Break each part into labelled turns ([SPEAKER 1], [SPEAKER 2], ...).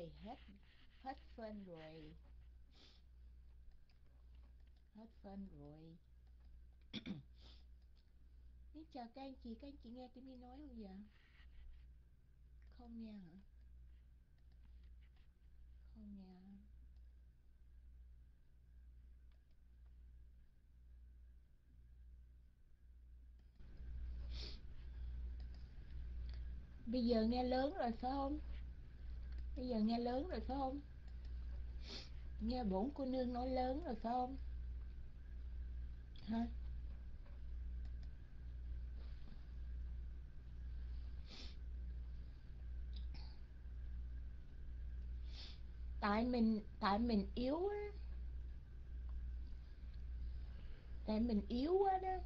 [SPEAKER 1] này hết hết phân rồi, hết phân rồi. Xin chào các anh chị nghe Timmy nói không vậy? Không nghe hả? Không nghe. Bây giờ nghe lớn rồi phải không? Bây giờ nghe lớn rồi phải không? Nghe bổn cô nương nói lớn rồi phải không? Hả? Tại mình yếu á, tại mình yếu quá đó.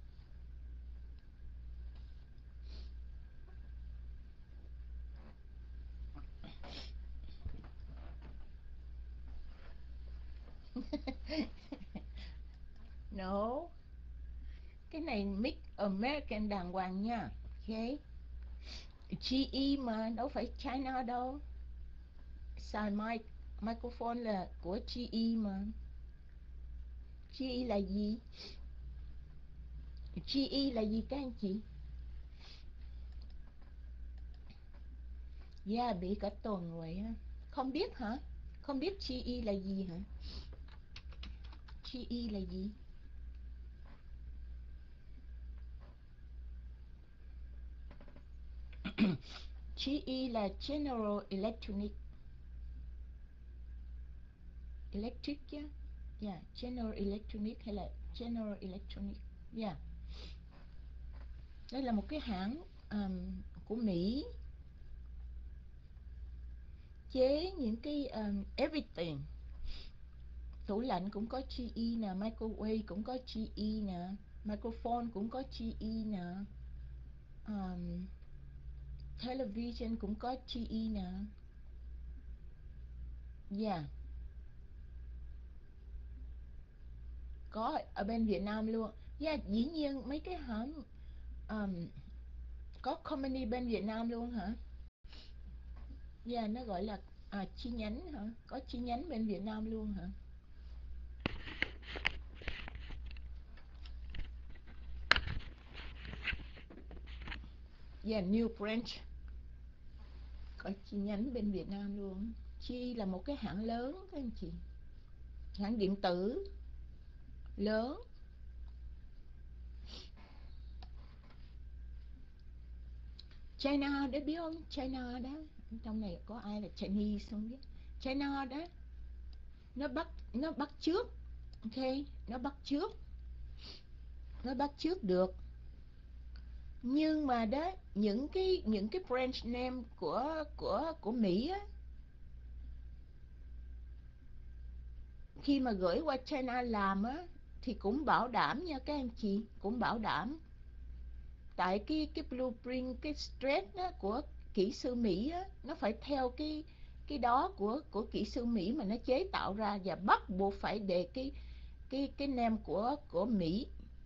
[SPEAKER 1] No, cái này mix American đàng hoàng nha. Ok, GE mà đâu phải China đâu. Xài microphone là của GE mà. GE là gì? GE là gì các anh chị? Yeah, bị cả tuần rồi á. Không biết hả? Không biết GE là gì hả? GE là gì? GE là General Electronic. Electric chứ. Yeah, General Electronic hay là General Electronic. Yeah. Đây là một cái hãng của Mỹ, chế những cái everything. Tủ lạnh cũng có GE nè, microwave cũng có GE nè, microphone cũng có GE nè, um, television cũng có GE nè. Yeah, có ở bên Việt Nam luôn. Yeah, dĩ nhiên mấy cái hãng um, có company bên Việt Nam luôn hả? Yeah, nó gọi là chi nhánh hả? Có chi nhánh bên Việt Nam luôn hả? Yeah, New Branch có chi nhánh bên Việt Nam luôn. Chi là một cái hãng lớn các anh chị, hãng điện tử lớn. China đấy biết không? China đó, trong này có ai là Chinese không biết. China đó, nó bắt trước. Ok, nó bắt trước, nó bắt trước được. Nhưng mà đó, những cái branch name của Mỹ á, khi mà gửi qua China làm á thì cũng bảo đảm nha các anh chị, cũng bảo đảm. Tại cái blueprint, cái stress á, của kỹ sư Mỹ á, nó phải theo cái đó của kỹ sư Mỹ mà nó chế tạo ra, và bắt buộc phải để cái name của Mỹ.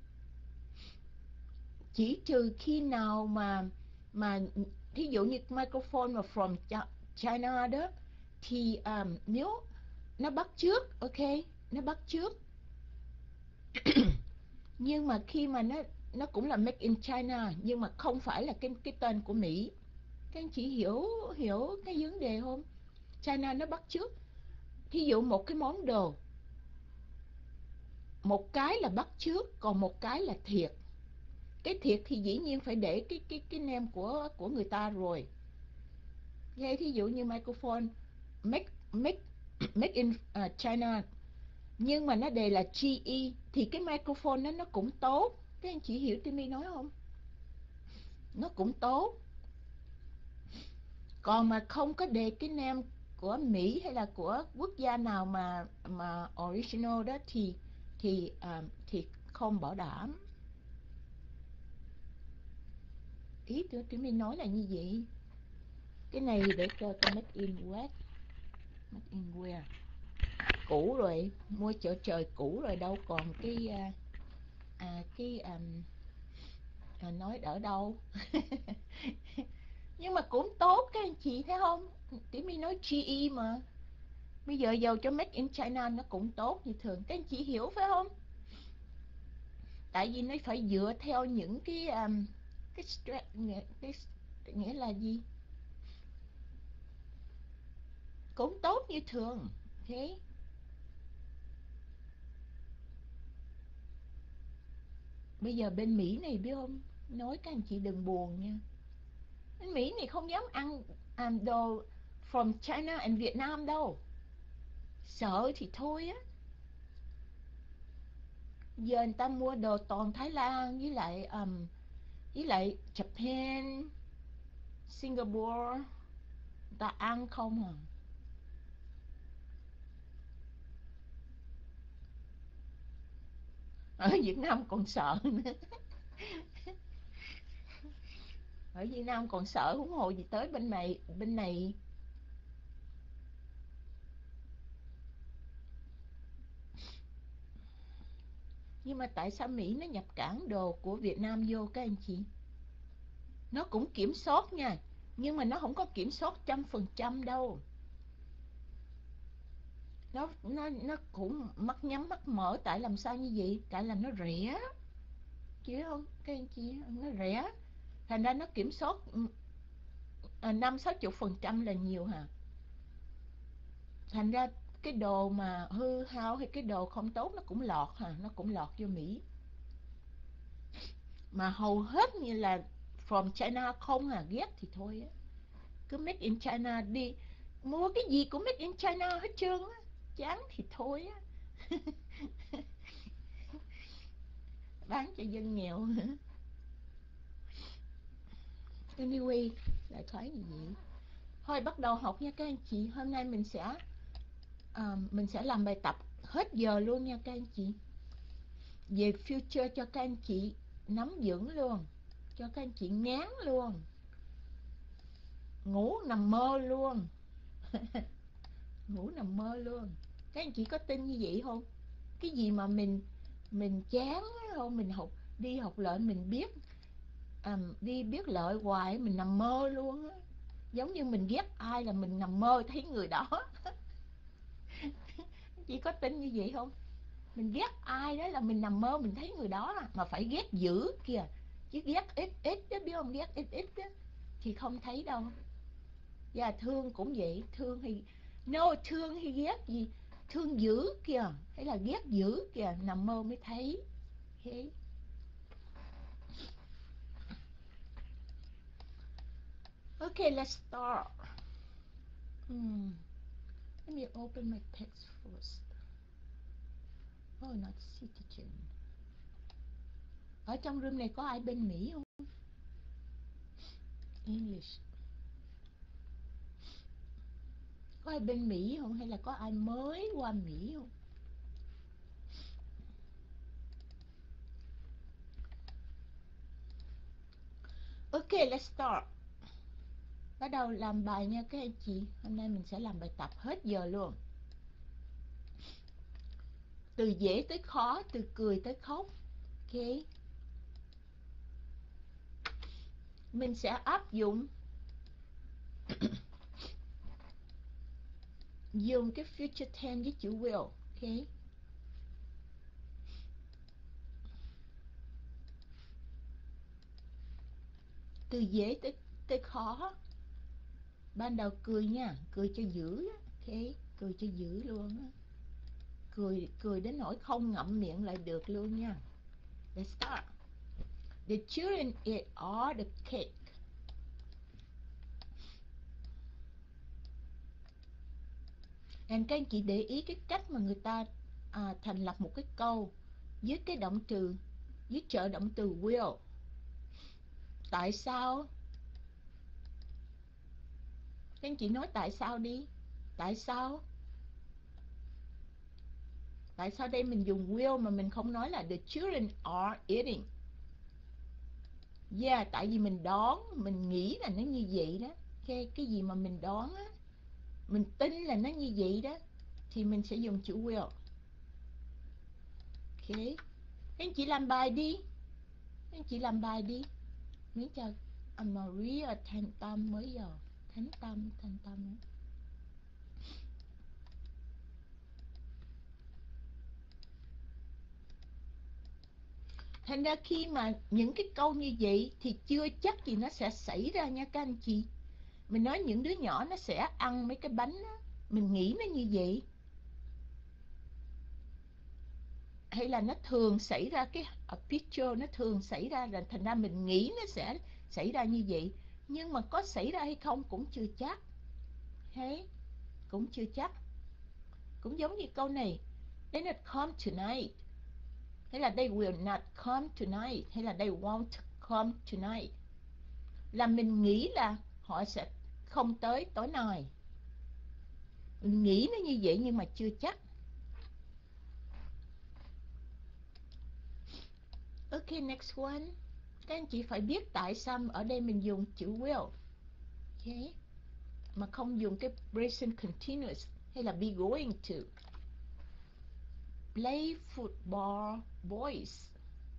[SPEAKER 1] Chỉ trừ khi nào mà thí dụ như microphone mà from China đó thì nếu nó bắt trước, ok, nó bắt trước. Nhưng mà khi mà nó cũng là made in China nhưng mà không phải là cái tên của Mỹ. Các anh chị hiểu hiểu cái vấn đề không? China nó bắt chước. Ví dụ một cái món đồ, một cái là bắt chước, còn một cái là thiệt. Cái thiệt thì dĩ nhiên phải để cái name của người ta rồi. Nghe thí dụ như microphone make make make in China, nhưng mà nó đề là GE thì cái microphone nó cũng tốt. Các anh chị hiểu Timmy nói không? Nó cũng tốt. Còn mà không có đề cái name của Mỹ hay là của quốc gia nào mà original đó thì không bảo đảm. Ý tụi mình nói là như vậy. Cái này để coi make in what, make in where. Cũ rồi, mua chợ trời cũ rồi, đâu còn cái nói ở đâu. Nhưng mà cũng tốt các anh chị thấy không? Tí mi nói GE mà. Bây giờ dầu cho Make in China nó cũng tốt như thường. Các anh chị hiểu phải không? Tại vì nó phải dựa theo những cái nghĩa là gì? Cũng tốt như thường. Thế bây giờ bên Mỹ này biết không? Nói các anh chị đừng buồn nha. Bên Mỹ này không dám ăn đồ from China and Vietnam đâu. Sợ thì thôi á. Giờ người ta mua đồ toàn Thái Lan với lại Japan, Singapore, người ta ăn không à. Ở Việt Nam còn sợ nữa. Ở Việt Nam còn sợ huống hồ gì tới bên này. Nhưng mà tại sao Mỹ nó nhập cảng đồ của Việt Nam vô các anh chị? Nó cũng kiểm soát nha, nhưng mà nó không có kiểm soát 100% đâu. Nó cũng mắt nhắm mắt mở. Tại làm sao như vậy? Tại là nó rẻ, chứ không các anh chị, nó rẻ, thành ra nó kiểm soát 50-60% là nhiều hả. Thành ra cái đồ mà hư hao hay cái đồ không tốt nó cũng lọt hả, nó cũng lọt vô Mỹ. Mà hầu hết như là from China không à, ghét thì thôi á. Cứ Made in China đi, mua cái gì cũng Made in China hết trơn á, chán thì thôi á. Bán cho dân nghèo. Anyway, lại thấy gì vậy? Thôi bắt đầu học nha các anh chị. Hôm nay mình sẽ làm bài tập hết giờ luôn nha các anh chị. Về future cho các anh chị nắm vững luôn, cho các anh chị ngán luôn, ngủ nằm mơ luôn. Ngủ nằm mơ luôn. Các anh chị có tin như vậy không? Cái gì mà mình chán không, mình đi học lợi mình biết, đi biết lợi hoài mình nằm mơ luôn á. Giống như mình ghét ai là mình nằm mơ thấy người đó. Chị có tin như vậy không? Mình ghét ai đó là mình nằm mơ mình thấy người đó, mà phải ghét dữ kìa. Chứ ghét ít ít đó, biết không? Ghét ít ít đó thì không thấy đâu. Và thương cũng vậy. Thương hay ghét gì, thương dữ kìa hay là ghét dữ kìa, nằm mơ mới thấy. Okay. Okay, let's start. Let me open my text first. Oh, not citizen. Ở trong room này có ai bên Mỹ không? English. Có ai bên Mỹ không? Hay là có ai mới qua Mỹ không? Okay, let's start. Bắt đầu làm bài nha các anh chị. Hôm nay mình sẽ làm bài tập hết giờ luôn. Từ dễ tới khó, từ cười tới khóc. Ok. Mình sẽ áp dụng dùng cái future tense với chữ will. Ok. Từ dễ tới khó. Ban đầu cười nha, cười cho dữ. Ok, cười cho dữ luôn. Cười đến nỗi không ngậm miệng lại được luôn nha. Let's start. The children ate all the cake. And các anh chị để ý cái cách mà người ta thành lập một cái câu với cái động từ, với trợ động từ will. Tại sao? Các anh chị nói tại sao đi. Tại sao? Tại sao đây mình dùng will mà mình không nói là the children are eating? Yeah, tại vì mình đoán, mình nghĩ là nó như vậy đó. Cái gì mà mình đoán á, mình tin là nó như vậy đó, thì mình sẽ dùng chữ will. Ok. Các anh chị làm bài đi. Các anh chị làm bài đi. Miễn chào. Maria Thanh Tâm mới giờ. Thanh Tâm ấy. Thành ra khi mà những cái câu như vậy thì chưa chắc gì nó sẽ xảy ra nha các anh chị. Mình nói những đứa nhỏ nó sẽ ăn mấy cái bánh đó, mình nghĩ nó như vậy. Hay là nó thường xảy ra cái picture, nó thường xảy ra là thành ra mình nghĩ nó sẽ xảy ra như vậy. Nhưng mà có xảy ra hay không cũng chưa chắc. Hey, cũng chưa chắc. Cũng giống như câu này, they not come tonight, hay là they will not come tonight, hay là they won't come tonight. Là mình nghĩ là họ sẽ không tới tối nay. Mình nghĩ nó như vậy nhưng mà chưa chắc. Ok, next one. Các anh chị phải biết tại sao ở đây mình dùng chữ will. Okay. Mà không dùng cái present continuous hay là be going to. Play football, boys.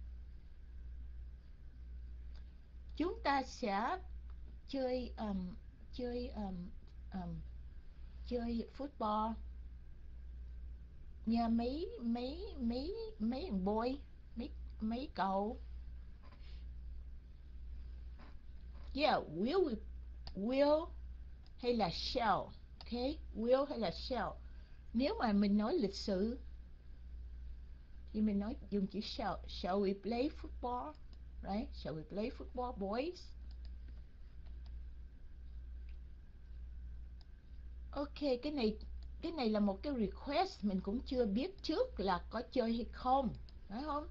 [SPEAKER 1] Chúng ta sẽ chơi chơi chơi football nhà mấy thằng boy, mấy cậu. Yeah, will hay là shall. Okay, will hay là shall. Nếu mà mình nói lịch sự thì mình nói dùng chữ shall. Shall we play football? Right? Shall we play football, boys? Ok, cái này là một cái request, mình cũng chưa biết trước là có chơi hay không, phải không?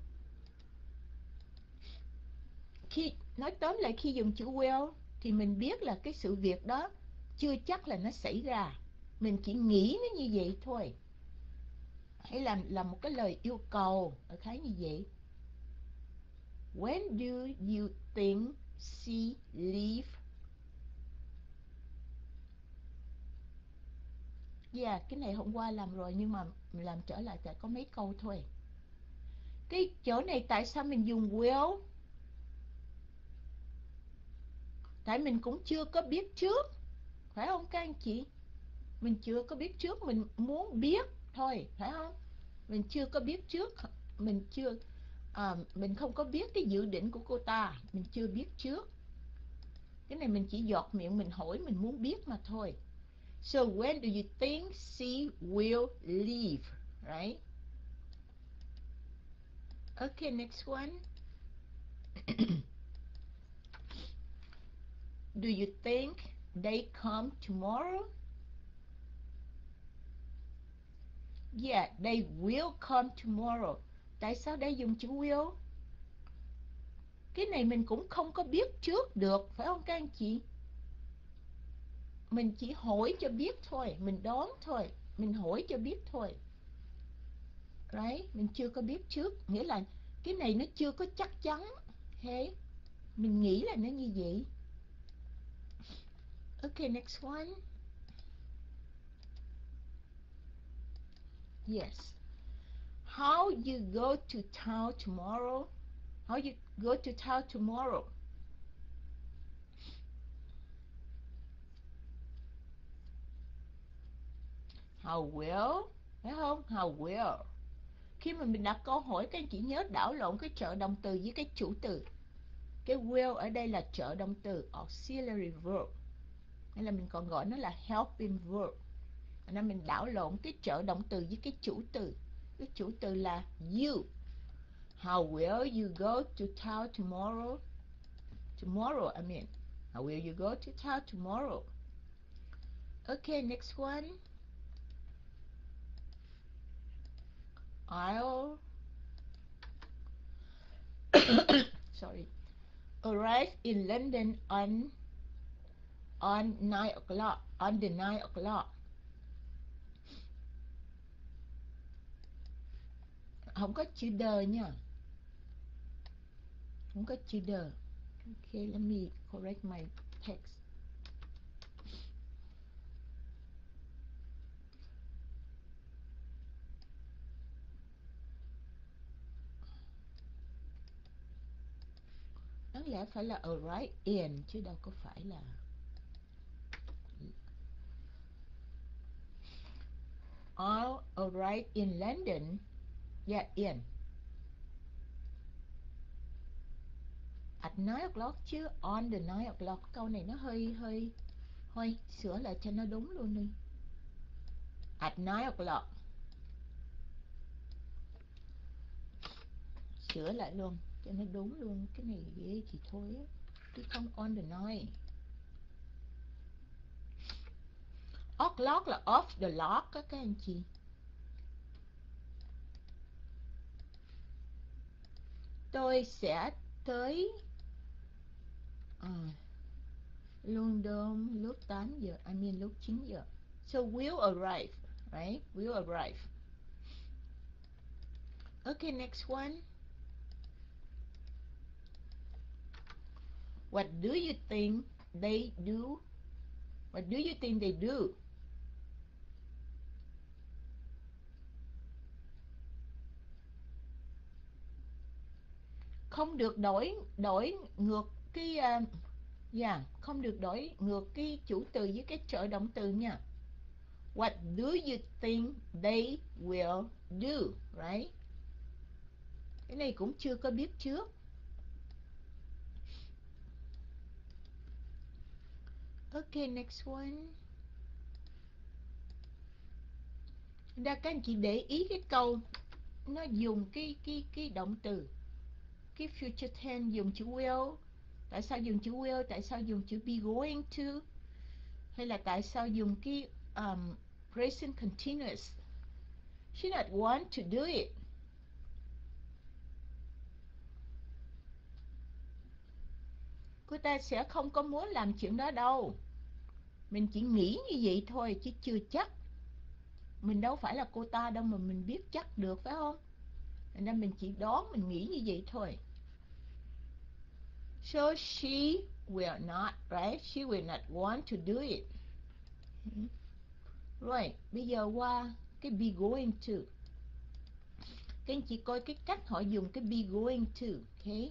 [SPEAKER 1] Khi nói tóm lại, khi dùng chữ will thì mình biết là cái sự việc đó chưa chắc là nó xảy ra, mình chỉ nghĩ nó như vậy thôi, hay là một cái lời yêu cầu ở khái như vậy. When do you think she leave? Yeah, cái này hôm qua làm rồi nhưng mà mình làm trở lại tại có mấy câu thôi. Cái chỗ này tại sao mình dùng will? Tại mình cũng chưa có biết trước, phải không các anh chị? Mình chưa có biết trước, mình muốn biết thôi, phải không? Mình chưa có biết trước, mình không có biết cái dự định của cô ta, mình chưa biết trước. Cái này mình chỉ giọt miệng mình hỏi, mình muốn biết mà thôi. So when do you think she will leave? Right? Okay, next one. Do you think they come tomorrow? Yeah, they will come tomorrow. Tại sao đây dùng chữ will? Cái này mình cũng không có biết trước được, phải không các anh chị? Mình chỉ hỏi cho biết thôi, mình đoán thôi, mình hỏi cho biết thôi. Right? Mình chưa có biết trước, nghĩa là cái này nó chưa có chắc chắn. Okay? Mình nghĩ là nó như vậy. Okay, next one. Yes. How you go to town tomorrow? How you go to town tomorrow? How will? Phải không? How will. Khi mà mình đặt câu hỏi, các anh chị nhớ đảo lộn cái trợ động từ với cái chủ từ. Cái will ở đây là trợ động từ, auxiliary verb, hay là mình còn gọi nó là helping verb. Nên mình đảo lộn cái trợ động từ với cái chủ từ. Cái chủ từ là you. How will you go to town tomorrow? Tomorrow, I mean. How will you go to town tomorrow? Okay, next one. I'll sorry, arrive in London on 9 o'clock. On the 9 o'clock. Không có chữ the nha. Không có chữ the. Okay, let me correct my text. Đáng lẽ phải là arrive in chứ đâu có phải là all arrive in London. Yeah, in at 9 o'clock chứ on the 9 o'clock. Câu này nó hơi hơi thôi sửa lại cho nó đúng luôn đi. At 9 o'clock. Sửa lại luôn cho nó đúng luôn. Cái này ghê thì thôi á, chứ không on the 9. O'clock là off the lock á các anh chị. Tôi sẽ tới London lúc 8 giờ, I mean lúc 9 giờ. So we'll arrive, right? We'll arrive. Okay, next one. What do you think they do? What do you think they do? Không được đổi ngược cái không được đổi ngược cái chủ từ với cái trợ động từ nha. What do you think they will do, right? Cái này cũng chưa có biết trước. Okay, next one. Ra các anh chị để ý cái câu nó dùng cái động từ, cái future tense dùng chữ will. Tại sao dùng chữ will? Tại sao dùng chữ be going to? Hay là tại sao dùng cái present continuous? She not want to do it. Cô ta sẽ không có muốn làm chuyện đó đâu. Mình chỉ nghĩ như vậy thôi chứ chưa chắc. Mình đâu phải là cô ta đâu mà mình biết chắc được, phải không? Nên mình chỉ đoán, mình nghĩ như vậy thôi. So she will not, right? She will not want to do it. Rồi, bây giờ qua cái be going to. Các anh chị coi cái cách họ dùng cái be going to, okay?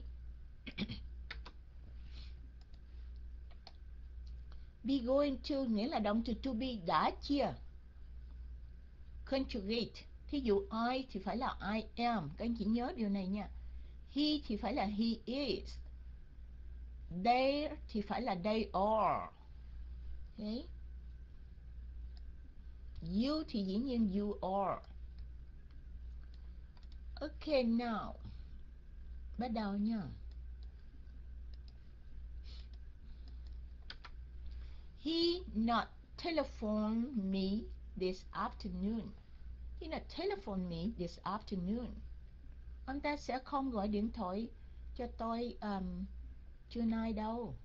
[SPEAKER 1] Be going to nghĩa là động từ to be đã chia. Conjugate. Thí dụ I thì phải là I am. Các anh chị nhớ điều này nha. He thì phải là he is. They thì phải là they are. Okay? You thì dĩ nhiên you are. Okay, now. Bắt đầu nha. He not telephone me this afternoon. He not telephone me this afternoon. Ông ta sẽ không gọi điện thoại cho tôi trưa nay đâu.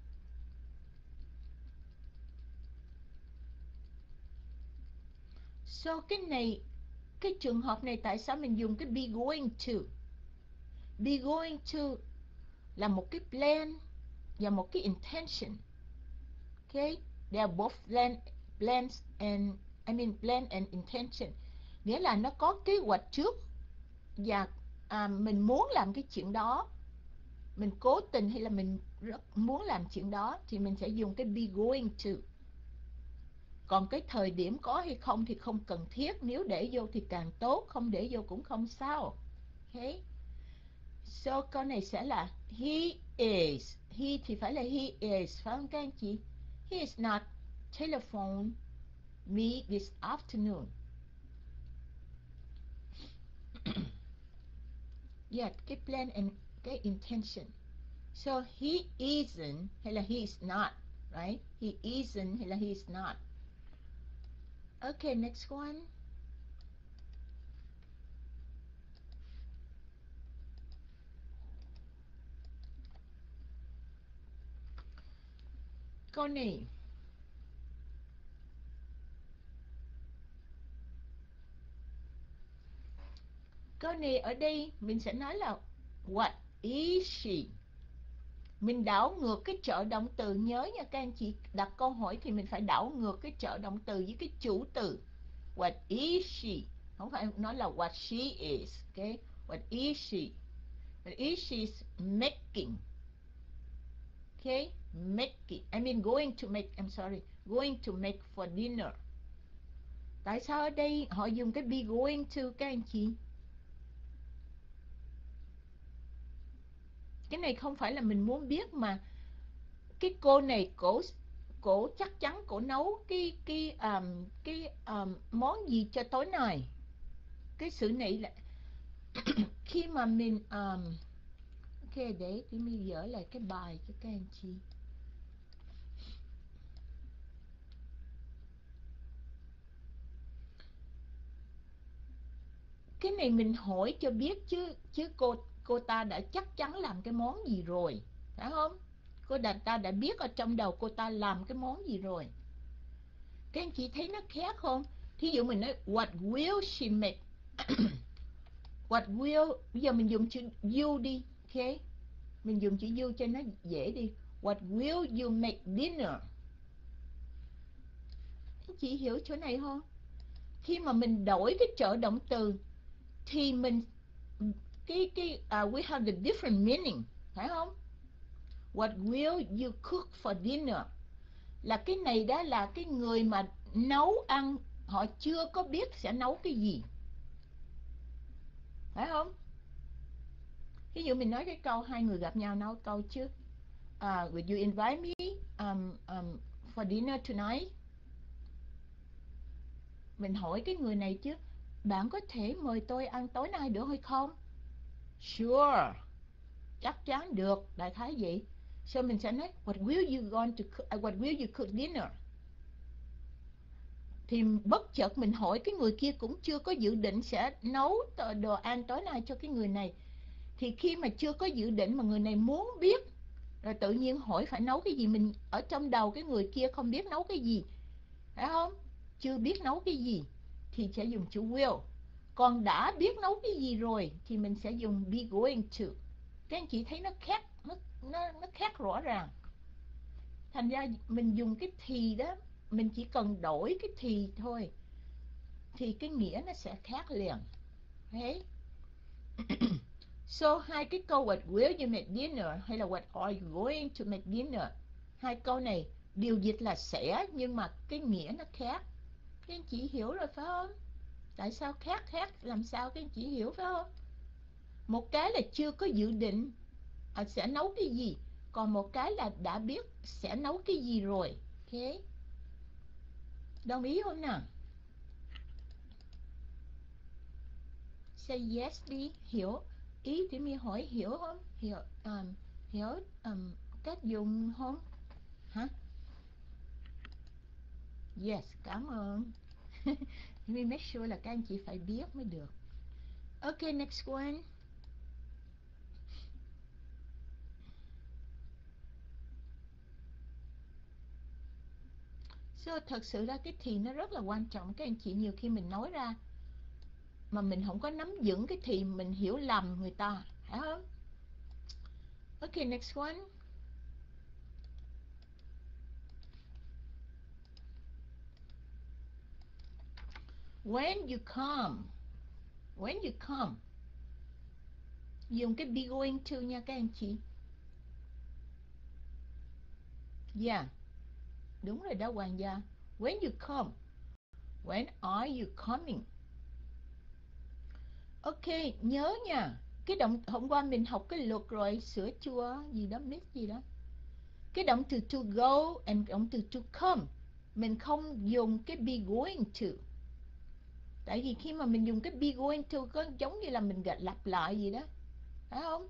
[SPEAKER 1] So cái này, cái trường hợp này tại sao mình dùng cái be going to? Be going to là một cái plan và một cái intention. Okay? They are both plans and plan and intention. Nghĩa là nó có kế hoạch trước và mình muốn làm cái chuyện đó. Mình cố tình hay là mình rất muốn làm chuyện đó thì mình sẽ dùng cái be going to. Còn cái thời điểm có hay không thì không cần thiết. Nếu để vô thì càng tốt, không để vô cũng không sao. Okay? So câu này sẽ là he is. He thì phải là he is, phải không các anh chị? He is not telephone me this afternoon. Yeah, cái plan and cái intention. So he isn't hay là he is not, right? He isn't hay là he is not. Okay, next one. Câu này. Câu này ở đây mình sẽ nói là what is she? Mình đảo ngược cái trợ động từ, nhớ nha các anh chị, đặt câu hỏi thì mình phải đảo ngược cái trợ động từ với cái chủ từ. What is she? Không phải nói là what she is, okay? What is she? What is she making? Okay, going to make, I'm sorry, going to make for dinner. Tại sao ở đây họ dùng cái be going to các anh chị? Cái này không phải là mình muốn biết mà cái cô này cổ chắc chắn cổ nấu món gì cho tối nay. Cái sự này là khi mà mình ok, để mình dở lại cái bài cho các anh chị. Cái này mình hỏi cho biết chứ cô ta đã chắc chắn làm cái món gì rồi, phải không? Ta đã biết ở trong đầu cô ta làm cái món gì rồi. Các anh chị thấy nó khác không? Thí dụ mình nói what will she make? What will, bây giờ mình dùng chữ you đi, ok? Mình dùng chữ you cho nó dễ đi. What will you make dinner? Anh chị hiểu chỗ này không? Khi mà mình đổi cái trợ động từ thì mình we have the different meaning, phải không? What will you cook for dinner? Là cái này đó là cái người mà nấu ăn, họ chưa có biết sẽ nấu cái gì, phải không? Ví dụ mình nói cái câu hai người gặp nhau nói câu chứ, would you invite me for dinner tonight? Mình hỏi cái người này chứ, bạn có thể mời tôi ăn tối nay được hay không? Sure, chắc chắn được, đại khái vậy. So mình sẽ nói what will you cook dinner? Thì bất chợt mình hỏi cái người kia cũng chưa có dự định sẽ nấu đồ ăn tối nay cho cái người này. Thì khi mà chưa có dự định mà người này muốn biết, rồi tự nhiên hỏi phải nấu cái gì, mình ở trong đầu cái người kia không biết nấu cái gì, phải không? Chưa biết nấu cái gì thì sẽ dùng chữ will. Còn đã biết nấu cái gì rồi thì mình sẽ dùng be going to. Các anh chị thấy nó khác, nó khác rõ ràng. Thành ra mình dùng cái thì đó, mình chỉ cần đổi cái thì thôi thì cái nghĩa nó sẽ khác liền. Đấy. So hai cái câu what will you make dinner hay là what are you going to make dinner, hai câu này điều dịch là sẽ, nhưng mà cái nghĩa nó khác. Các anh chị hiểu rồi phải không? Tại sao khác làm sao các anh chị hiểu phải không? Một cái là chưa có dự định sẽ nấu cái gì, còn một cái là đã biết sẽ nấu cái gì rồi. Ok, đồng ý không nào? Say yes đi, hiểu ý thì mi hỏi hiểu không? Hiểu cách dùng không? Hả? Yes, cảm ơn. Mi make sure là các anh chị phải biết mới được. Ok, next one. So, thật sự ra cái thì nó rất là quan trọng. Các anh chị nhiều khi mình nói ra mà mình không có nắm vững cái thì mình hiểu lầm người ta, phải không? Ok, next one. When you come, dùng cái be going to nha các anh chị. Yeah, đúng rồi đó Hoàng gia. When you come, when are you coming? Ok, nhớ nha. Cái động hôm qua mình học cái luật rồi, sữa chua gì đó, miss gì đó. Cái động từ to go and động từ to come, mình không dùng cái be going to. Tại vì khi mà mình dùng cái be going to có giống như là mình lặp lại gì đó, phải không?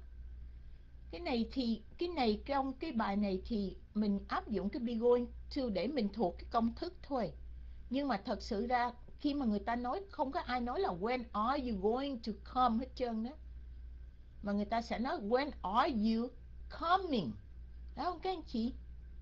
[SPEAKER 1] Cái này trong cái bài này thì mình áp dụng cái be going to để mình thuộc cái công thức thôi. Nhưng mà thật sự ra khi mà người ta nói, không có ai nói là when are you going to come hết trơn đó, mà người ta sẽ nói when are you coming, phải không các anh chị?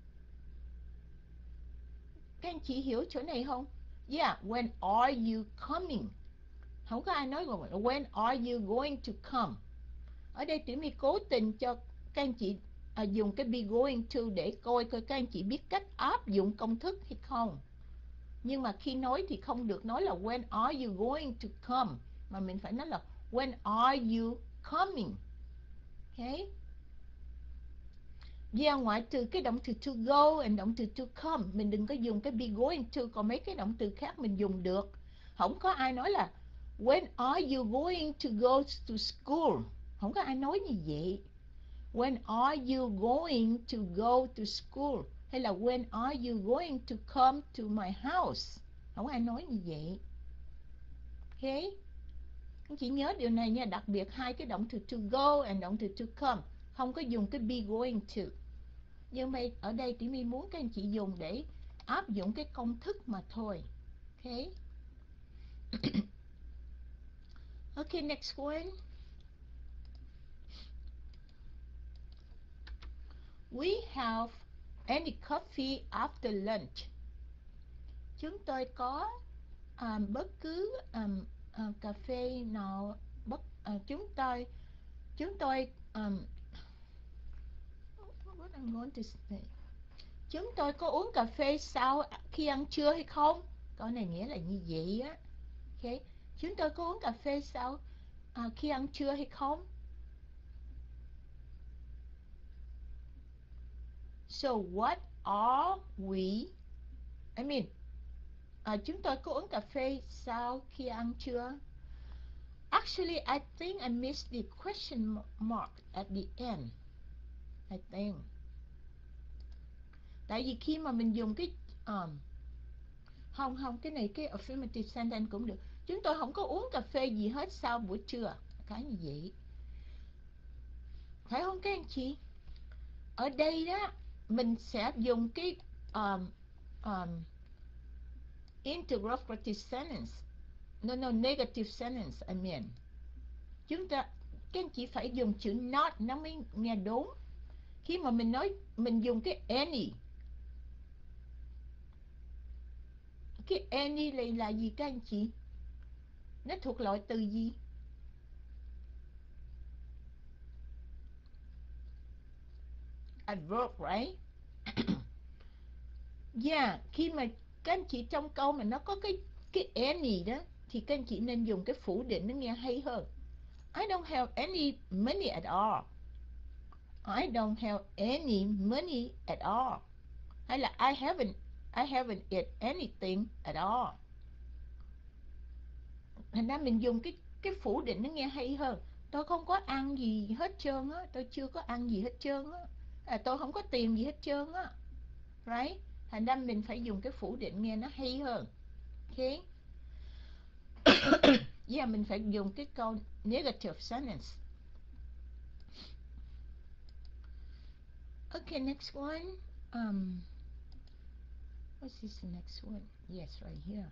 [SPEAKER 1] Các anh chị hiểu chỗ này không? Yeah, when are you coming? Không có ai nói when are you going to come. Ở đây Tiểu My cố tình cho các anh chị dùng cái be going to để coi các anh chị biết cách áp dụng công thức hay không. Nhưng mà khi nói thì không được nói là when are you going to come, mà mình phải nói là when are you coming. Okay? Yeah, ngoại trừ cái động từ to go and động từ to come, mình đừng có dùng cái be going to, còn mấy cái động từ khác mình dùng được. Không có ai nói là when are you going to go to school. Không có ai nói như vậy. When are you going to go to school? Hay là when are you going to come to my house? Không có ai nói như vậy. Ok? Anh chị nhớ điều này nha, đặc biệt hai cái động từ to go and động từ to come không có dùng cái be going to. Nhưng mà ở đây Tiểu My muốn các anh chị dùng để áp dụng cái công thức mà thôi. Ok. Okay, next one. We have any coffee after lunch? Chúng tôi có bất cứ cà phê nào chúng tôi what I'm going to say. Chúng tôi có uống cà phê sau khi ăn trưa hay không? Câu này nghĩa là như vậy á. Ok. Chúng tôi có uống cà phê sau khi ăn trưa hay không? So what are we? I mean, chúng tôi có uống cà phê sau khi ăn trưa? Actually, I think I missed the question mark at the end. I think. Tại vì khi mà mình dùng cái không, cái này cái affirmative sentence cũng được. Chúng tôi không có uống cà phê gì hết sau buổi trưa. Cái như vậy. Phải không các anh chị? Ở đây đó, mình sẽ dùng cái um, interrogative sentence. No, negative sentence, I mean. Các anh chị phải dùng chữ not nó mới nghe đúng. Khi mà mình nói, mình dùng cái any. Cái any này là gì các anh chị? Nó thuộc loại từ gì? Adverb, right? Yeah, khi mà các anh chị trong câu mà nó có cái any đó, thì các anh chị nên dùng cái phủ định nó nghe hay hơn. I don't have any money at all. I don't have any money at all. Hay là I haven't eat anything at all. Thành ra mình dùng cái phủ định nó nghe hay hơn. Tôi không có ăn gì hết trơn á, tôi chưa có ăn gì hết trơn á, tôi không có tiền gì hết trơn á, right? Thành ra mình phải dùng cái phủ định nghe nó hay hơn. Ok. Yeah, mình phải dùng cái câu negative sentence. Okay, next one. What's this next one? Yes, right here.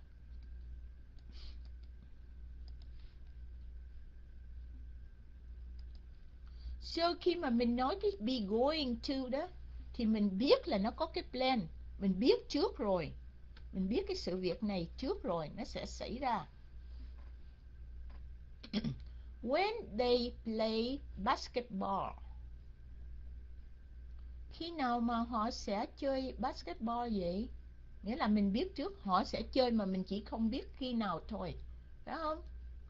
[SPEAKER 1] So khi mà mình nói cái be going to đó, thì mình biết là nó có cái plan. Mình biết trước rồi. Mình biết cái sự việc này trước rồi, nó sẽ xảy ra. When they play basketball. Khi nào mà họ sẽ chơi basketball vậy? Nghĩa là mình biết trước họ sẽ chơi mà mình chỉ không biết khi nào thôi. Phải không?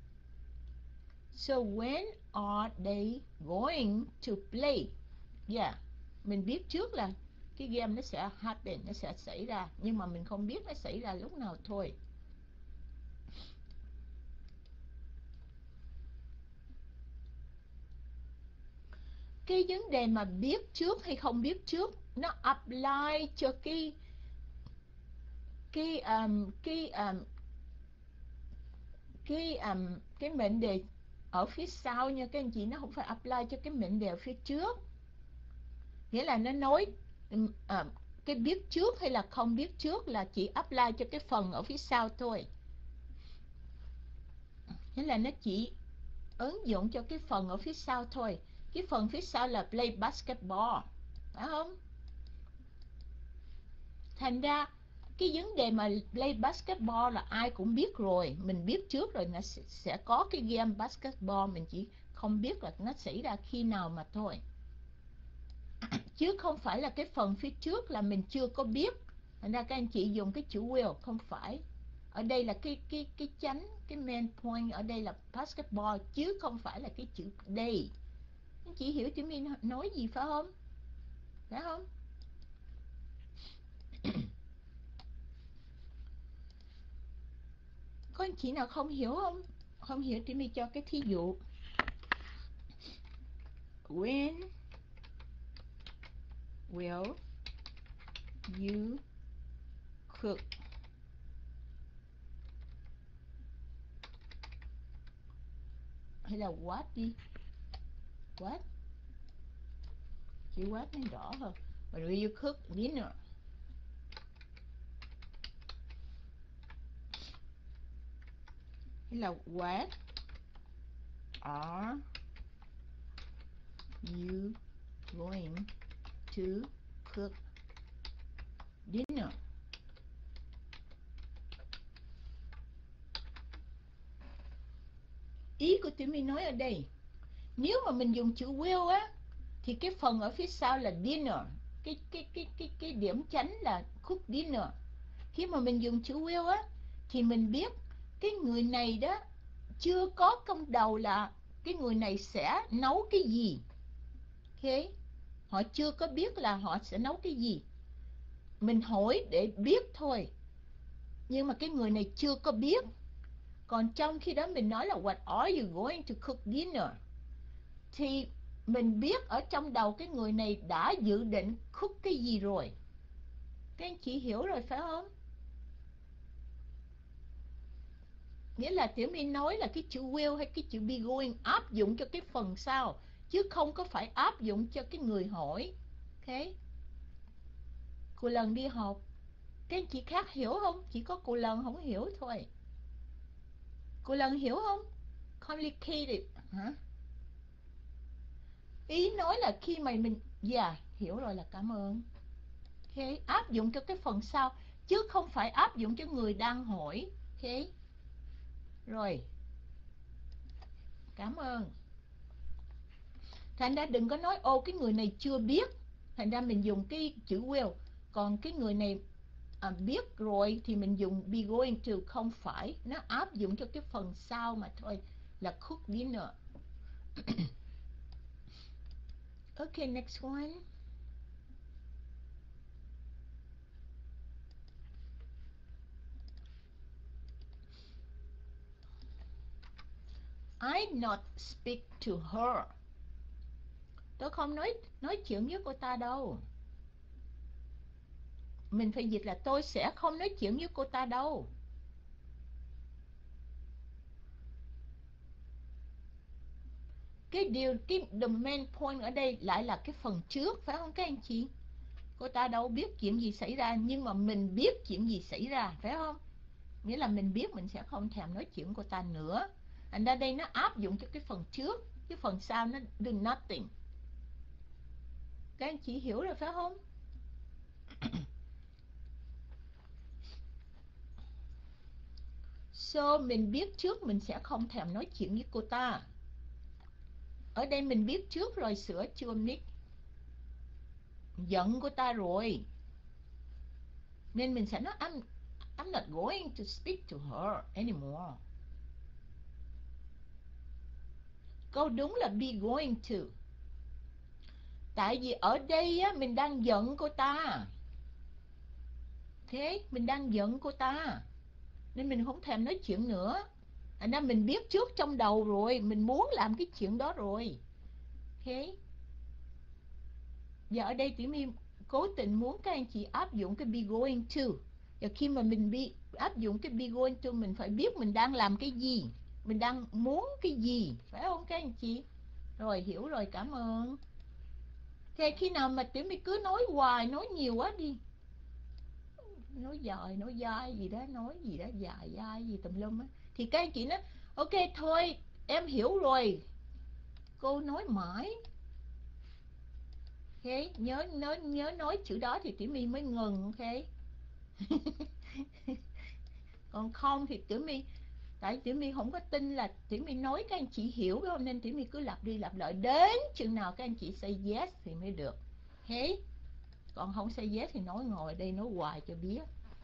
[SPEAKER 1] So when are they going to play? Yeah. Mình biết trước là cái game nó sẽ happen, nó sẽ xảy ra, nhưng mà mình không biết nó xảy ra lúc nào thôi. Cái vấn đề mà biết trước hay không biết trước nó apply cho cái um, cái um, cái mệnh đề ở phía sau nha các anh chị, nó không phải apply cho cái mệnh đề ở phía trước. Nghĩa là nó nói cái biết trước hay là không biết trước là chỉ apply cho cái phần ở phía sau thôi. Nghĩa là nó chỉ ứng dụng cho cái phần ở phía sau thôi. Cái phần phía sau là play basketball, phải không? Thành ra cái vấn đề mà play basketball là ai cũng biết rồi. Mình biết trước rồi nó sẽ có cái game basketball, mình chỉ không biết là nó xảy ra khi nào mà thôi. Chứ không phải là cái phần phía trước là mình chưa có biết. Thành ra các anh chị dùng cái chữ will, không phải. Ở đây là cái chánh, cái main point ở đây là basketball, chứ không phải là cái chữ day. Anh chị hiểu chị mình nói gì phải không? phải không? Có anh chị nào không hiểu không? Không hiểu thì mình cho cái thí dụ. When will you cook? Hay là what đi? What? Chữ what nó rõ hơn. When will you cook dinner? Hay là what are you going to cook dinner? Ý của tụi mình nói ở đây, nếu mà mình dùng chữ will á, thì cái phần ở phía sau là dinner, cái điểm chánh là cook dinner. Khi mà mình dùng chữ will á, thì mình biết cái người này đó chưa có công đầu là cái người này sẽ nấu cái gì. Ok, họ chưa có biết là họ sẽ nấu cái gì. Mình hỏi để biết thôi, nhưng mà cái người này chưa có biết. Còn trong khi đó mình nói là what are you going to cook dinner, thì mình biết ở trong đầu cái người này đã dự định cook cái gì rồi. Các anh chị hiểu rồi phải không? Nghĩa là Tiểu My nói là cái chữ will hay cái chữ be going áp dụng cho cái phần sau, chứ không có phải áp dụng cho cái người hỏi. Ok, cô lần đi học, các anh chị khác hiểu không? Chỉ có cô lần không hiểu thôi. Cô lần hiểu không? Complicated hả? Ý nói là khi mà mình hiểu rồi là cảm ơn. Ok, áp dụng cho cái phần sau, chứ không phải áp dụng cho người đang hỏi. Ok, rồi, cảm ơn. Thành ra đừng có nói ô cái người này chưa biết, thành ra mình dùng cái chữ will. Còn cái người này biết rồi thì mình dùng be going to. Không phải, nó áp dụng cho cái phần sau mà thôi, là cook dinner. Okay, next one. I not speak to her. Tôi không nói chuyện với cô ta đâu. Mình phải dịch là tôi sẽ không nói chuyện với cô ta đâu. Cái the main point ở đây lại là cái phần trước, phải không các anh chị? Cô ta đâu biết chuyện gì xảy ra, nhưng mà mình biết chuyện gì xảy ra, phải không? Nghĩa là mình biết mình sẽ không thèm nói chuyện cô ta nữa. Thành ra đây nó áp dụng cho cái phần trước, cái phần sau nó do nothing. Các anh chị hiểu rồi phải không? So mình biết trước mình sẽ không thèm nói chuyện với cô ta. Ở đây mình biết trước rồi, sửa chưa Nick? Giận cô ta rồi, nên mình sẽ nói I'm not going to speak to her anymore. Câu đúng là be going to. Tại vì ở đây á, mình đang giận cô ta. Thế mình đang giận cô ta, nên mình không thèm nói chuyện nữa. Thành ra mình biết trước trong đầu rồi, mình muốn làm cái chuyện đó rồi. Ok, giờ ở đây Tiểu My cố tình muốn các anh chị áp dụng cái be going to. Và khi mà mình áp dụng cái be going to, mình phải biết mình đang làm cái gì, mình đang muốn cái gì, phải không các anh chị? Rồi, hiểu rồi, cảm ơn. Ok, khi nào mà Tiểu My cứ nói hoài, nói nhiều quá đi, nói dài, nói dai gì đó, nói gì đó dài dai gì tùm lum á, thì các anh chị nói ok thôi, em hiểu rồi, cô nói mãi. Ok, nhớ nói chữ đó thì Tiểu My mới ngừng. Ok. Còn không thì Tiểu My, tại Tiểu My không có tin là Tiểu My nói các anh chị hiểu, không, nên Tiểu My cứ lặp đi lặp lại đến chừng nào các anh chị say yes thì mới được. Ok, còn không say yes thì nói ngồi đây nói hoài cho biết.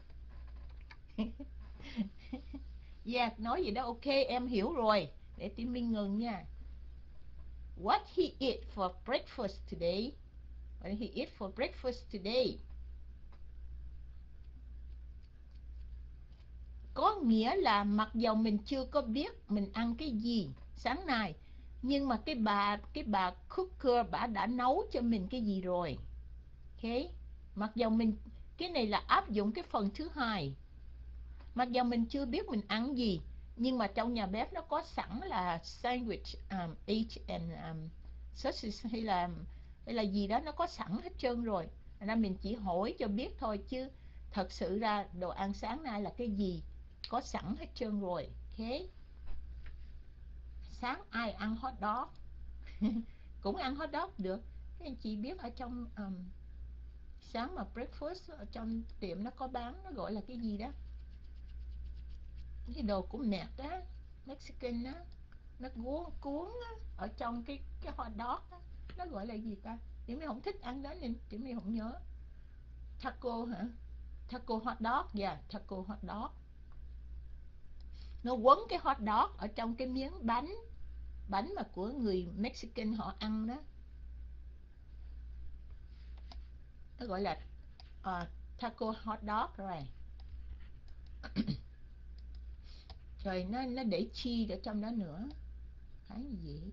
[SPEAKER 1] Yeah, nói gì đó ok em hiểu rồi, để Tiểu My ngừng nha. What he eat for breakfast today? What did he eat for breakfast today? Có nghĩa là mặc dầu mình chưa có biết mình ăn cái gì sáng nay, nhưng mà cái bà cooker bà đã nấu cho mình cái gì rồi. Ok, mặc dầu mình, cái này là áp dụng cái phần thứ hai. Mặc dầu mình chưa biết mình ăn gì, nhưng mà trong nhà bếp nó có sẵn là sandwich, egg and sausage hay là gì đó, nó có sẵn hết trơn rồi. Nên mình chỉ hỏi cho biết thôi, chứ thật sự ra đồ ăn sáng nay là cái gì có sẵn hết trơn rồi. Ok, sáng ai ăn hot dog cũng ăn hot dog được. Các anh chị biết ở trong sáng mà breakfast ở trong tiệm nó có bán, nó gọi là cái gì đó, cái đồ của mẹ đó, Mexican đó, nó cuốn cuốn á, ở trong cái hot dog á, nó gọi là gì ta? Chị mới không thích ăn đó nên chị mới không nhớ. Taco hả? Taco hot dog, yeah, taco hot dog. Nó quấn cái hot dog ở trong cái miếng bánh mà của người Mexican họ ăn đó, nó gọi là taco hot dog rồi. Rồi nó để cheese ở trong đó nữa, khá như vậy.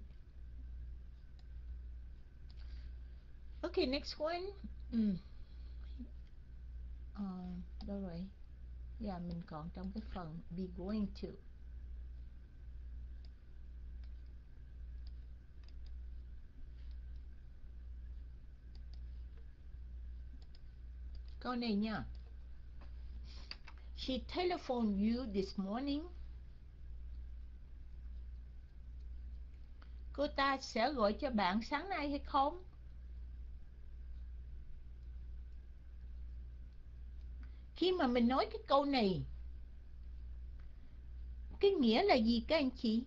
[SPEAKER 1] Okay, next one. Đâu rồi? Yeah, mình còn trong cái phần be going to. Câu này nha. She telephoned you this morning. Cô ta sẽ gọi cho bạn sáng nay hay không? Khi mà mình nói cái câu này, cái nghĩa là gì các anh chị?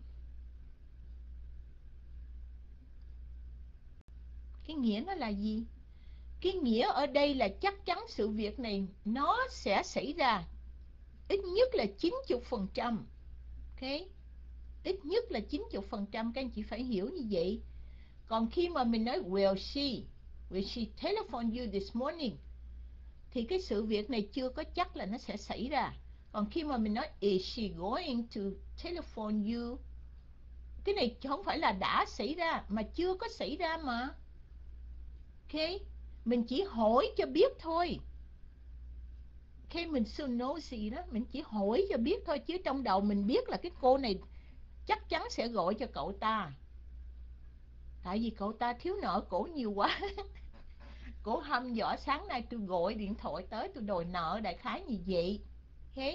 [SPEAKER 1] Cái nghĩa nó là gì? Cái nghĩa ở đây là chắc chắn sự việc này nó sẽ xảy ra. Ít nhất là 90%. Ok? Ít nhất là 90%, các anh chị phải hiểu như vậy. Còn khi mà mình nói will she telephone you this morning, thì cái sự việc này chưa có chắc là nó sẽ xảy ra. Còn khi mà mình nói is she going to telephone you, cái này không phải là đã xảy ra mà chưa có xảy ra mà. Ok, mình chỉ hỏi cho biết thôi. Ok, mình so nosy đó, mình chỉ hỏi cho biết thôi, chứ trong đầu mình biết là cái cô này chắc chắn sẽ gọi cho cậu ta. Tại vì cậu ta thiếu nợ cổ nhiều quá. Cổ hăm dọa sáng nay tôi gọi điện thoại tới tôi đòi nợ, đại khái như vậy. Ok,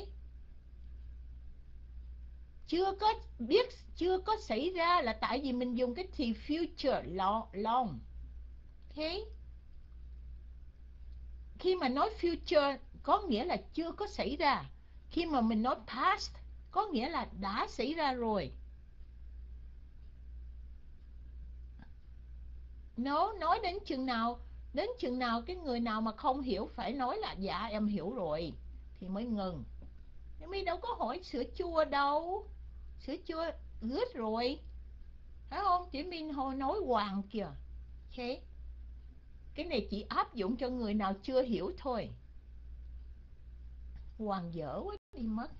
[SPEAKER 1] chưa có biết, chưa có xảy ra là tại vì mình dùng cái thì future long. Ok, khi mà nói future có nghĩa là chưa có xảy ra. Khi mà mình nói past có nghĩa là đã xảy ra rồi. Nó nói đến chừng nào cái người nào mà không hiểu phải nói là dạ em hiểu rồi thì mới ngừng. Nhưng mình đâu có hỏi sữa chua đâu, sữa chua ướt rồi, phải không? Chỉ mình hồi nói hoàng kìa. Ok, cái này chỉ áp dụng cho người nào chưa hiểu thôi. Hoàng dở quá đi mất.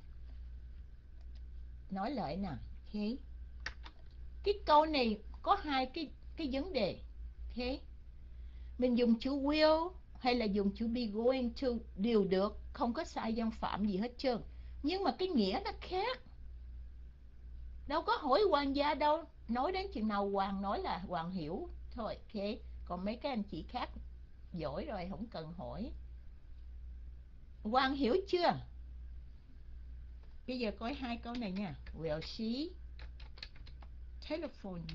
[SPEAKER 1] Nói lại nè. Ok, cái câu này có hai cái vấn đề. Ok, mình dùng chữ will hay là dùng chữ be going to đều được, không có sai văn phạm gì hết trơn, nhưng mà cái nghĩa nó khác. Đâu có hỏi Hoàng gia đâu, nói đến chừng nào Hoàng nói là Hoàng hiểu thôi. Ok, còn mấy cái anh chị khác giỏi rồi không cần hỏi. Hoàng hiểu chưa? Bây giờ coi hai câu này nha. Will she telephone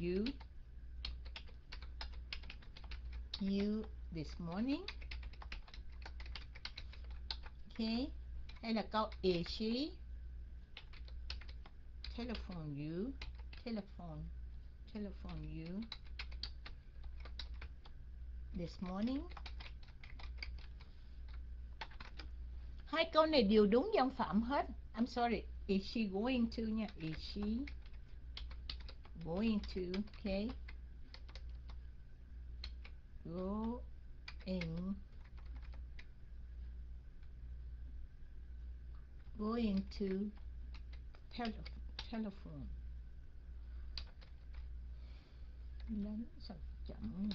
[SPEAKER 1] you this morning? Ok, hay là câu is she telephone you this morning? Hai câu này đều đúng văn phạm hết. I'm sorry, is she going to nha, is she going to, ok, go in going to telephone. Đánh sao chậm.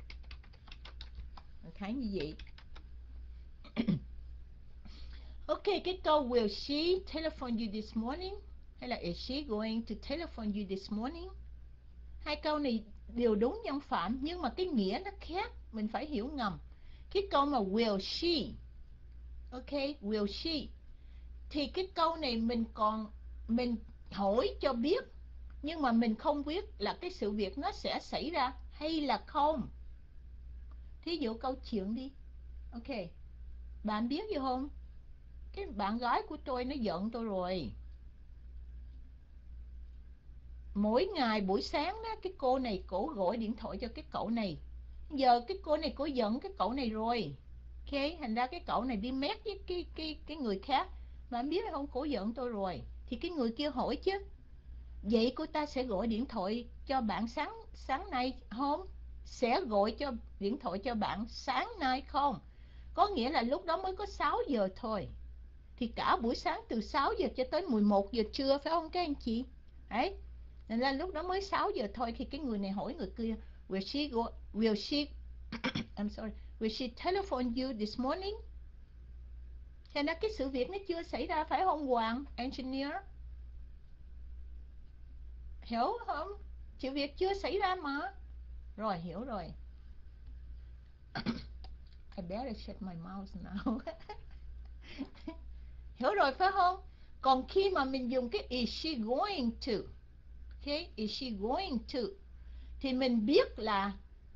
[SPEAKER 1] Thấy như vậy. Ok, cái câu will she telephone you this morning hay là is she going to telephone you this morning? Hai câu này đều đúng nhân phạm nhưng mà cái nghĩa nó khác, mình phải hiểu ngầm. Cái câu mà will she, ok, will she, thì cái câu này mình hỏi cho biết nhưng mà mình không biết là cái sự việc nó sẽ xảy ra hay là không. Thí dụ câu chuyện đi. Ok, bạn biết gì không? Cái bạn gái của tôi nó giận tôi rồi. Mỗi ngày buổi sáng đó, cái cô này cổ gọi điện thoại cho cái cậu này. Giờ cái cô này cổ giận cái cậu này rồi. Ok, thành ra cái cậu này đi mét với cái người khác. Bạn biết không, cổ giận tôi rồi. Thì cái người kia hỏi chứ, vậy cô ta sẽ gọi điện thoại cho bạn sáng nay không? Sẽ gọi cho điện thoại cho bạn sáng nay không? Có nghĩa là lúc đó mới có 6 giờ thôi. Thì cả buổi sáng từ 6 giờ cho tới 11 giờ trưa, phải không các anh chị? Đấy. Nên là lúc đó mới 6 giờ thôi. Thì cái người này hỏi người kia, will she I'm sorry, will she telephone you this morning? Cho nên cái sự việc nó chưa xảy ra, phải không Hoàng engineer? Hiểu không? Sự việc chưa xảy ra mà. Rồi, hiểu rồi. I better shut my mouth now. Hiểu rồi phải không? Còn khi mà mình dùng cái is she going to, okay, is she going to, thì mình biết là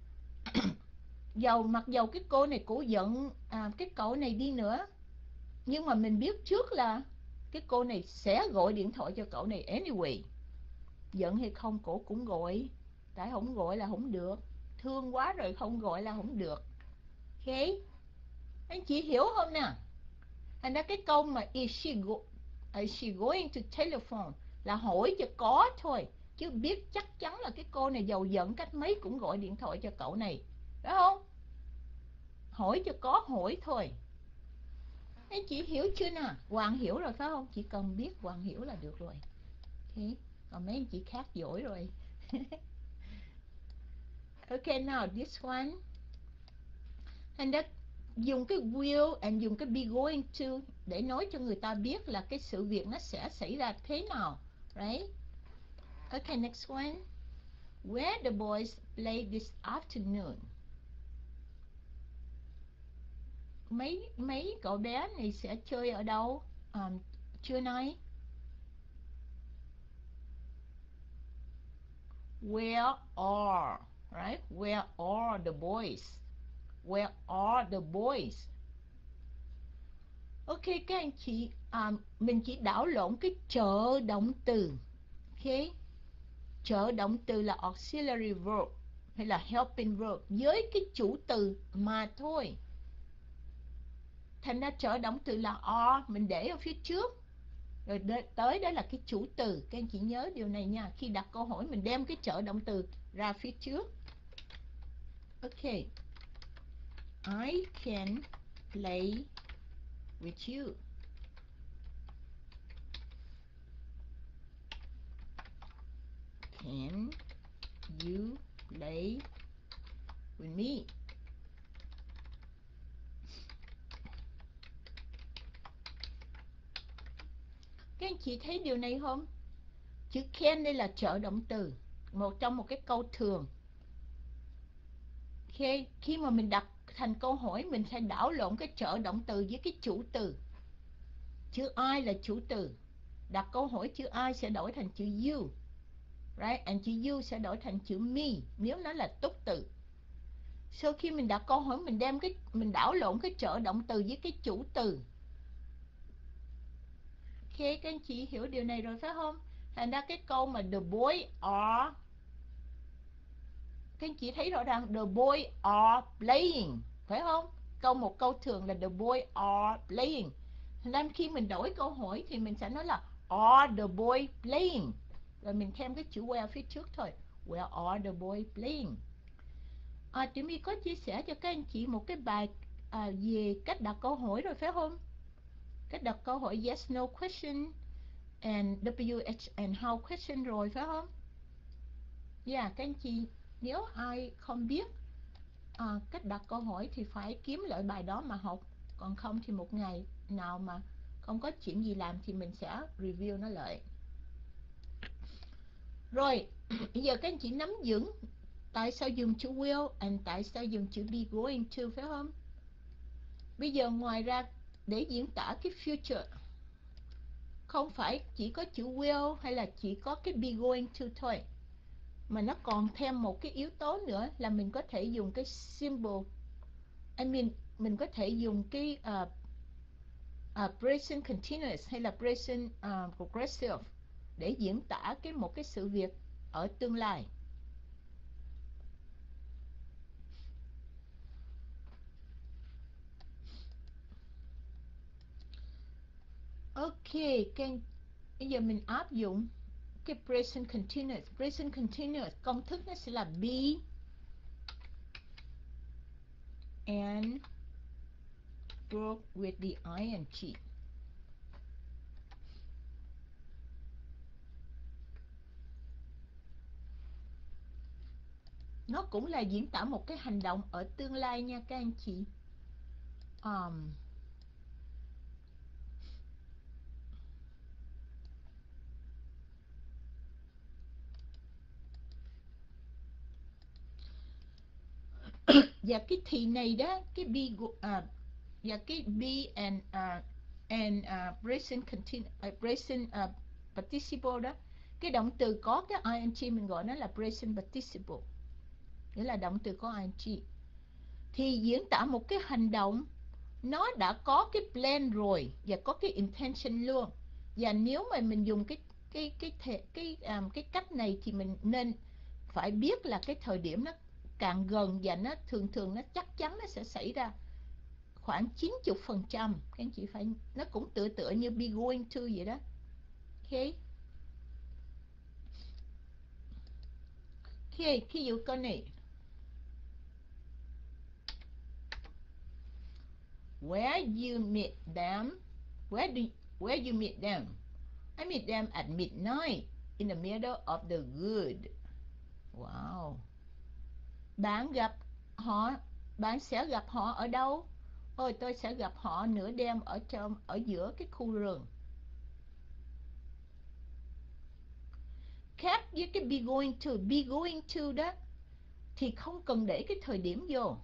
[SPEAKER 1] mặc dầu cái cô này cổ giận cái cậu này đi nữa, nhưng mà mình biết trước là cái cô này sẽ gọi điện thoại cho cậu này anyway. Giận hay không cổ cũng gọi, tại không gọi là không được. Thương quá rồi không gọi là không được. Ok, anh chị hiểu không nè? Thành ra cái câu mà is she going to telephone là hỏi cho có thôi, chứ biết chắc chắn là cái cô này giàu giận cách mấy cũng gọi điện thoại cho cậu này, phải không? Hỏi cho có hỏi thôi. Anh chị hiểu chưa nè? Hoàng hiểu rồi phải không? Chỉ cần biết Hoàng hiểu là được rồi. Okay. Còn mấy anh chị khác giỏi rồi. Okay, now this one. And that dùng cái will and dùng cái be going to để nói cho người ta biết là cái sự việc nó sẽ xảy ra thế nào. Right? Okay, next one. Where the boys play this afternoon? Mấy cậu bé này sẽ chơi ở đâu trưa nay? Where are, right? Where are the boys? Where are the boys? Ok các anh chị, mình chỉ đảo lộn cái trợ động từ. Ok, trợ động từ là auxiliary verb hay là helping verb với cái chủ từ mà thôi. Thành ra trợ động từ là are mình để ở phía trước, rồi tới đó là cái chủ từ. Các anh chị nhớ điều này nha, khi đặt câu hỏi mình đem cái trợ động từ ra phía trước. Ok, I can play with you. Can you play with me? Các anh chị thấy điều này không? Chữ can đây là trợ động từ, trong một cái câu thường. Khi mà mình đặt thành câu hỏi mình sẽ đảo lộn cái trợ động từ với cái chủ từ. Chữ I là chủ từ, đặt câu hỏi chữ I sẽ đổi thành chữ you, right? And chữ you sẽ đổi thành chữ me nếu nó là túc từ. So khi mình đặt câu hỏi mình đảo lộn cái trợ động từ với cái chủ từ. Ok, các anh chị hiểu điều này rồi phải không? Thành ra cái câu mà the boy are, các anh chị thấy rõ ràng the boy are playing, phải không? Một câu thường là the boy are playing. Thành ra khi mình đổi câu hỏi thì mình sẽ nói là are the boy playing, rồi mình thêm cái chữ where phía trước thôi. Where are the boy playing? Chị My có chia sẻ cho các anh chị một cái bài về cách đặt câu hỏi rồi phải không? Cách đặt câu hỏi yes no question and WH and how question rồi phải không? Yeah, các anh chị nếu ai không biết cách đặt câu hỏi thì phải kiếm lại bài đó mà học. Còn không thì một ngày nào mà không có chuyện gì làm thì mình sẽ review nó lại. Rồi, bây giờ các anh chị nắm vững tại sao dùng chữ will and tại sao dùng chữ be going to phải không? Bây giờ ngoài ra để diễn tả cái future không phải chỉ có chữ will hay là chỉ có cái be going to thôi, mà nó còn thêm một cái yếu tố nữa là mình có thể dùng cái symbol. Mình có thể dùng cái present continuous hay là present progressive để diễn tả một cái sự việc ở tương lai. Ok, bây giờ mình áp dụng cái present continuous. Present continuous công thức nó sẽ là be and verb with the ing. Nó cũng là diễn tả một cái hành động ở tương lai nha các anh chị. Và cái thì này đó, cái be và cái be and present present participle đó, cái động từ có cái ing mình gọi nó là present participle, nghĩa là động từ có ing, thì diễn tả một cái hành động nó đã có cái plan rồi và có cái intention luôn. Và nếu mà mình dùng cái cách này thì mình nên phải biết là cái thời điểm nó càng gần và nó thường nó chắc chắn nó sẽ xảy ra khoảng 90%. Các anh chị phải, nó cũng tựa như be going to vậy đó. Ok. Ok, ví dụ câu này. Where you meet them? Where you meet them? I meet them at midnight in the middle of the wood. Wow. Bạn gặp họ, bạn sẽ gặp họ ở đâu? Ôi, tôi sẽ gặp họ nửa đêm ở giữa cái khu rừng. Khác với cái be going to đó thì không cần để cái thời điểm vô.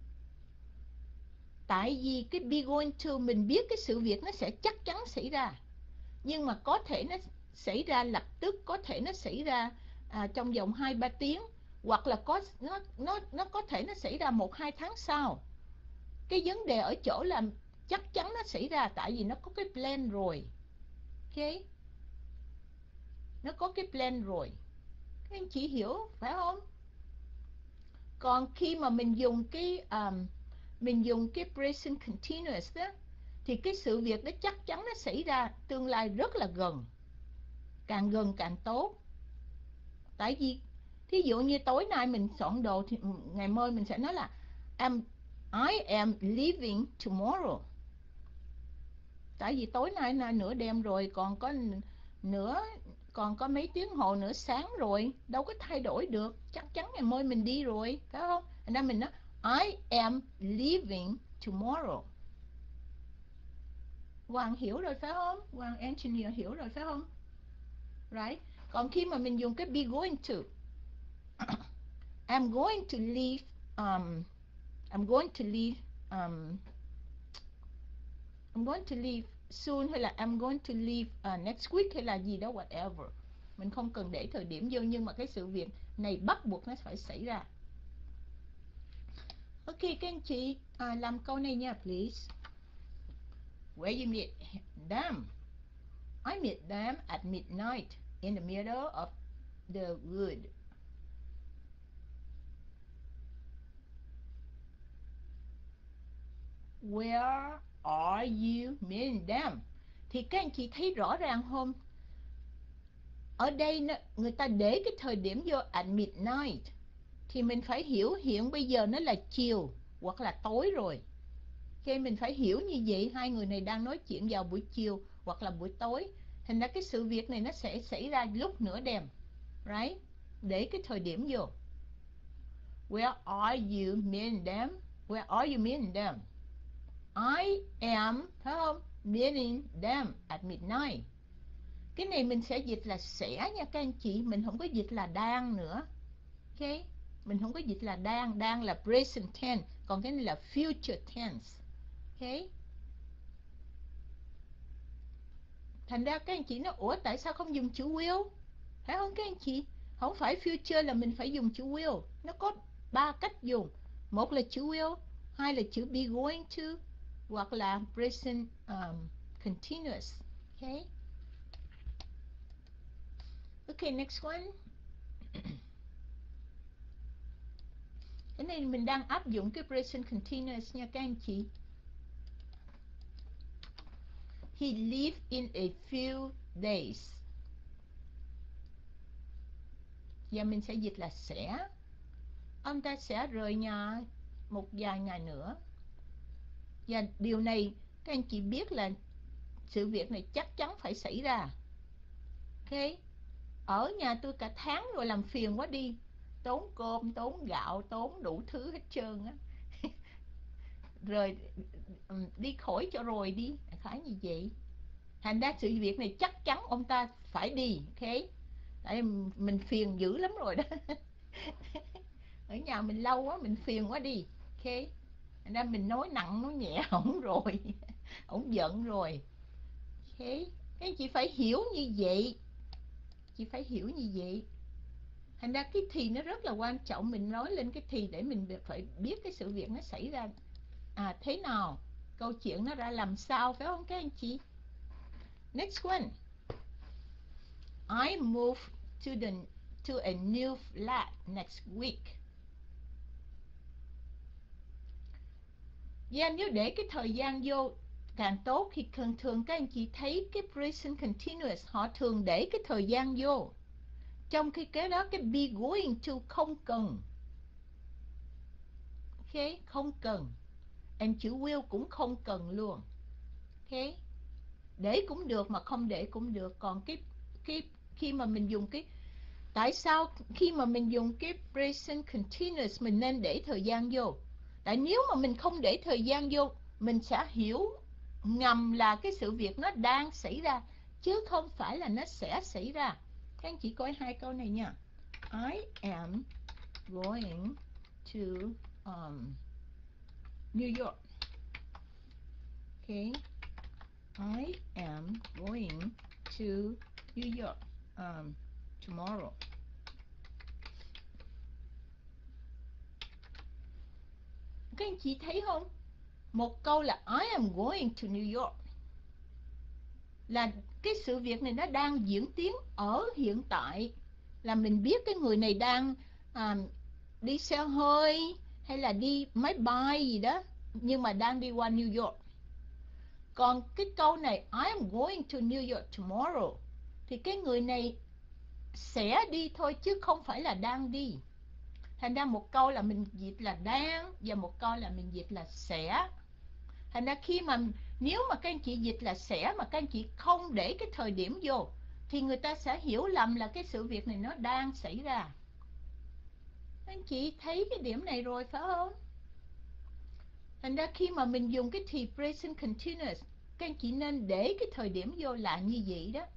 [SPEAKER 1] Tại vì cái be going to mình biết cái sự việc nó sẽ chắc chắn xảy ra, nhưng mà có thể nó xảy ra lập tức, có thể nó xảy ra trong vòng 2-3 tiếng, hoặc là nó có thể nó xảy ra 1-2 tháng sau. Cái vấn đề ở chỗ là chắc chắn nó xảy ra, tại vì nó có cái plan rồi. Ok, nó có cái plan rồi. Các anh chị hiểu phải không? Còn khi mà mình dùng cái present continuous đó, thì cái sự việc đó chắc chắn nó xảy ra tương lai rất là gần, càng gần càng tốt. Tại vì thí dụ như tối nay mình soạn đồ thì ngày mai mình sẽ nói là I am leaving tomorrow. Tại vì tối nay là nửa đêm rồi, còn có mấy tiếng hồ nữa sáng rồi, đâu có thay đổi được, chắc chắn ngày mai mình đi rồi, phải không? Nên mình nói I am leaving tomorrow. Hoàng hiểu rồi phải không? Hoàng engineer hiểu rồi phải không? Right. Còn khi mà mình dùng cái be going to, I'm going to leave I'm going to leave I'm going to leave soon, hay là I'm going to leave next week, hay là gì đó whatever. Mình không cần để thời điểm vô, nhưng mà cái sự việc này bắt buộc nó phải xảy ra. Ok, các anh chị làm câu này nha, please. Where you meet them? I meet them at midnight in the middle of the wood. Where are you meeting them? Thì các anh chị thấy rõ ràng không? Ở đây người ta để cái thời điểm vô at midnight, thì mình phải hiểu hiện bây giờ nó là chiều hoặc là tối rồi. Ok, mình phải hiểu như vậy, hai người này đang nói chuyện vào buổi chiều hoặc là buổi tối. Thành ra cái sự việc này nó sẽ xảy ra lúc nửa đêm. Right? Để cái thời điểm vô. Where are you, me and them? Where are you, me and them? I am, phải không? Meeting them at midnight. Cái này mình sẽ dịch là sẽ nha các anh chị. Mình không có dịch là đang nữa. Ok? Mình không có dịch là đang. Đang là present tense. Còn cái này là future tense. Ok? Thành ra các anh chị nói, ủa tại sao không dùng chữ will? Phải không các anh chị? Không phải future là mình phải dùng chữ will. Nó có 3 cách dùng. Một là chữ will, hai là chữ be going to, hoặc là present continuous. Okay. Okay, next one. Cái này mình đang áp dụng cái present continuous nha các anh chị. He leave in a few days. Giờ mình sẽ dịch là sẽ. Ông ta sẽ rời nhà một vài ngày nữa. Và điều này các anh chị biết là sự việc này chắc chắn phải xảy ra. Ok. Ở nhà tôi cả tháng rồi làm phiền quá đi. Tốn cơm, tốn gạo, tốn đủ thứ hết trơn á. Rồi đi khỏi cho rồi đi. Phải như vậy. Thành ra sự việc này chắc chắn ông ta phải đi. Ok. Tại mình phiền dữ lắm rồi đó. Ở nhà mình lâu quá, mình phiền quá đi. Ok. Thành ra mình nói nặng nói nhẹ ổng rồi. Ổng giận rồi. Ok. Các anh chị phải hiểu như vậy. Chị phải hiểu như vậy. Thành ra cái thì nó rất là quan trọng. Mình nói lên cái thì để mình phải biết cái sự việc nó xảy ra thế nào, câu chuyện nó ra làm sao, phải không các anh chị? Next one. I move to a new flat next week. Và nếu để cái thời gian vô càng tốt thì thường các anh chị thấy cái present continuous họ thường để cái thời gian vô. Trong khi cái đó cái be going to không cần. Ok, không cần. And chữ will cũng không cần luôn. Ok. Để cũng được mà không để cũng được. Còn cái khi mà mình dùng cái, tại sao khi mà mình dùng cái present continuous mình nên để thời gian vô? Tại nếu mà mình không để thời gian vô, mình sẽ hiểu ngầm là cái sự việc nó đang xảy ra, chứ không phải là nó sẽ xảy ra. Các anh chị coi hai câu này nha. I am going to New York. Okay. I am going to New York tomorrow. Các anh chị thấy không? Một câu là I am going to New York là cái sự việc này nó đang diễn tiến ở hiện tại, là mình biết cái người này đang đi xe hơi hay là đi máy bay gì đó, nhưng mà đang đi qua New York. Còn cái câu này I am going to New York tomorrow thì cái người này sẽ đi thôi chứ không phải là đang đi. Thành ra một câu là mình dịch là đang và một câu là mình dịch là sẽ. Thành ra khi mà nếu mà các anh chị dịch là sẽ mà các anh chị không để cái thời điểm vô thì người ta sẽ hiểu lầm là cái sự việc này nó đang xảy ra. Các anh chị thấy cái điểm này rồi phải không? Thành ra khi mà mình dùng cái thì present continuous, các anh chị nên để cái thời điểm vô là như vậy đó.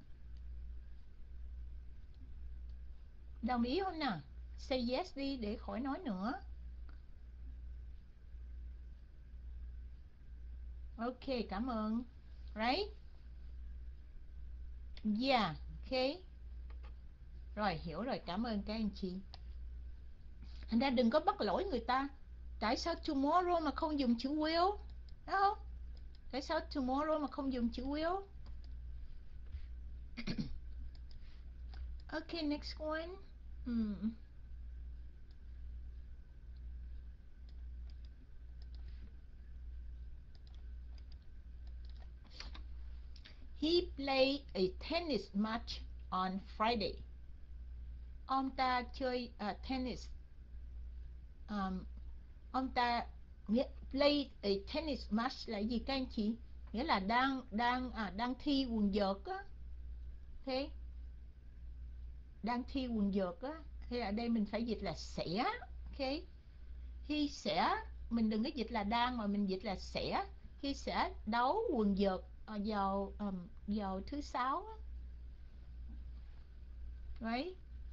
[SPEAKER 1] Đồng ý không nào? Say yes đi để khỏi nói nữa. Ok, cảm ơn. Right? Yeah, ok. Rồi, hiểu rồi, cảm ơn các anh chị. Thành ra đừng có bắt lỗi người ta. Tại sao tomorrow mà không dùng chữ will? Đúng không? Tại sao tomorrow mà không dùng chữ will? Ok, next one. He played a tennis match on Friday. Ông ta chơi tennis um, ông ta play a tennis match là gì các anh chị? Nghĩa là đang thi quần vợt á. Thế đang thi quần vợt á, thế ở đây mình phải dịch là sẽ. Ok, khi sẽ, mình đừng có dịch là đang mà mình dịch là sẽ. Khi sẽ đấu quần vợt vào thứ sáu á. Right?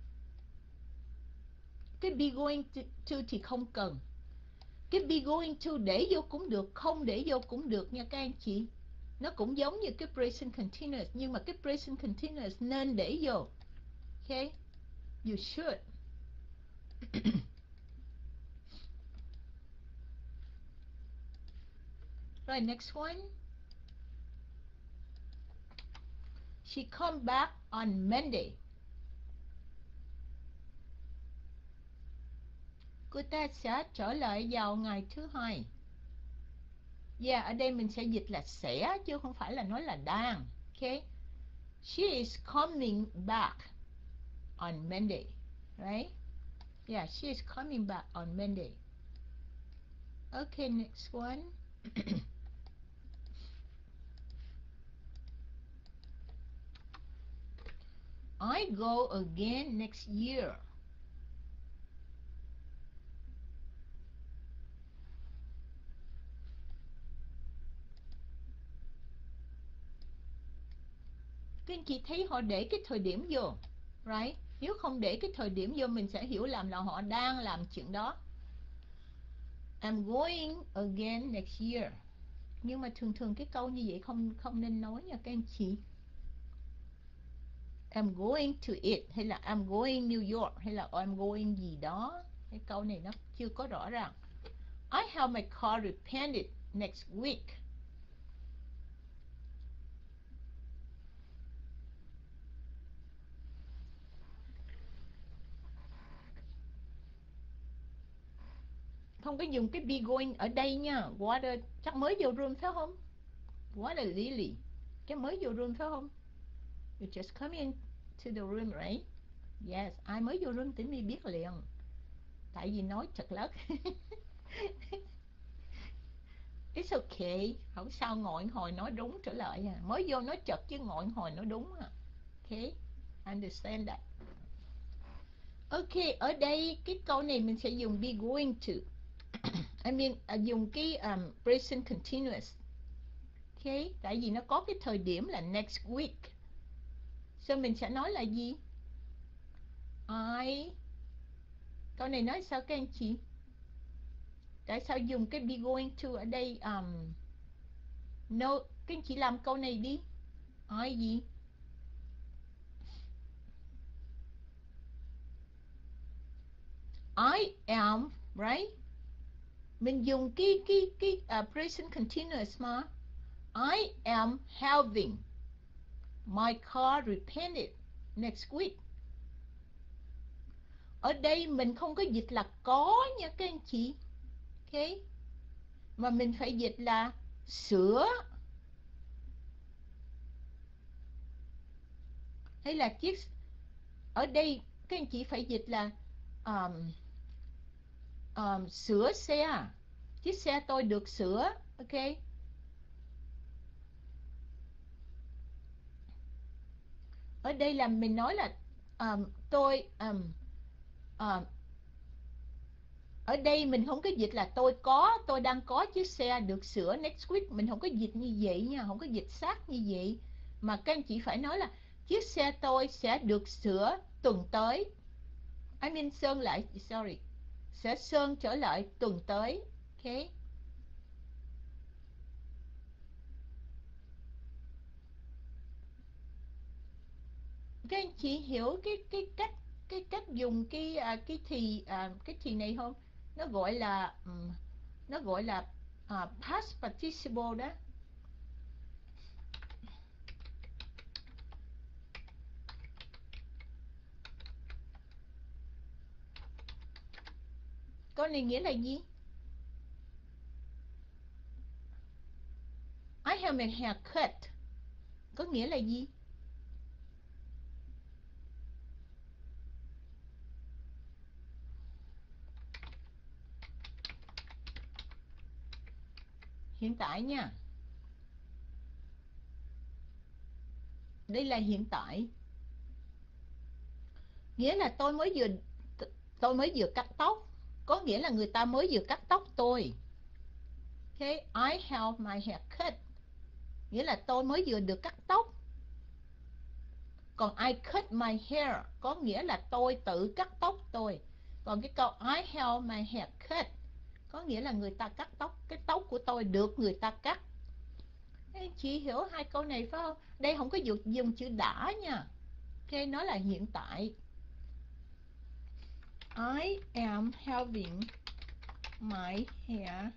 [SPEAKER 1] Cái be going to thì không cần. Cái be going to để vô cũng được, không để vô cũng được nha các anh chị. Nó cũng giống như cái present continuous, nhưng mà cái present continuous nên để vô. Ok, you should. Rồi, next one. She come back on Monday. Cô ta sẽ trở lại vào ngày thứ hai. Yeah, ở đây mình sẽ dịch là sẽ chứ không phải là nói là đang. Okay? She is coming back on Monday. Right? Yeah, she is coming back on Monday. Okay, next one. I go again next year. Các anh chị thấy họ để cái thời điểm vô. Right? Nếu không để cái thời điểm vô mình sẽ hiểu lầm là họ đang làm chuyện đó. I'm going again next year. Nhưng mà thường thường cái câu như vậy không nên nói nha các anh chị. I'm going to it hay là I'm going New York hay là I'm going gì đó. Cái câu này nó chưa có rõ ràng. I have my car repainted next week. Không có dùng cái be going ở đây nha. What chắc mới vô room phải không? What a Lily. Cái mới vô room phải không? You just come in to the room, right? Yes, ai mới vô room thì mình biết liền. Tại vì nói chật lất. It's okay, không sao, ngồi hồi nói đúng trở lại à. Mới vô nói chật chứ ngồi hồi nói đúng à. Okay, understand that. Okay, ở đây cái câu này mình sẽ dùng be going to. I mean, dùng cái present continuous. Okay, tại vì nó có cái thời điểm là next week. So mình sẽ nói là gì? Câu này nói sao các anh chị? Tại sao dùng cái be going to ở đây? No, các anh chị làm câu này đi. Gì? I am, right? Mình dùng cái present continuous mà. I am having my car repainted next week. Ở đây mình không có dịch là có nha các anh chị. Ok? Mà mình phải dịch là sửa. Hay là chiếc. Ở đây các anh chị phải dịch là sửa xe. Chiếc xe tôi được sửa. Ok? Ở đây là mình nói là tôi ở đây mình không có dịch là tôi đang có chiếc xe được sửa next week. Mình không có dịch như vậy nha, không có dịch sát như vậy. Mà các anh chị phải nói là chiếc xe tôi sẽ được sửa tuần tới. I mean sơn lại, sorry. Sẽ sơn trở lại tuần tới. Ok? Các anh chị hiểu cái cách dùng cái thì này không? Nó gọi là past participle đó. Câu này nghĩa là gì? I have a haircut. Có nghĩa là gì? Hiện tại nha. Đây là hiện tại. Nghĩa là tôi mới vừa cắt tóc. Có nghĩa là người ta mới vừa cắt tóc tôi. Okay, I have my hair cut. Nghĩa là tôi mới vừa được cắt tóc. Còn I cut my hair có nghĩa là tôi tự cắt tóc tôi. Còn cái câu I have my hair cut có nghĩa là người ta cắt tóc. Cái tóc của tôi được người ta cắt. Chị hiểu hai câu này phải không? Đây không có dùng chữ đã nha. Ok, nó là hiện tại. I am having my hair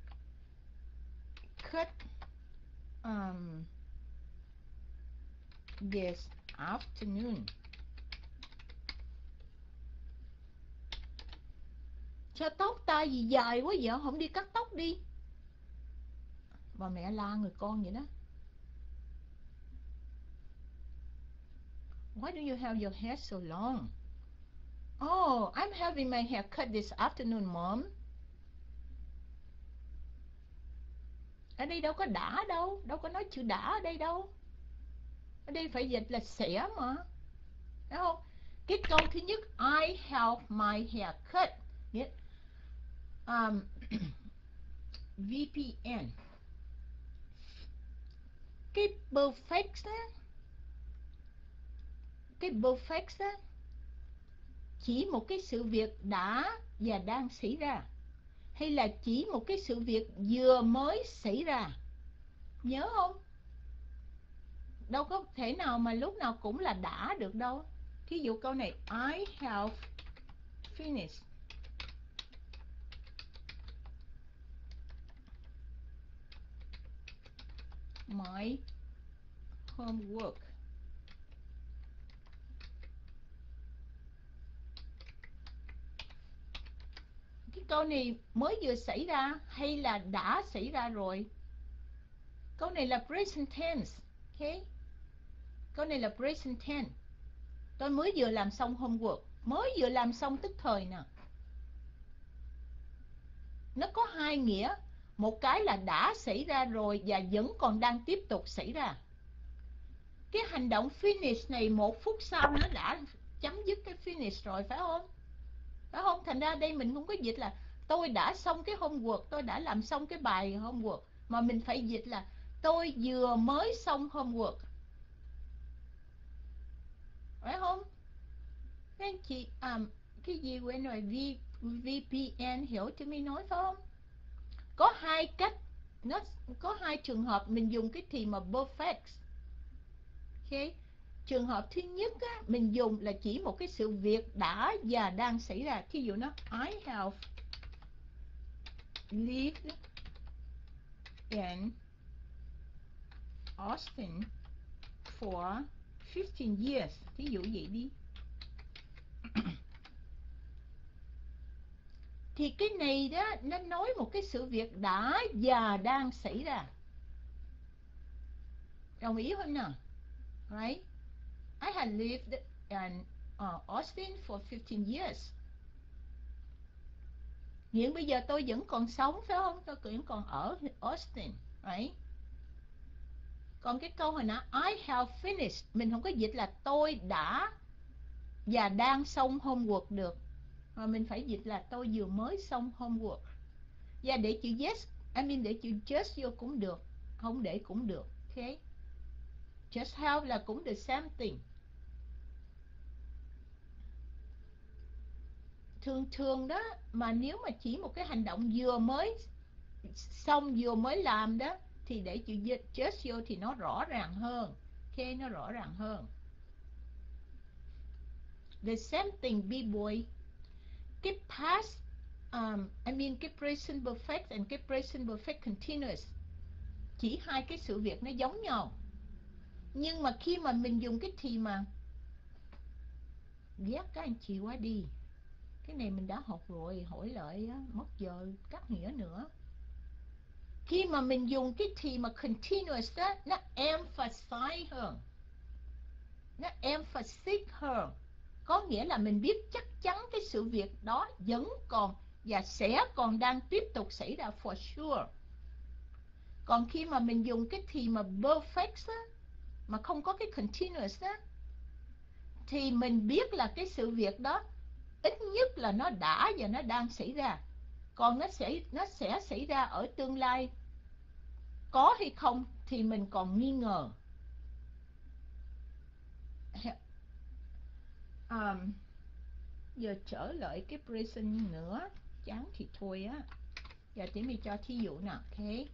[SPEAKER 1] cut this afternoon. Sao tóc ta gì dài quá vậy? Không đi cắt tóc đi. Bà mẹ la người con vậy đó. Why do you have your hair so long? Oh, I'm having my hair cut this afternoon, Mom. Ở đây đâu có đã đâu. Đâu có nói chữ đã ở đây đâu. Ở đây phải dịch là sẽ mà. Đúng không? Cái câu thứ nhất, I have my hair cut. Nghĩa, VPN. Cái perfect á, cái perfect á, chỉ một cái sự việc đã và đang xảy ra, hay là chỉ một cái sự việc vừa mới xảy ra. Nhớ không? Đâu có thể nào mà lúc nào cũng là đã được đâu. Thí dụ câu này, I have finished my homework. Cái câu này mới vừa xảy ra hay là đã xảy ra rồi? Câu này là present tense. Okay? Câu này là present tense. Tôi mới vừa làm xong homework. Mới vừa làm xong tức thời nè. Nó có hai nghĩa. Một cái là đã xảy ra rồi và vẫn còn đang tiếp tục xảy ra. Cái hành động finish này 1 phút sau nó đã chấm dứt cái finish rồi, phải không? Phải không? Thành ra đây mình không có dịch là tôi đã xong cái homework, tôi đã làm xong cái bài homework, mà mình phải dịch là tôi vừa mới xong homework. Phải không? Các anh chị cái gì quên rồi, VPN hiểu cho mình nói phải không? Có hai cách, nó có hai trường hợp mình dùng cái thì mà perfect. Okay. Trường hợp thứ nhất á, mình dùng là chỉ một cái sự việc đã và đang xảy ra. Thí dụ nó I have lived in Austin for 15 years. Thí dụ vậy đi. Thì cái này đó, nó nói một cái sự việc đã và đang xảy ra. Đồng ý không nào? Right? I had lived in Austin for 15 years. Hiện bây giờ tôi vẫn còn sống, phải không? Tôi vẫn còn ở Austin, right? Còn cái câu hồi nãy I have finished, mình không có dịch là tôi đã và đang xong homework được, mà mình phải dịch là tôi vừa mới xong homework. Và để chữ yes, để chữ just vô cũng được, không để cũng được. Okay? Just have là cũng the same thing. Thường đó, mà nếu mà chỉ một cái hành động vừa mới xong, vừa mới làm đó, thì để chữ just vô thì nó rõ ràng hơn. Ok, nó rõ ràng hơn. The same thing, B-boy. Cái past, cái present perfect and cái present perfect continuous, chỉ hai cái sự việc nó giống nhau. Nhưng mà khi mà mình dùng cái thì mà ghét các anh chị quá đi. Cái này mình đã học rồi, hỏi lại á, mất giờ cắt nghĩa nữa. Khi mà mình dùng cái thì mà continuous đó, nó emphasize hơn, nó emphasize hơn, có nghĩa là mình biết chắc chắn cái sự việc đó vẫn còn và sẽ còn đang tiếp tục xảy ra for sure. Còn khi mà mình dùng cái thì mà perfect á, mà không có cái continuous á, thì mình biết là cái sự việc đó ít nhất là nó đã và nó đang xảy ra. Còn nó sẽ xảy ra ở tương lai có hay không thì mình còn nghi ngờ. Giờ trở lại cái present nữa, chán thì thôi á. Giờ tí mình cho thí dụ nào. Okay.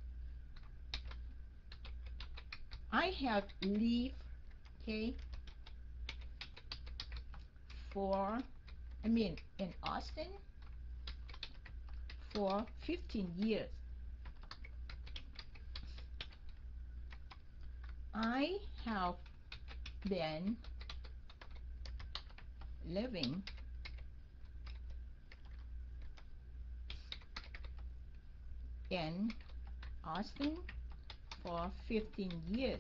[SPEAKER 1] I have lived, okay, in Austin for 15 years. I have been living in Austin for 15 years.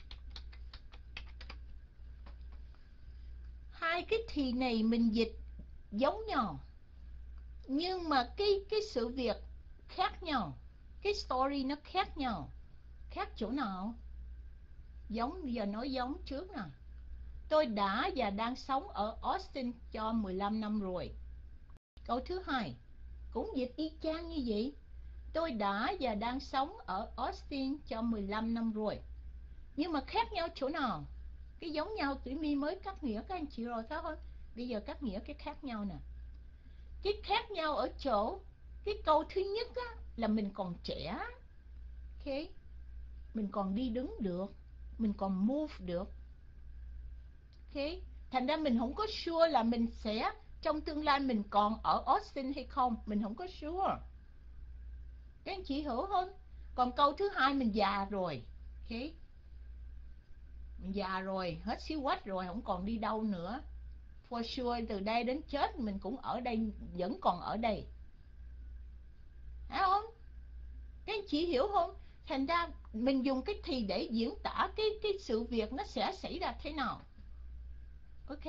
[SPEAKER 1] Hai cái thì này mình dịch giống nhau, nhưng mà cái sự việc khác nhau, cái story nó khác nhau. Khác chỗ nào? Giống, giờ nói giống trước nè. Tôi đã và đang sống ở Austin cho 15 năm rồi. Câu thứ hai cũng dịch y chang như vậy. Tôi đã và đang sống ở Austin cho 15 năm rồi. Nhưng mà khác nhau chỗ nào? Cái giống nhau tụi mi mới cắt nghĩa các anh chị rồi phải không? Bây giờ cắt nghĩa cái khác nhau nè. Cái khác nhau ở chỗ cái câu thứ nhất á, là mình còn trẻ. Ok, mình còn đi đứng được, mình còn move được. Ok, thành ra mình không có sure là mình sẽ trong tương lai mình còn ở Austin hay không, mình không có sure. Các anh chị hiểu không? Còn câu thứ hai mình già rồi. Ok, mình già rồi, hết xíu quách rồi, không còn đi đâu nữa. For sure từ đây đến chết mình cũng ở đây, vẫn còn ở đây. Thấy không? Các anh chị hiểu không? Thành ra mình dùng cái thì để diễn tả cái sự việc nó sẽ xảy ra thế nào. Ok.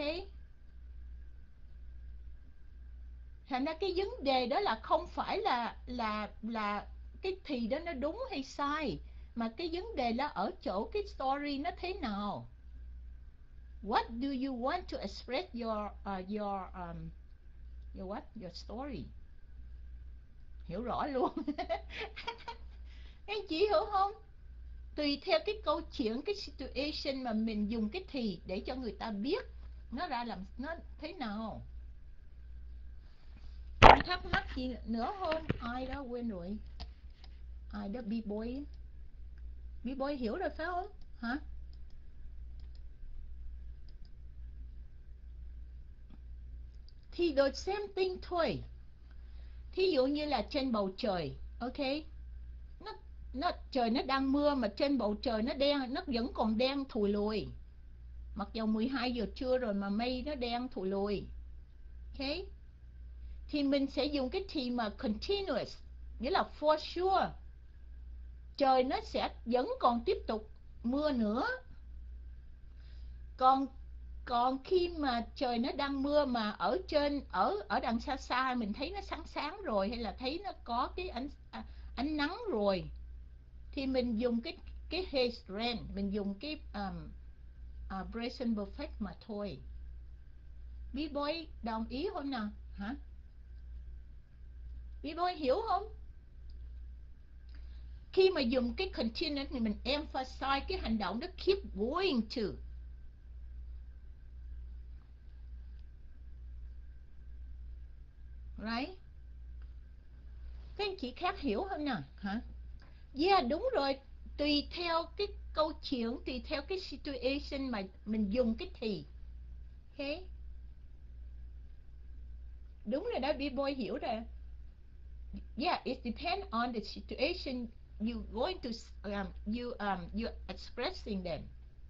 [SPEAKER 1] Thành ra cái vấn đề đó là không phải là cái thì đó nó đúng hay sai, mà cái vấn đề là ở chỗ cái story nó thế nào. What do you want to express your story? Hiểu rõ luôn. Anh chị hiểu không? Tùy theo cái câu chuyện, cái situation mà mình dùng cái thì để cho người ta biết nó ra làm nó thế nào. Thắc mắc gì nữa không? Ai đó quên rồi. Ai đó B-boy. B-boy hiểu rồi phải không? Hả? Thì the same thing thôi. Thí dụ như là trên bầu trời, ok, trời nó đang mưa mà trên bầu trời nó đen, nó vẫn còn đen thùi lùi. Mặc dù 12 giờ trưa rồi mà mây nó đen thùi lùi. Ok, thì mình sẽ dùng cái thì mà continuous, nghĩa là for sure trời nó sẽ vẫn còn tiếp tục mưa nữa. Còn khi mà trời nó đang mưa mà ở trên ở đằng xa xa mình thấy nó sáng sáng rồi, hay là thấy nó có cái ánh nắng rồi, thì mình dùng cái has rain, mình dùng cái present perfect mà thôi. B-boy đồng ý không nào? Hả? B-boy hiểu không? Khi mà dùng cái continuous thì mình emphasize cái hành động đó, keep going to. Right? Các anh chị khác hiểu không nào? Hả? Yeah, đúng rồi. Tùy theo cái câu chuyện, tùy theo cái situation mà mình dùng cái thì. Ok? Đúng rồi đó, B-boy hiểu rồi. Yeah, it depends on the situation you going to you expressing them.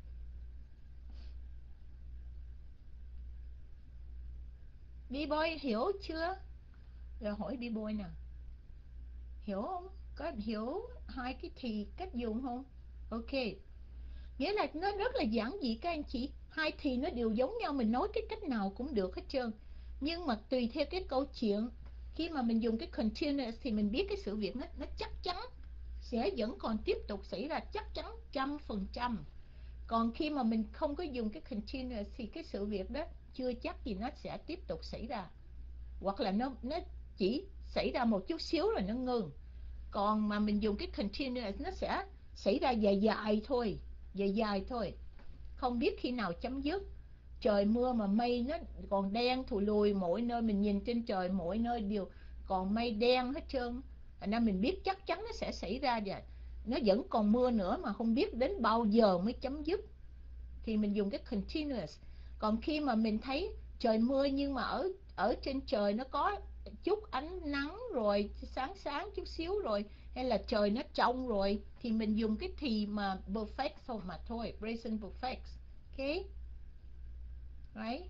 [SPEAKER 1] B-boy hiểu chưa? Rồi hỏi B-boy nào. Hiểu không? Có hiểu hai cái thì cách dùng không? Ok. Nghĩa là nó rất là giản dị các anh chị. Hai thì nó đều giống nhau, mình nói cái cách nào cũng được hết trơn. Nhưng mà tùy theo cái câu chuyện, khi mà mình dùng cái continuous thì mình biết cái sự việc nó chắc chắn sẽ vẫn còn tiếp tục xảy ra, chắc chắn 100%. Còn khi mà mình không có dùng cái continuous thì cái sự việc đó chưa chắc gì nó sẽ tiếp tục xảy ra, hoặc là nó chỉ xảy ra một chút xíu rồi nó ngừng. Còn mà mình dùng cái continuous nó sẽ xảy ra dài dài thôi, dài dài thôi, không biết khi nào chấm dứt. Trời mưa mà mây nó còn đen thù lùi, mỗi nơi mình nhìn trên trời mỗi nơi đều còn mây đen hết trơn, thành ra mình biết chắc chắn nó sẽ xảy ra và nó vẫn còn mưa nữa mà không biết đến bao giờ mới chấm dứt, thì mình dùng cái continuous. Còn khi mà mình thấy trời mưa nhưng mà ở trên trời nó có chút ánh nắng rồi, sáng sáng chút xíu rồi, hay là trời nó trong rồi, thì mình dùng cái thì mà perfect thôi mà thôi, present perfect. Okay, right?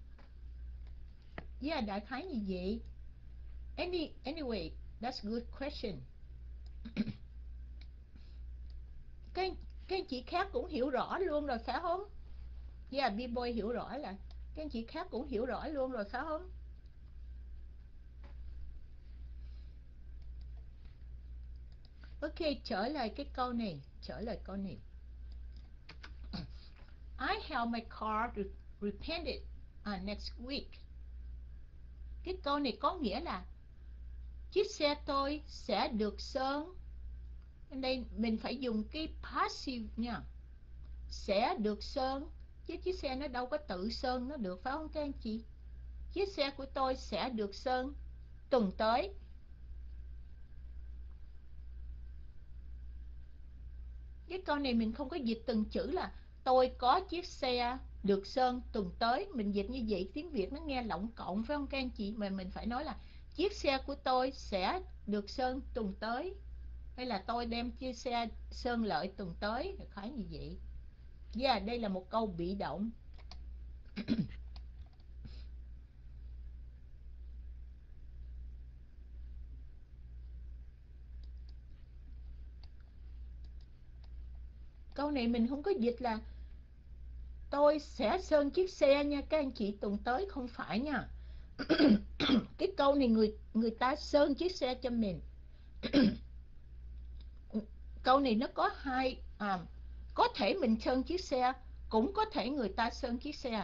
[SPEAKER 1] Yeah, đại khái như vậy. Anyway, that's a good question. cái cái anh chị khác cũng hiểu rõ luôn rồi phải không? Yeah, B-boy hiểu rõ là các anh chị khác cũng hiểu rõ luôn rồi phải không? Ok, trở lại cái câu này, I have my car repainted next week. Cái câu này có nghĩa là chiếc xe tôi sẽ được sơn. Đây mình phải dùng cái passive nha, sẽ được sơn, chứ chiếc xe nó đâu có tự sơn nó được phải không các anh chị? Chiếc xe của tôi sẽ được sơn tuần tới. Cái câu này mình không có dịch từng chữ là tôi có chiếc xe được sơn tuần tới. Mình dịch như vậy tiếng Việt nó nghe lỏng cộng phải không các anh chị? Mà mình phải nói là chiếc xe của tôi sẽ được sơn tuần tới, hay là tôi đem chiếc xe sơn lại tuần tới, khái như vậy. Yeah, đây là một câu bị động. Câu này mình không có dịch là tôi sẽ sơn chiếc xe nha các anh chị tuần tới, không phải nha. Cái câu này người ta sơn chiếc xe cho mình. Câu này nó có hai có thể mình sơn chiếc xe, cũng có thể người ta sơn chiếc xe.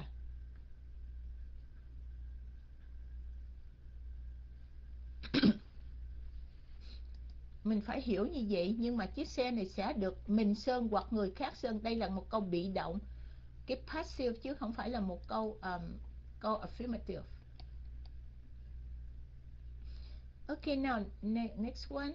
[SPEAKER 1] Mình phải hiểu như vậy, nhưng mà chiếc xe này sẽ được mình sơn hoặc người khác sơn. Đây là một câu bị động, cái passive chứ không phải là một câu affirmative. Okay, now next one.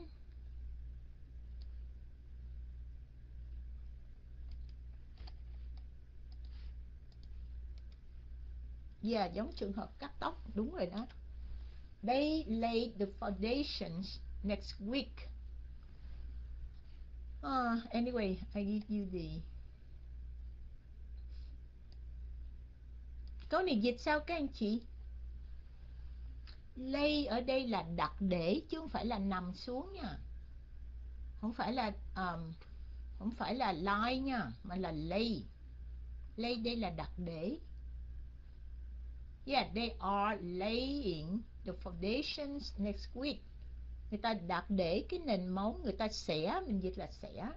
[SPEAKER 1] Yeah, giống trường hợp cắt tóc, đúng rồi đó. They laid the foundations next week. Anyway, I give you the... Câu này dịch sao các anh chị? Lay ở đây là đặt để chứ không phải là nằm xuống nha. Không phải là lie nha, mà là lay. Lay đây là đặt để. Yeah, they are laying the foundations next week. Người ta đặt để cái nền móng, người ta sẽ, mình dịch là sẽ.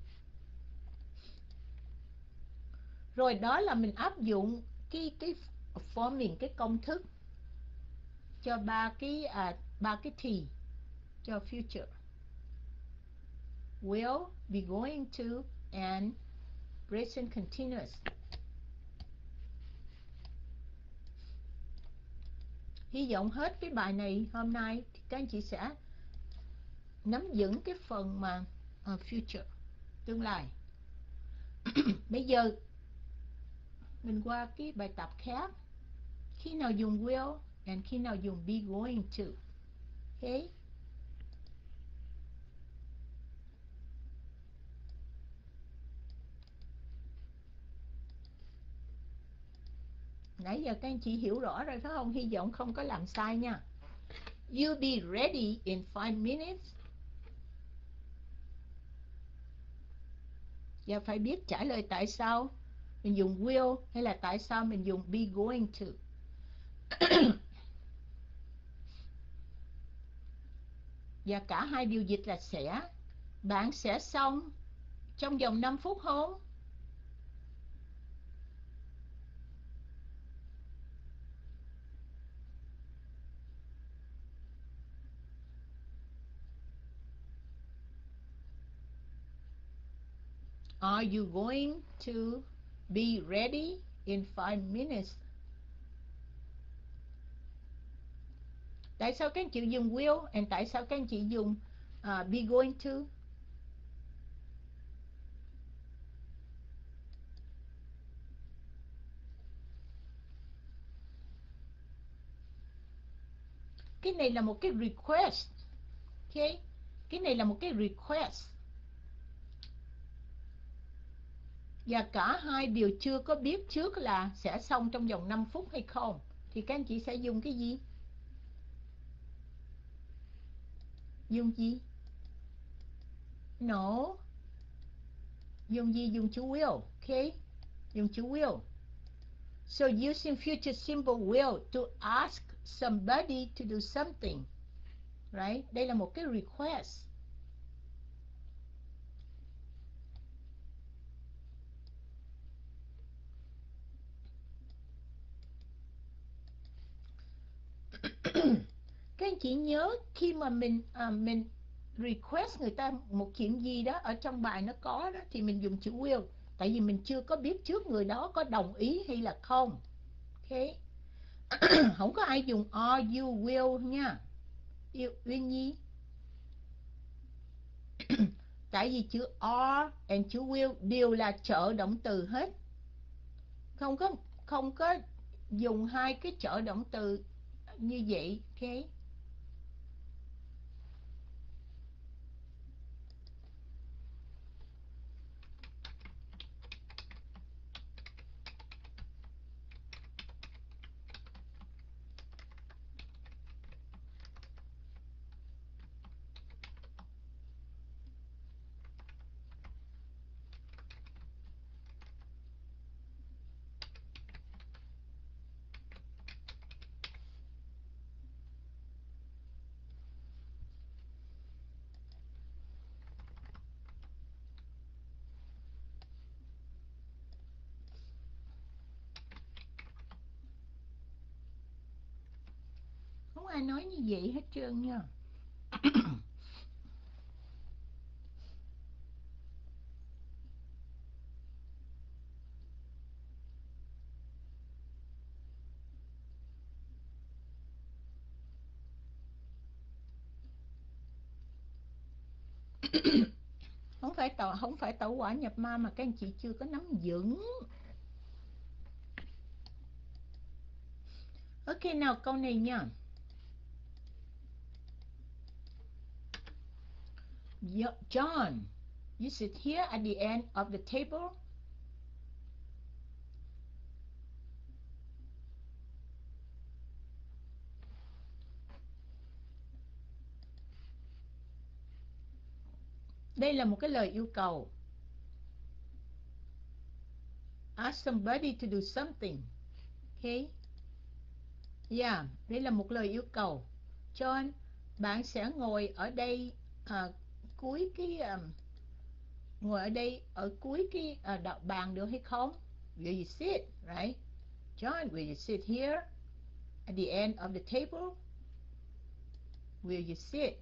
[SPEAKER 1] Rồi đó là mình áp dụng cái forming, cái công thức cho ba cái thì cho future. Will, be going to, and present continuous. Hy vọng hết cái bài này hôm nay thì các anh chị sẽ nắm vững cái phần mà future, tương lai. Bây giờ mình qua cái bài tập khác. Khi nào dùng will and khi nào dùng be going to. Okay? Nãy giờ các anh chị hiểu rõ rồi phải không? Hy vọng không có làm sai nha. You'll be ready in 5 minutes. Và phải biết trả lời tại sao mình dùng will hay là tại sao mình dùng be going to. Và cả hai điều dịch là sẽ. Bạn sẽ xong trong vòng 5 phút không? Are you going to be ready in 5 minutes? Tại sao các anh chị dùng will and tại sao các anh chị dùng be going to? Cái này là một cái request. Okay? Cái này là một cái request. Và cả hai đều chưa có biết trước là sẽ xong trong vòng 5 phút hay không. Thì các anh chị sẽ dùng cái gì? Dùng gì? No. Dùng gì? Dùng chữ will. Okay? Dùng chữ will. So using future simple will to ask somebody to do something. Right? Đây là một cái request. Các anh chị nhớ khi mà mình request người ta một chuyện gì đó ở trong bài nó có đó thì mình dùng chữ will, tại vì mình chưa có biết trước người đó có đồng ý hay là không. Okay. Không có ai dùng are you will nha Uyên Nhi. Tại vì chữ are and chữ will đều là trợ động từ hết, không có dùng hai cái trợ động từ như vậy. Okay. Không ai nói như vậy hết trơn nha. Không phải tẩu hỏa nhập ma mà các anh chị chưa có nắm vững. Ok, nào câu này nha. John, you sit here at the end of the table. Đây là một cái lời yêu cầu. Ask somebody to do something. Okay. Yeah, đây là một lời yêu cầu. John, bạn sẽ ngồi ở đây cuối cái ngồi ở đây ở cuối cái bàn được hay không? Will you sit, right? John, will you sit here at the end of the table? Will you sit?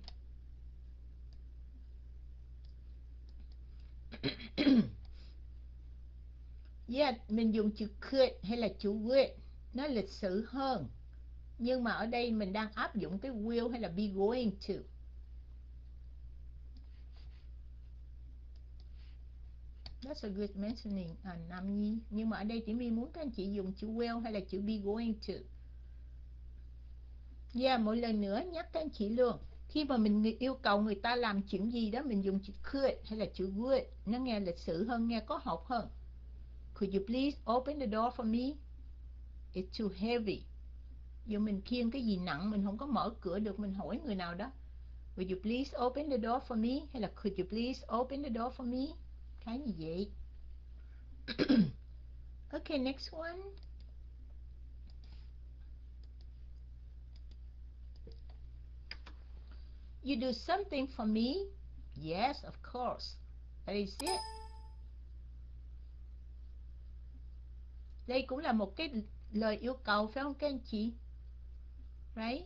[SPEAKER 1] Yeah, mình dùng chữ could hay là chữ would, nó lịch sự hơn. Nhưng mà ở đây mình đang áp dụng cái will hay là be going to. That's a good mentioning, Nam Nhi. Nhưng mà ở đây Chị My muốn các anh chị dùng chữ will hay là chữ be going to. Yeah, một lần nữa nhắc các anh chị luôn. Khi mà mình yêu cầu người ta làm chuyện gì đó, mình dùng chữ could hay là chữ would, nó nghe lịch sự hơn, nghe có học hơn. Could you please open the door for me? It's too heavy. Dù mình khiêng cái gì nặng, mình không có mở cửa được, mình hỏi người nào đó, Would you please open the door for me? Hay là Could you please open the door for me? Cái như vậy. Okay, next one. You do something for me, Yes, of course. That is it. Đây cũng là một cái lời yêu cầu phải không các anh chị? Right?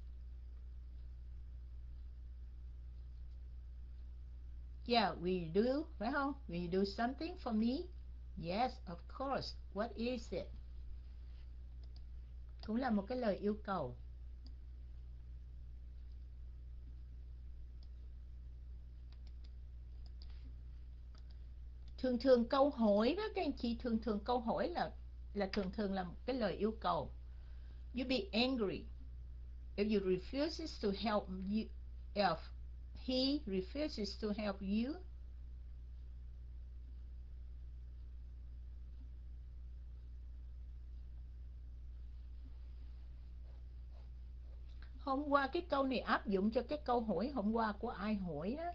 [SPEAKER 1] Yeah, will you do, phải không? Will you do something for me? Yes, of course. What is it? Cũng là một cái lời yêu cầu. Thường thường câu hỏi đó các anh chị, thường câu hỏi là thường là một cái lời yêu cầu. You be angry if you refuses to help you, if he refuses to help you. Hôm qua cái câu này áp dụng cho cái câu hỏi hôm qua của ai hỏi đó.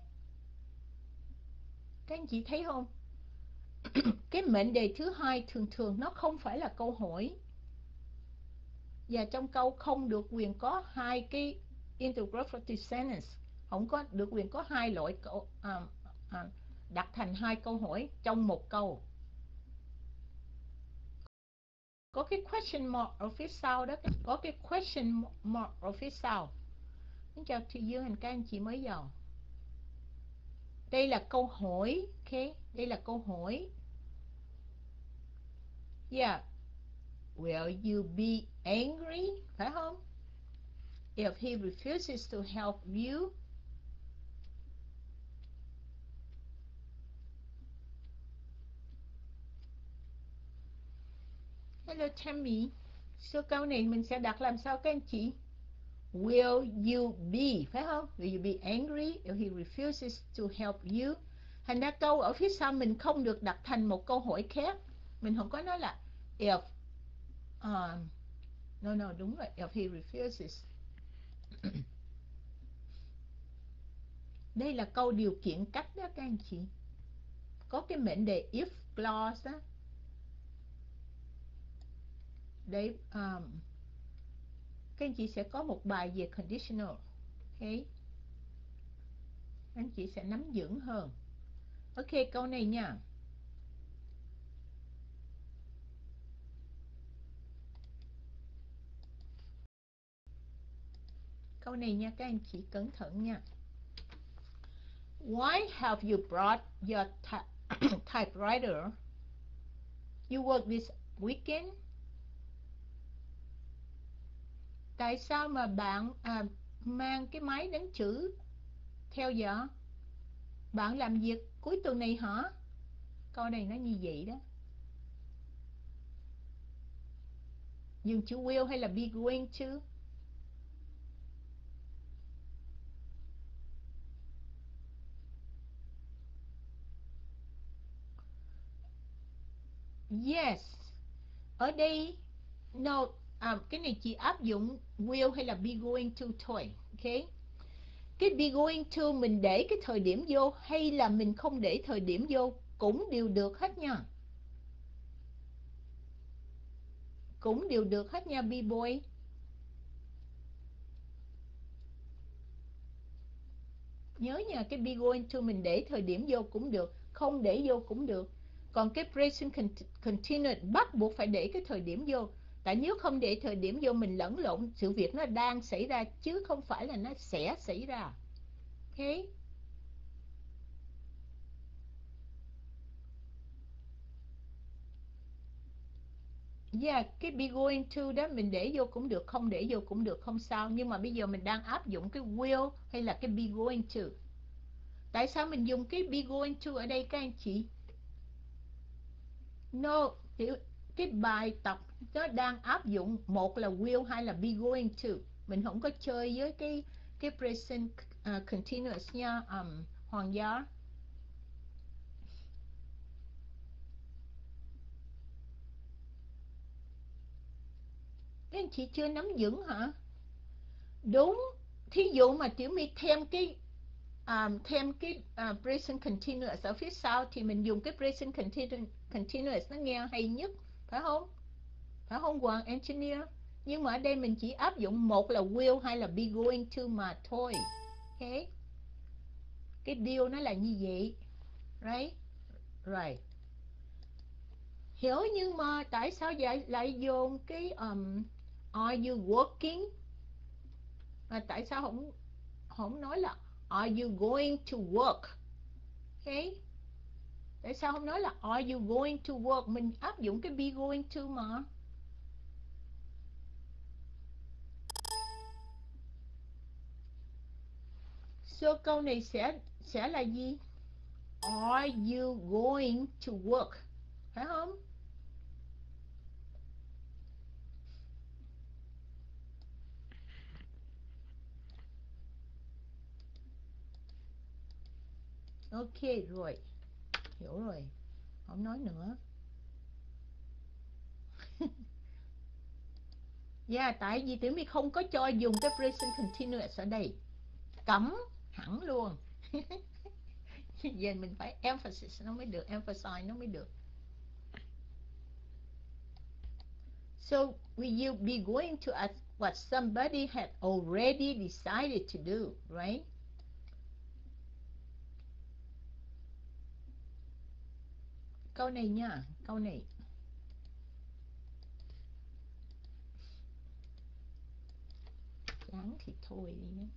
[SPEAKER 1] Các anh chị thấy không? Cái mệnh đề thứ hai thường nó không phải là câu hỏi. Và trong câu không được quyền có hai cái interrogative sentence, không có được quyền có hai loại câu đặt thành hai câu hỏi trong một câu. Có cái question mark ở phía sau đó, có cái question mark ở phía sau. Xin chào Thị Dương and các anh chị mới vào. Đây là câu hỏi, ok? Đây là câu hỏi. Yeah. Will you be angry? Phải không? If he refuses to help you. Hello Tammy. So câu này mình sẽ đặt làm sao các anh chị? Will you be, phải không? Will you be angry if he refuses to help you? Thành ra câu ở phía sau mình không được đặt thành một câu hỏi khác. Mình không có nói là if no, đúng rồi, if he refuses. Đây là câu điều kiện cách đó các anh chị. Có cái mệnh đề if clause đó. Đấy, các anh chị sẽ có một bài về conditional. Ok, anh chị sẽ nắm vững hơn. Ok, câu này nha. Câu này nha các anh chị, cẩn thận nha. Why have you brought your typewriter? You work this weekend? Tại sao mà bạn mang cái máy đánh chữ theo giờ? Bạn làm việc cuối tuần này hả? Câu này nó như vậy đó. Dùng chữ will hay là be going to? Yes. Ở đây no, cái này chỉ áp dụng will hay là be going to thôi. Ok. Cái be going to mình để cái thời điểm vô hay là mình không để thời điểm vô cũng đều được hết nha. Cũng đều được hết nha be boy. Nhớ nha, cái be going to mình để thời điểm vô cũng được, không để vô cũng được. Còn cái present continuous bắt buộc phải để cái thời điểm vô. Tại nếu không để thời điểm vô mình lẫn lộn sự việc nó đang xảy ra chứ không phải là nó sẽ xảy ra. Ok. Yeah, cái be going to đó mình để vô cũng được, không để vô cũng được, không sao. Nhưng mà bây giờ mình đang áp dụng cái will hay là cái be going to. Tại sao mình dùng cái be going to ở đây các anh chị? No, cái bài tập nó đang áp dụng một là will hay là be going to. Mình không có chơi với cái present continuous nha, Hoàng Gia. Các anh chị chưa nắm vững hả? Đúng. Thí dụ mà Tiểu My thêm cái present continuous ở phía sau thì mình dùng cái present continuous nó nghe hay nhất, phải không? Phải không Hoàng Engineer? Nhưng mà ở đây mình chỉ áp dụng một là will hay là be going to mà thôi. Ok. cái deal nó là như vậy, right? Right. Hiểu, nhưng mà tại sao lại dùng cái are you working? Mà tại sao không không nói là are you going to work? Okay? Tại sao không nói là are you going to work? Mình áp dụng cái be going to mà. So câu này sẽ là gì? Are you going to work? Phải không? Ok rồi, hiểu rồi, không nói nữa. Yeah, tại vì Tiểu My không có cho dùng cái present continuous ở đây, cấm hẳn luôn. Giờ mình phải emphasis nó mới được, emphasize nó mới được. So will you be going to what somebody had already decided to do, right? Câu này nha, câu này. Chán thì thôi đi nhé.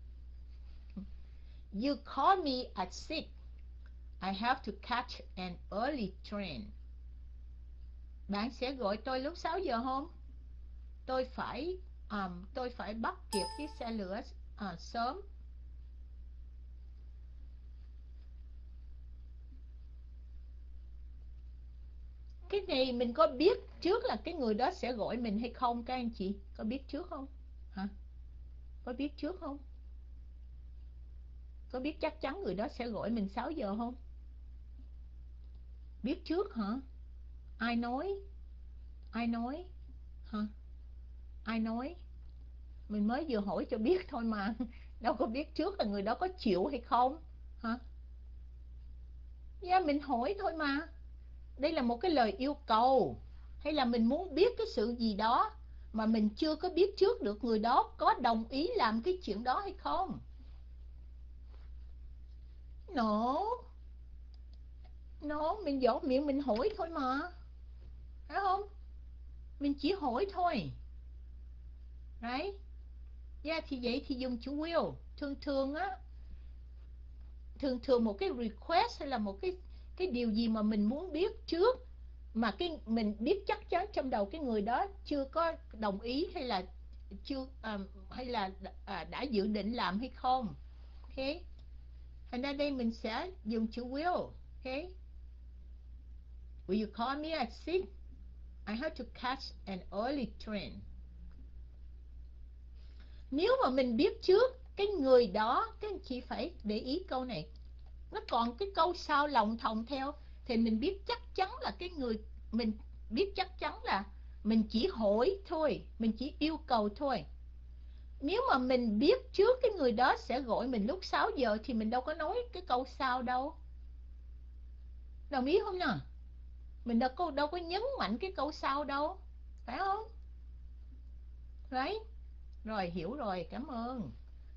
[SPEAKER 1] You call me at 6. I have to catch an early train. Bạn sẽ gọi tôi lúc 6 giờ không? Tôi phải bắt kịp chiếc xe lửa sớm. Cái này mình có biết trước là cái người đó sẽ gọi mình hay không các anh chị? Có biết trước không? Hả? Có biết trước không? Có biết chắc chắn người đó sẽ gọi mình 6 giờ không? Biết trước hả? Ai nói? Ai nói? Hả? Ai nói? Mình mới vừa hỏi cho biết thôi mà. Đâu có biết trước là người đó có chịu hay không? Hả? Yeah, mình hỏi thôi mà. Đây là một cái lời yêu cầu, hay là mình muốn biết cái sự gì đó mà mình chưa có biết trước được người đó có đồng ý làm cái chuyện đó hay không. No, no, mình dỗ miệng mình hỏi thôi mà, phải không? Mình chỉ hỏi thôi, right? Yeah, thì vậy thì dùng chữ will. Thường thường á, thường một cái request hay là một cái điều gì mà mình muốn biết trước, mà cái mình biết chắc chắn trong đầu cái người đó chưa có đồng ý hay là chưa hay là đã dự định làm hay không. Ok, thành ra đây mình sẽ dùng chữ will. Ok, will you call me at 6? I have to catch an early train. Nếu mà mình biết trước cái người đó, các anh chị phải để ý câu này, nó còn cái câu sau lòng thòng theo, thì mình biết chắc chắn là cái người, mình biết chắc chắn là mình chỉ hỏi thôi, mình chỉ yêu cầu thôi. Nếu mà mình biết trước cái người đó sẽ gọi mình lúc 6 giờ thì mình đâu có nói cái câu sau đâu. Đồng ý không nào? Mình đâu có nhấn mạnh cái câu sau đâu, phải không? Đấy, rồi hiểu rồi, cảm ơn.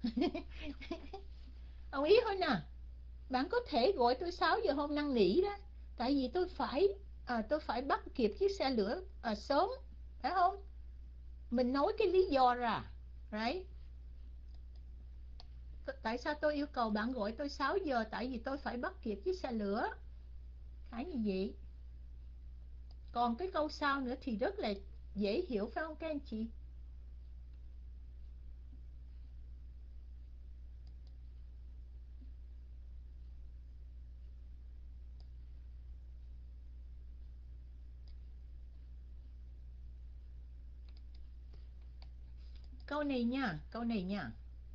[SPEAKER 1] Đồng ý thôi nè. Bạn có thể gọi tôi 6 giờ hôm năn nỉ đó, tại vì tôi phải bắt kịp chiếc xe lửa sớm, phải không? Mình nói cái lý do ra, right? Tại sao tôi yêu cầu bạn gọi tôi 6 giờ? Tại vì tôi phải bắt kịp chiếc xe lửa. Cái như vậy. Còn cái câu sau nữa thì rất là dễ hiểu, phải không các anh chị? Câu này nha, câu này nha.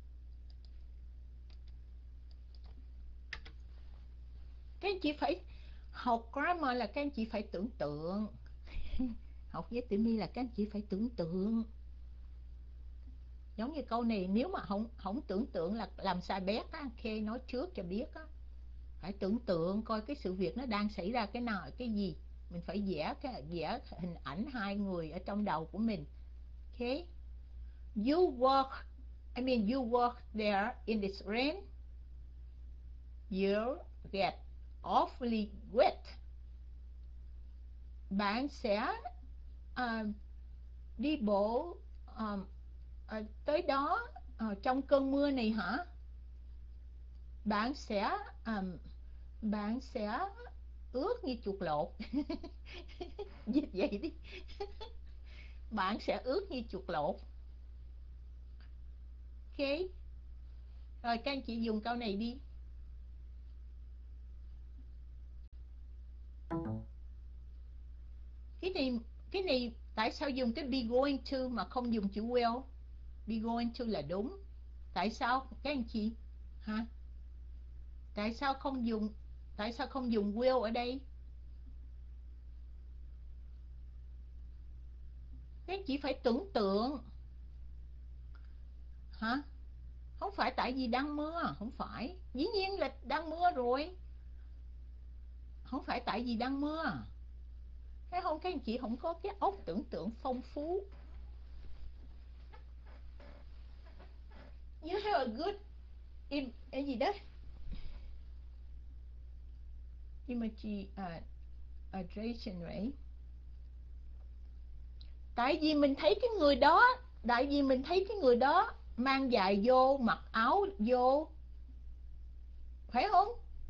[SPEAKER 1] Các anh chị phải học grammar là các anh chị phải tưởng tượng. Học với Tiểu My là các anh chị phải tưởng tượng. Giống như câu này, nếu mà không tưởng tượng là làm sai bét á, Kê nói trước cho biết á. Phải tưởng tượng coi cái sự việc nó đang xảy ra cái nào, cái gì. Mình phải vẽ hình ảnh hai người ở trong đầu của mình. Okay. You work there in this rain. You'll get awfully wet. Bạn sẽ đi bộ tới đó trong cơn mưa này hả? Bạn sẽ bạn sẽ ướt như chuột lột. Dịch vậy đi. Bạn sẽ ướt như chuột lột. Ok. Rồi các anh chị dùng câu này đi. Cái này tại sao dùng cái be going to mà không dùng chữ will? Be going to là đúng. Tại sao các anh chị? Hả? Tại sao không dùng will ở đây? Các anh chị phải tưởng tượng. Hả? Không phải tại vì đang mưa, không phải. Dĩ nhiên là đang mưa rồi. Không phải tại vì đang mưa. Thấy không, các anh chị không có cái óc tưởng tượng phong phú. You have a good gì đó imagination, right? Tại vì mình thấy cái người đó mang giày vô, mặc áo vô, phải không?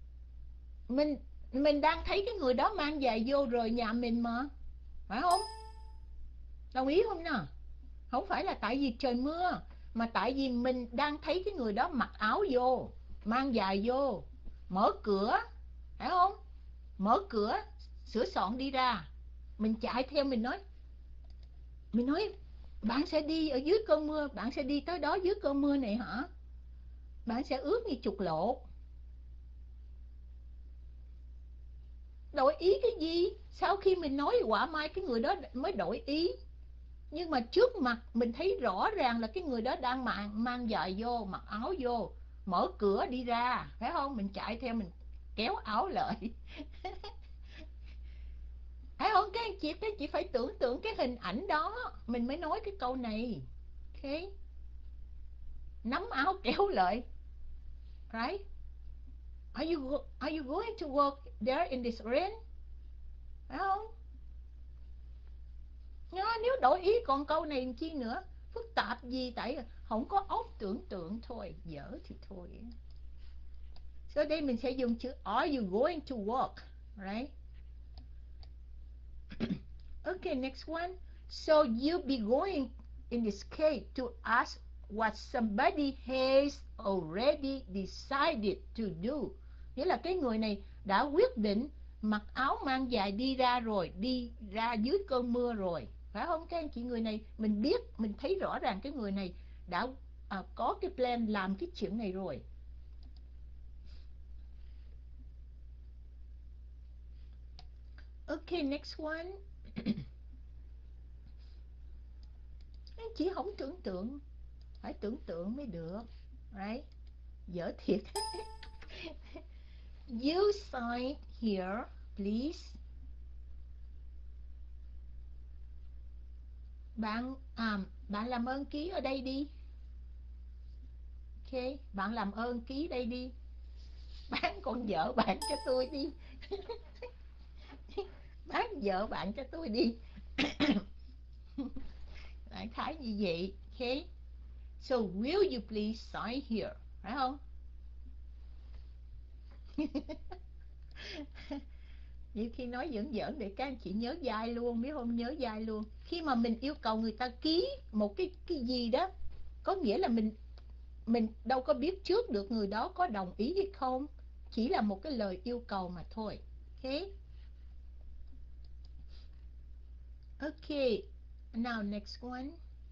[SPEAKER 1] Mình đang thấy cái người đó mang giày vô rời nhà mình mà, phải không? Đồng ý không nào? Không phải là tại vì trời mưa, mà tại vì mình đang thấy cái người đó mặc áo vô, mang giày vô, mở cửa, phải không? Mở cửa, sửa soạn đi ra. Mình chạy theo, mình nói bạn sẽ đi ở dưới cơn mưa, bạn sẽ đi tới đó dưới cơn mưa này hả? Bạn sẽ ướt như chuột lột. Đổi ý cái gì? Sau khi mình nói quả mai cái người đó mới đổi ý. Nhưng mà trước mặt mình thấy rõ ràng là cái người đó đang mang giày vô, mặc áo vô, mở cửa đi ra, phải không? Mình chạy theo, mình kéo áo lại. Phải không? Các anh chị phải tưởng tượng cái hình ảnh đó mình mới nói cái câu này. Ok. Nắm áo kéo lại. Right? Are you going to work there in this rain? Phải không? Nếu đổi ý còn câu này làm chi nữa? Phức tạp gì, tại không có óc tưởng tượng thôi, dở thì thôi. So đây mình sẽ dùng chữ are you going to work, right? Okay, next one. So you be going in this case to ask what somebody has already decided to do. Nghĩa là cái người này đã quyết định mặc áo mang giày đi ra rồi, đi ra dưới cơn mưa rồi. Phải không các anh chị? Người này mình biết, mình thấy rõ ràng cái người này đã có cái plan làm cái chuyện này rồi. Okay, next one. Anh chị không tưởng tượng, phải tưởng tượng mới được, right? Dở thiệt. You sign here, please. Bạn làm ơn ký ở đây đi. Ok, bạn làm ơn ký đây đi. Bán con vợ bạn cho tôi đi. Bán vợ bạn cho tôi đi. Đại khái như vậy. Ok. So will you please sign here, phải không? Nhiều khi nói giỡn giỡn để các anh chị nhớ dai luôn, biết không? Nhớ dai luôn. Khi mà mình yêu cầu người ta ký một cái gì đó, có nghĩa là mình đâu có biết trước được người đó có đồng ý hay không, chỉ là một cái lời yêu cầu mà thôi. Ok. Ok, now next one.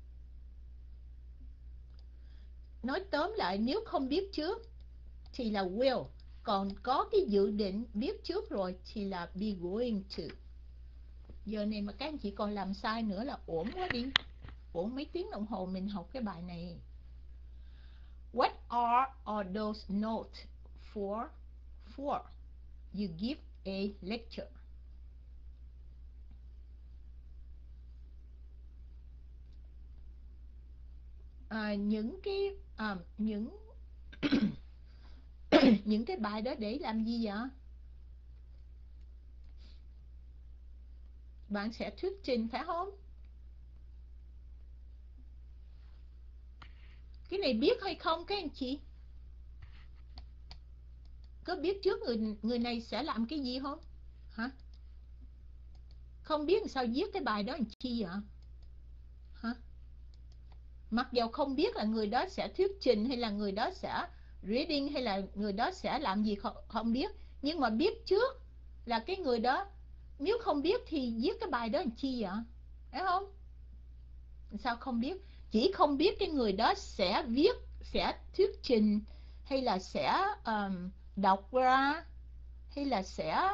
[SPEAKER 1] Nói tóm lại, nếu không biết trước thì là will, còn có cái dự định biết trước rồi thì là be going to. Giờ này mà các anh chị còn làm sai nữa là ổn quá đi. Ổn mấy tiếng đồng hồ mình học cái bài này. What are all those notes for? For you give a lecture. Những Những cái bài đó để làm gì vậy? Bạn sẽ thuyết trình phải không? Cái này biết hay không các anh chị? Có biết trước người này sẽ làm cái gì không? Hả? Không biết sao viết cái bài đó làm chi vậy? Hả? Mặc dầu không biết là người đó sẽ thuyết trình hay là người đó sẽ reading hay là người đó sẽ làm gì, không biết. Nhưng mà biết trước là cái người đó, nếu không biết thì viết cái bài đó làm chi vậy? Phải không? Sao không biết? Chỉ không biết cái người đó sẽ viết, sẽ thuyết trình hay là sẽ đọc ra hay là sẽ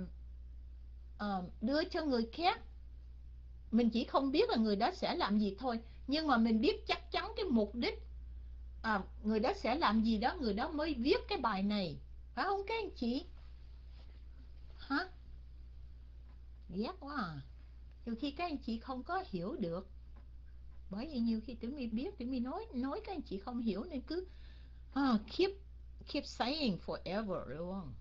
[SPEAKER 1] đưa cho người khác. Mình chỉ không biết là người đó sẽ làm gì thôi, nhưng mà mình biết chắc chắn cái mục đích, người đó sẽ làm gì đó, người đó mới viết cái bài này, phải không các anh chị? Hả? Ghét quá à. Nhiều khi các anh chị không có hiểu được, bởi vì nhiều khi tụi mình biết, tụi mình nói các anh chị không hiểu nên cứ keep saying forever luôn.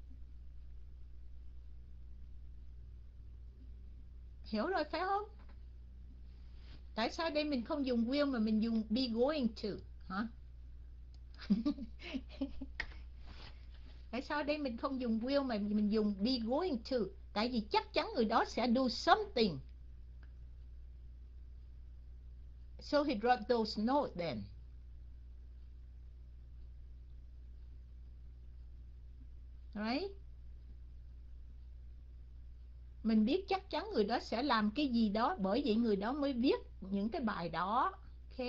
[SPEAKER 1] Hiểu rồi phải không? Tại sao đây mình không dùng will mà mình dùng be going to? Hả? Tại sao đây mình không dùng will mà mình dùng be going to? Tại vì chắc chắn người đó sẽ do something. So he wrote those notes then. Right? Mình biết chắc chắn người đó sẽ làm cái gì đó, bởi vậy người đó mới viết những cái bài đó. Ok?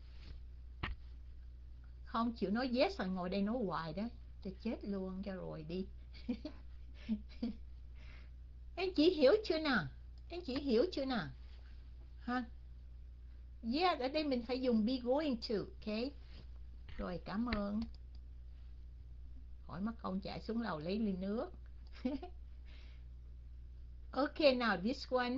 [SPEAKER 1] Không chịu nói yes rồi ngồi đây nói hoài đó. Cho chết luôn cho rồi đi. Anh chị hiểu chưa nào? Anh chị hiểu chưa nào? Ha? Yeah, ở đây mình phải dùng be going to. Ok? Rồi, cảm ơn. Hỏi mất công chạy xuống lầu lấy ly nước. Ok, now this one.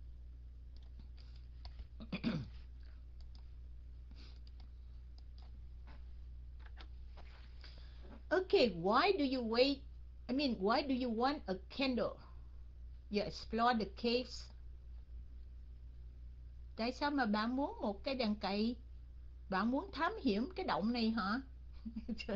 [SPEAKER 1] Okay, why do you why do you want a candle? You explore the caves. Tại sao mà bạn muốn một cái đèn cậy? Bạn muốn thám hiểm cái động này hả? Trời.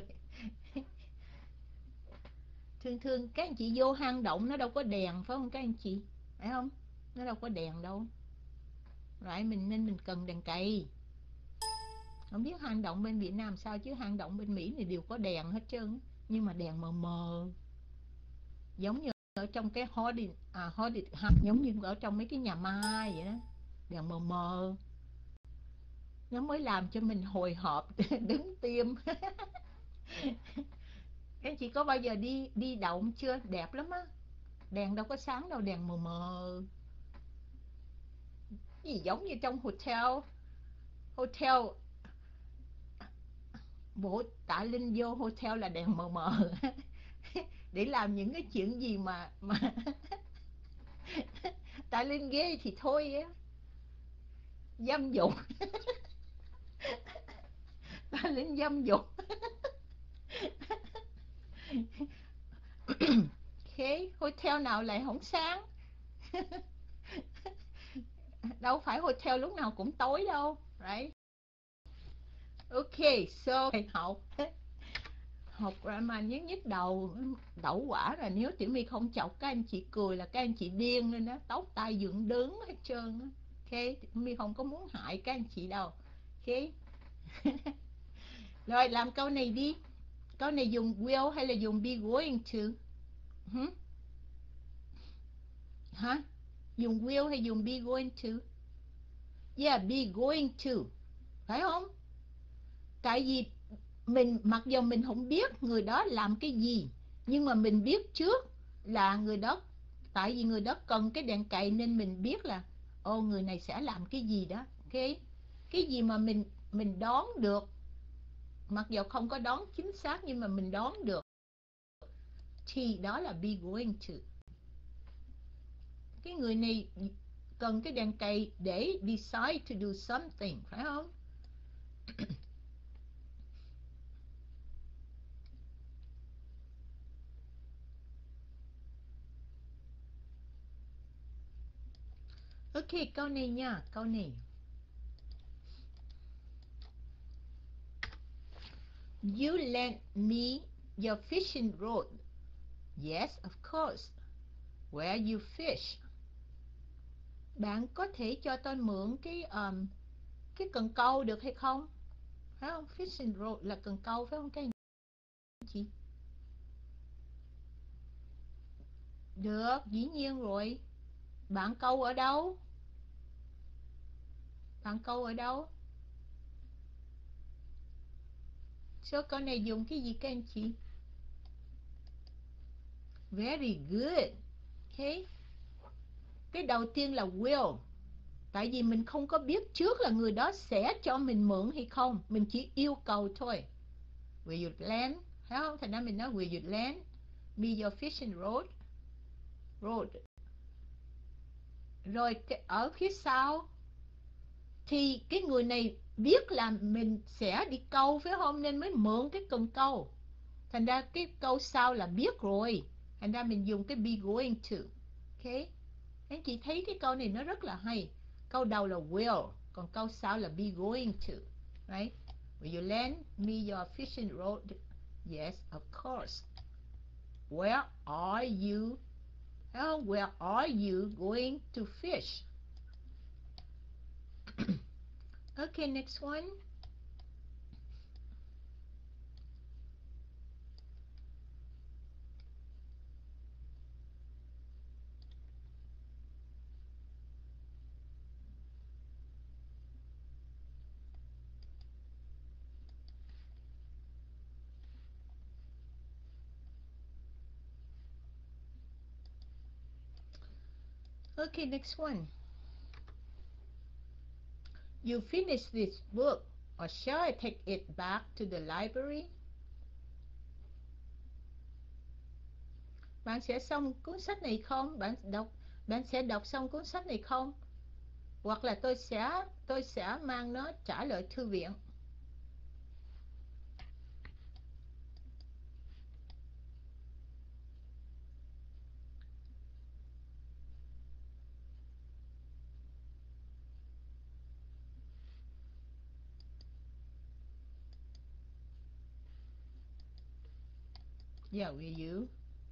[SPEAKER 1] Thường thường các anh chị vô hang động nó đâu có đèn phải không các anh chị? Phải không? Nó đâu có đèn đâu. Rồi nên mình cần đèn cậy. Không biết hang động bên Việt Nam sao chứ hang động bên Mỹ này đều có đèn hết trơn. Nhưng mà đèn mờ mờ. Giống như ở trong cái haunted house, giống như ở trong mấy cái nhà ma vậy đó. Đèn mờ mờ. Nó mới làm cho mình hồi hộp đứng tim. Các chị có bao giờ đi đi động chưa? Đẹp lắm á. Đèn đâu có sáng đâu, đèn mờ mờ. Gì giống như trong hotel bộ Tạ Linh vô hotel là đèn mờ mờ. Để làm những cái chuyện gì mà Tạ Linh ghê thì thôi á. Dâm dục. Tạ Linh dâm dục. Thế hotel nào lại không sáng? Đâu phải hotel lúc nào cũng tối đâu. Right? Ok, so học drama nhức đầu đậu quả là nếu Tiểu My không chọc các anh chị cười là các anh chị điên lên đó, tóc tai dựng đứng hết trơn á. Ok, Tiểu My không có muốn hại các anh chị đâu. Ok. Rồi làm câu này đi. Câu này dùng will hay là dùng be going to? Hả? Dùng will hay dùng be going to? Yeah, be going to. Phải không? Tại vì mình mặc dù mình không biết người đó làm cái gì, nhưng mà mình biết trước là người đó, tại vì người đó cần cái đèn cày nên mình biết là người này sẽ làm cái gì đó. Cái gì mà mình đoán được, mặc dù không có đoán chính xác nhưng mà mình đoán được, thì đó là be going to. Cái người này cần cái đèn cày để decide to do something, phải không? Ok, câu này nha, câu này. You lend me your fishing rod. Yes, of course. Where you fish? Bạn có thể cho tôi mượn cái cần câu được hay không? Phải không? Fishing rod là cần câu phải không các anh chị? Được, dĩ nhiên rồi. Bạn câu ở đâu? Bạn câu ở đâu? Số câu này dùng cái gì các anh chị? Very good. Okay. Cái đầu tiên là will. Tại vì mình không có biết trước là người đó sẽ cho mình mượn hay không. Mình chỉ yêu cầu thôi. Will you lend? Phải không? Thành ra mình nói will you lend me your fishing rod? Rod. Rồi ở phía sau thì cái người này biết là mình sẽ đi câu phải không? Nên mới mượn cái cần câu. Thành ra cái câu sau là biết rồi. Thành ra mình dùng cái be going to. Ok. Anh chị thấy cái câu này nó rất là hay. Câu đầu là will, còn câu sau là be going to. Right? Will you lend me your fishing rod? Yes, of course. Where are you? Where are you going to fish? Okay, next one. Okay, next one. You finish this book, or shall I take it back to the library? Bạn sẽ xong cuốn sách này không? Bạn sẽ đọc xong cuốn sách này không? Hoặc là tôi sẽ mang nó trả lại thư viện. Yeah, will you?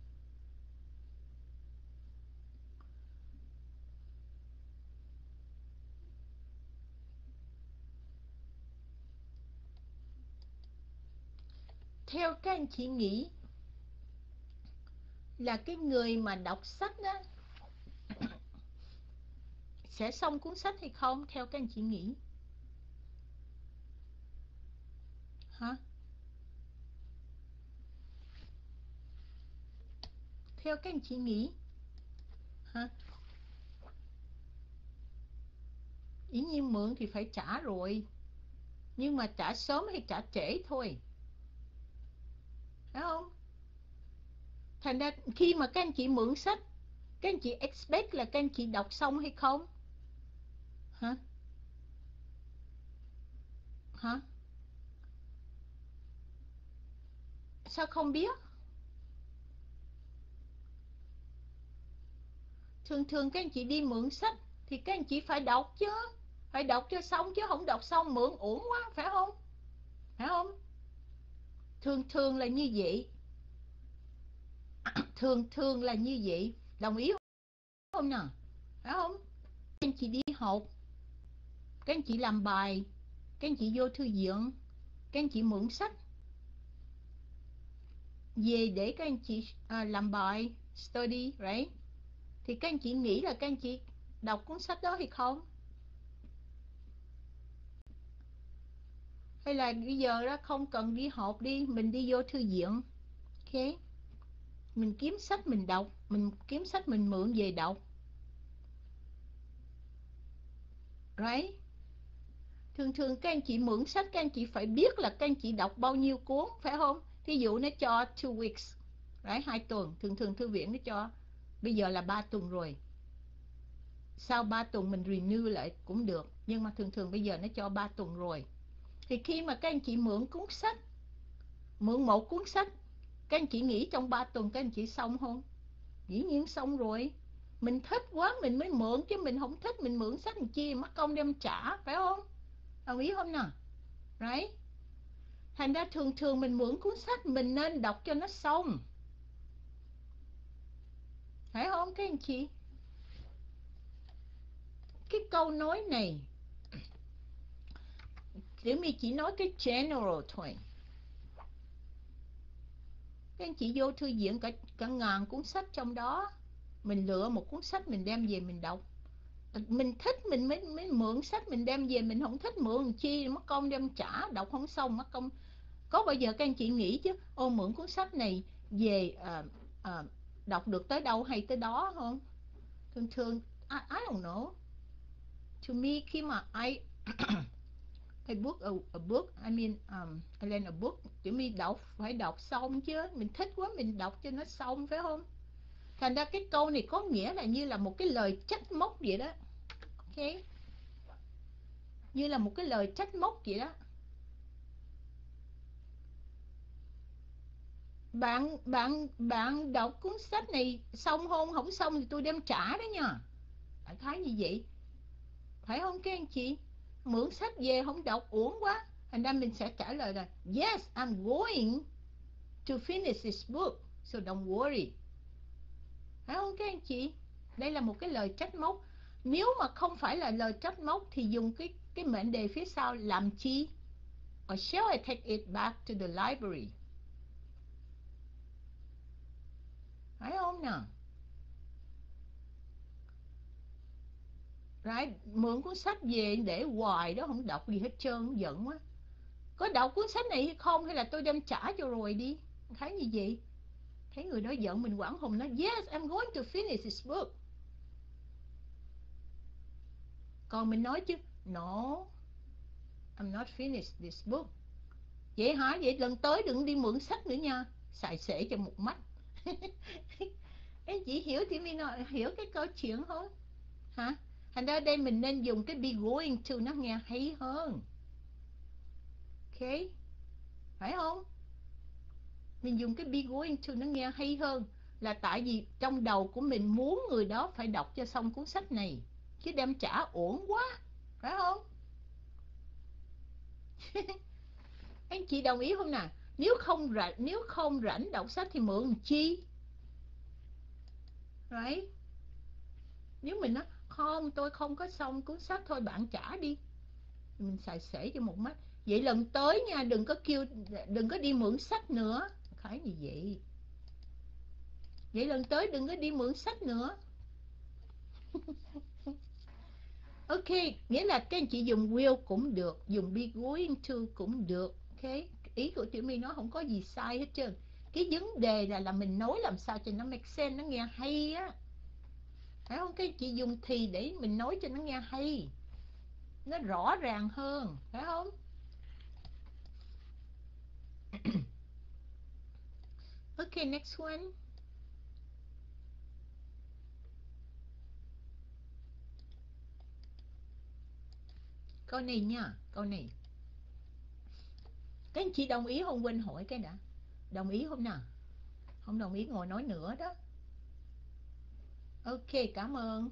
[SPEAKER 1] Theo các anh chị nghĩ là cái người mà đọc sách đó sẽ xong cuốn sách hay không? Theo các anh chị nghĩ hả? Theo các anh chị nghĩ hả? Dĩ nhiên mượn thì phải trả rồi, nhưng mà trả sớm hay trả trễ thôi, phải không? Thành ra khi mà các anh chị mượn sách, các anh chị expect là các anh chị đọc xong hay không? Hả? Hả? Sao không biết? Thường thường các anh chị đi mượn sách thì các anh chị phải đọc chứ, phải đọc cho xong chứ không đọc xong mượn uổng quá, phải không? Phải không? Thường thường là như vậy. Thường thường là như vậy. Đồng ý không nào? Phải không? Các anh chị đi học, các anh chị làm bài, các anh chị vô thư viện, các anh chị mượn sách về để các anh chị làm bài, study, right? Thì các anh chị nghĩ là các anh chị đọc cuốn sách đó hay không? Hay là bây giờ đó không cần đi học đi, mình đi vô thư viện, ok? Mình kiếm sách mình đọc, mình kiếm sách mình mượn về đọc, right? Thường thường các anh chị mượn sách, các anh chị phải biết là các anh chị đọc bao nhiêu cuốn, phải không? Thí dụ nó cho 2 weeks, right? 2 tuần, thường thường thư viện nó cho, bây giờ là 3 tuần rồi. Sau 3 tuần mình renew lại cũng được, nhưng mà thường thường bây giờ nó cho 3 tuần rồi. Thì khi mà các anh chị mượn cuốn sách, mượn một cuốn sách, các anh chị nghĩ trong 3 tuần các anh chị xong không? Dĩ nhiên xong rồi. Mình thích quá mình mới mượn, chứ mình không thích mình mượn sách làm chi mất công đem trả, phải không? Đồng ý không nào? Right? Thành ra thường thường mình mượn cuốn sách mình nên đọc cho nó xong, phải không các anh chị? Cái câu nói này Tiểu My chỉ nói cái general thôi. Các anh chị vô thư viện cả ngàn cuốn sách trong đó, mình lựa một cuốn sách mình đem về mình đọc. Mình thích mình mới mượn sách mình đem về, mình không thích mượn chi mất công đem trả, đọc không xong mất công. Có bao giờ các anh chị nghĩ chứ ô mượn cuốn sách này về đọc được tới đâu hay tới đó không? Thường thường I don't know. To me khi mà I book a book, I mean I lend a book, Tiểu My đọc phải đọc xong chứ, mình thích quá mình đọc cho nó xong, phải không? Thành ra cái câu này có nghĩa là như là một cái lời trách móc vậy đó. Ok, như là một cái lời trách móc vậy đó. Bạn đọc cuốn sách này xong không? Không xong thì tôi đem trả đó nha. Đại khái như vậy, phải không các anh chị? Mượn sách về không đọc uổng quá, thành ra mình sẽ trả lời là yes, I'm going to finish this book, so don't worry. Phải không các anh chị? Đây là một cái lời trách móc. Nếu mà không phải là lời trách móc thì dùng cái mệnh đề phía sau làm chi? Or shall I take it back to the library? Phải không nào? Right? Mượn cuốn sách về để hoài đó không đọc gì hết trơn, giận quá. Có đọc cuốn sách này hay không, hay là tôi đem trả cho rồi đi. Thấy như vậy, thấy người đó giận mình quảng hùng nói yes, I'm going to finish this book. Còn mình nói chứ no, I'm not finished this book. Vậy hả? Vậy lần tới đừng đi mượn sách nữa nha. Xài xể cho một mắt. Em chỉ hiểu thì mình nói, hiểu cái câu chuyện thôi hả? Thành ra đây mình nên dùng cái be going to, nó nghe hay hơn. Ok, phải không? Mình dùng cái be going to nó nghe hay hơn, là tại vì trong đầu của mình muốn người đó phải đọc cho xong cuốn sách này, chứ đem trả uổng quá, phải không? Anh chị đồng ý không nào? Nếu không rảnh đọc sách thì mượn chi? Right? Nếu mình nói không, tôi không có xong cuốn sách, thôi bạn trả đi, mình xài xể cho một mắt. Vậy lần tới nha, đừng có đi mượn sách nữa. Phải như vậy. Vậy lần tới đừng có đi mượn sách nữa. Ok, nghĩa là các anh chị dùng will cũng được, dùng be going to cũng được. Ok, ý của Tiểu My nói không có gì sai hết trơn. Cái vấn đề là mình nói làm sao cho nó make sense, nó nghe hay á. Phải không? Các anh chị dùng thì để mình nói cho nó nghe hay, nó rõ ràng hơn, phải không? Ok, next one. Câu này nha, câu này. Các anh chị đồng ý không? Quên hỏi cái đã. Đồng ý không nào? Không đồng ý ngồi nói nữa đó. Ok, cảm ơn.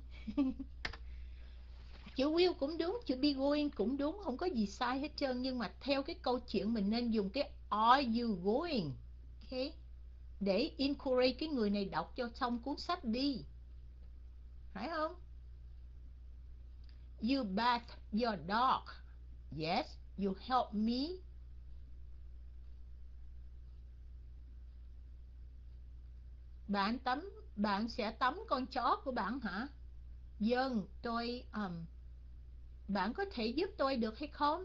[SPEAKER 1] Chữ will cũng đúng, chữ be going cũng đúng, không có gì sai hết trơn. Nhưng mà theo cái câu chuyện mình nên dùng cái are you going? Ok, để encourage cái người này đọc cho xong cuốn sách đi, phải không? You bath your dog. Yes, you help me. Bạn sẽ tắm con chó của bạn hả? Vâng, bạn có thể giúp tôi được hay không?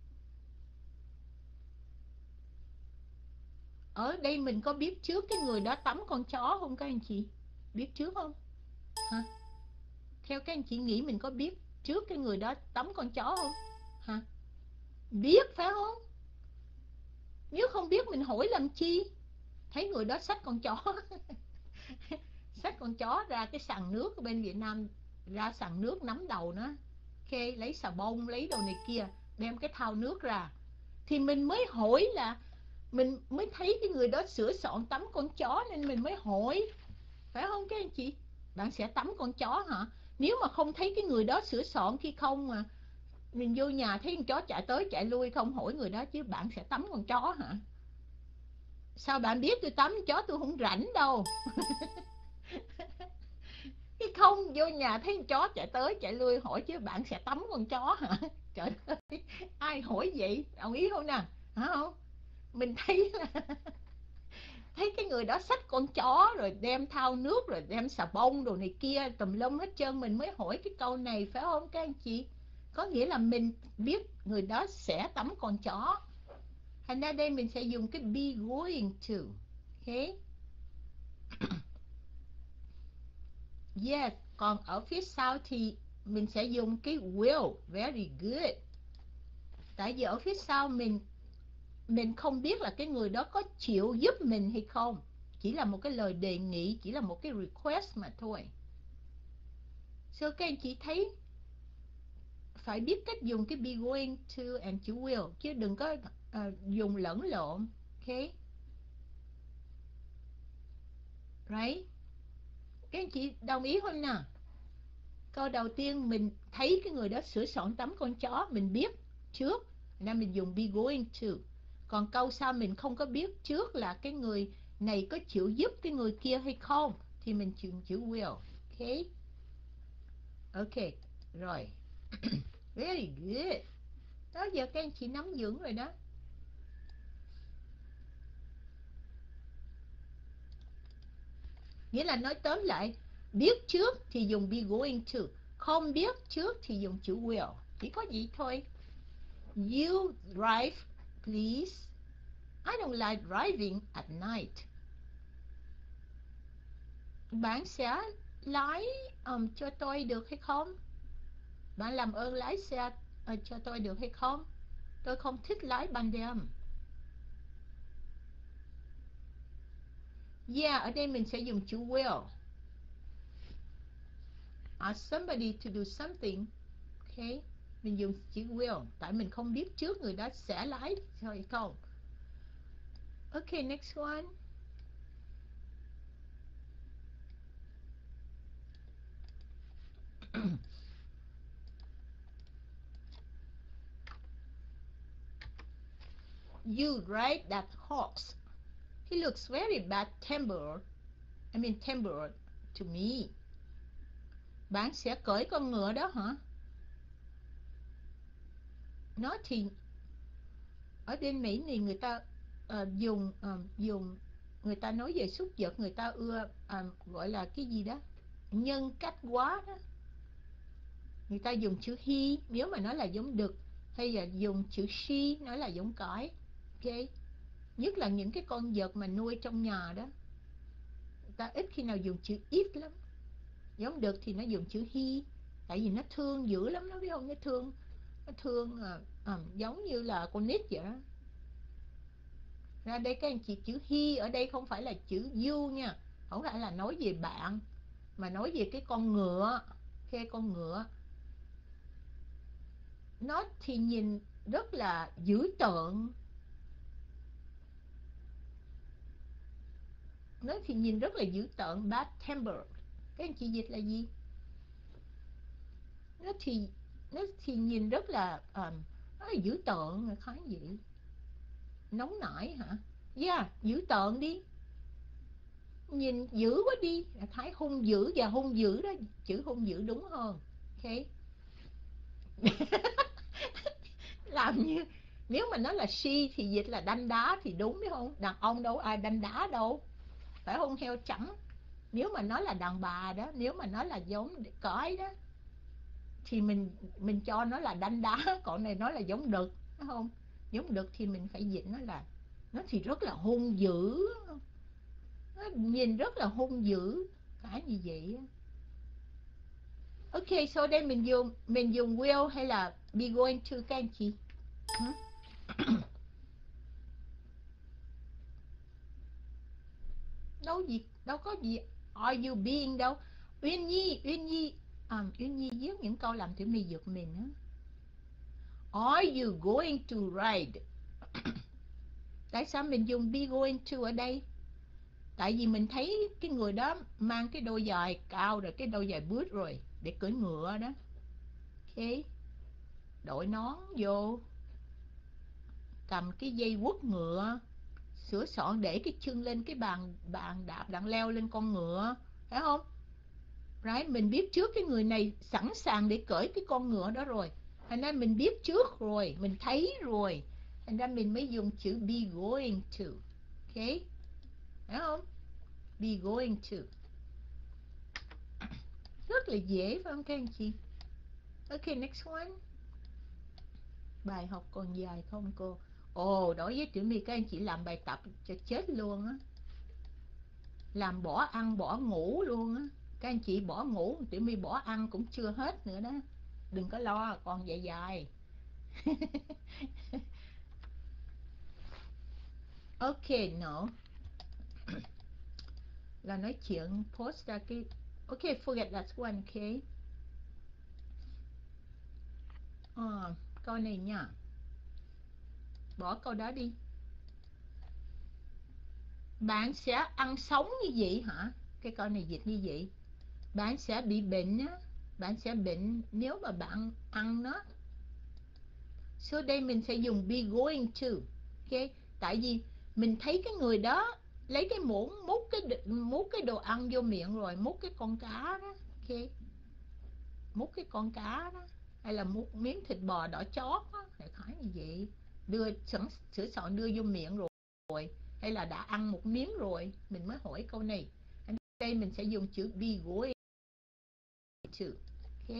[SPEAKER 1] Ở đây mình có biết trước cái người đó tắm con chó không các anh chị? Biết trước không? Hả? Theo các anh chị nghĩ mình có biết trước cái người đó tắm con chó không? Hả? Biết phải không? Nếu không biết mình hỏi làm chi? Thấy người đó xách con chó xách con chó ra cái sàn nước ở bên Việt Nam, ra sàn nước nắm đầu nó, ok, lấy xà bông lấy đồ này kia, đem cái thau nước ra, thì mình mới hỏi là mình mới thấy cái người đó sửa soạn tắm con chó nên mình mới hỏi, phải không các anh chị? Bạn sẽ tắm con chó hả? Nếu mà không thấy cái người đó sửa soạn khi không mà mình vô nhà thấy con chó chạy tới chạy lui, không hỏi người đó chứ bạn sẽ tắm con chó hả? Sao bạn biết tôi tắm chó, tôi không rảnh đâu. Cái không vô nhà thấy con chó chạy tới chạy lui hỏi chứ bạn sẽ tắm con chó hả? Trời ơi, ai hỏi vậy? Đồng ý không nè? Hả không? Mình thấy là thấy cái người đó xách con chó rồi đem thao nước rồi đem xà bông đồ này kia tùm lum hết trơn, mình mới hỏi cái câu này phải không các anh chị? Có nghĩa là mình biết người đó sẽ tắm con chó, thành ra đây mình sẽ dùng cái be going to. Okay. Yes, còn ở phía sau thì mình sẽ dùng cái will. Very good. Tại vì ở phía sau mình không biết là cái người đó có chịu giúp mình hay không, chỉ là một cái lời đề nghị, chỉ là một cái request mà thôi. So các anh chị thấy phải biết cách dùng cái be going to and chữ will, chứ đừng có dùng lẫn lộn. Okay. Right. Các anh chị đồng ý không nào? Câu đầu tiên mình thấy cái người đó sửa soạn tắm con chó, mình biết trước nên mình dùng be going to. Còn câu sau mình không có biết trước là cái người này có chịu giúp cái người kia hay không thì mình dùng chữ will. Okay. Okay. Rồi. Very good. Đó giờ các anh chị nắm vững rồi đó. Nghĩa là nói tóm lại, biết trước thì dùng be going to, không biết trước thì dùng chữ will. Chỉ có vậy thôi. You drive, please. I don't like driving at night. Bạn sẽ lái cho tôi được hay không? Bạn làm ơn lái xe cho tôi được hay không? Tôi không thích lái ban đêm. Yeah, ở đây mình sẽ dùng chữ will. Ask somebody to do something. Okay. Mình dùng chữ will tại mình không biết trước người đó sẽ lái hay không. Okay, next one. You ride that horse. He looks very bad-tempered. Tempered to me. Bạn sẽ cưỡi con ngựa đó hả? Nó thì ở bên Mỹ thì người ta dùng người ta nói về súc vật, người ta ưa gọi là cái gì đó, nhân cách quá đó. Người ta dùng chữ he nếu mà nó là giống đực, hay là dùng chữ she nói là giống cõi. Ok. Nhất là những cái con vật mà nuôi trong nhà đó, người ta ít khi nào dùng chữ it lắm. Giống đực thì nó dùng chữ he, tại vì nó thương dữ lắm, nó biết không? Nó thương giống như là con nít vậy đó. Ra đây các anh chị, chữ he ở đây không phải là chữ you nha, không phải là nói về bạn, mà nói về cái con ngựa. Cái con ngựa nó thì nhìn rất là dữ tợn, nó thì nhìn rất là dữ tợn, bad temper. Các anh chị dịch là gì? nó thì nó thì nhìn rất là nó là dữ tợn là khó gì, nóng nảy hả? Yeah, dữ tợn đi, nhìn dữ quá đi, thấy hung dữ và hung dữ đó, chữ hung dữ đúng hơn. Ok. Làm như nếu mà nó là she thì dịch là đanh đá thì đúng, biết không? Đàn ông đâu ai đanh đá đâu, phải không heo trắng? Nếu mà nó là đàn bà đó, nếu mà nó là giống cõi đó thì mình cho nó là đanh đá, còn này nó là giống đực, phải không? Giống đực thì mình phải dịch nó là, nó thì rất là hung dữ, nó nhìn rất là hung dữ, phải như vậy. Ok, so đây mình dùng will hay là be going to các anh chị? Đâu có gì are you being đâu. Uyên Nhi viết những câu làm tiểu mì giật mình á. Are you going to ride? Tại sao mình dùng be going to ở đây? Tại vì mình thấy cái người đó mang cái đôi giày cao rồi, cái đôi giày boot rồi, để cưỡi ngựa đó. Ok, đội nón vô, cầm cái dây quất ngựa, sửa soạn để cái chân lên cái bàn bàn đạp đặng leo lên con ngựa, phải không? Right, mình biết trước cái người này sẵn sàng để cởi cái con ngựa đó rồi. Thành ra mình biết trước rồi, mình thấy rồi. Thành ra mình mới dùng chữ be going to. Ok, phải không? Be going to. Rất là dễ phải không các anh chị? Ok, next one. Bài học còn dài không cô? Ồ, đối với Tiểu My các anh chị làm bài tập cho chết luôn á. Làm bỏ ăn bỏ ngủ luôn á. Các anh chị bỏ ngủ, Tiểu My bỏ ăn cũng chưa hết nữa đó. Đừng có lo, còn dài dài. Ok, no. Là nói chuyện post ra cái. Ok, forget that one, ok. Câu này nha. Bỏ câu đó đi. Bạn sẽ ăn sống như vậy hả? Cái câu này dịch như vậy. Bạn sẽ bị bệnh á. Bạn sẽ bệnh nếu mà bạn ăn nó. So đây mình sẽ dùng be going to. Ok, tại vì mình thấy cái người đó lấy cái muỗng múc cái đồ ăn vô miệng rồi, múc cái con cá đó. Ok, múc cái con cá đó, hay là múc miếng thịt bò đỏ chót đó, đại khái như vậy. Sửa soạn đưa vô miệng rồi, hay là đã ăn một miếng rồi mình mới hỏi câu này. Ở đây mình sẽ dùng chữ be going to. Ok,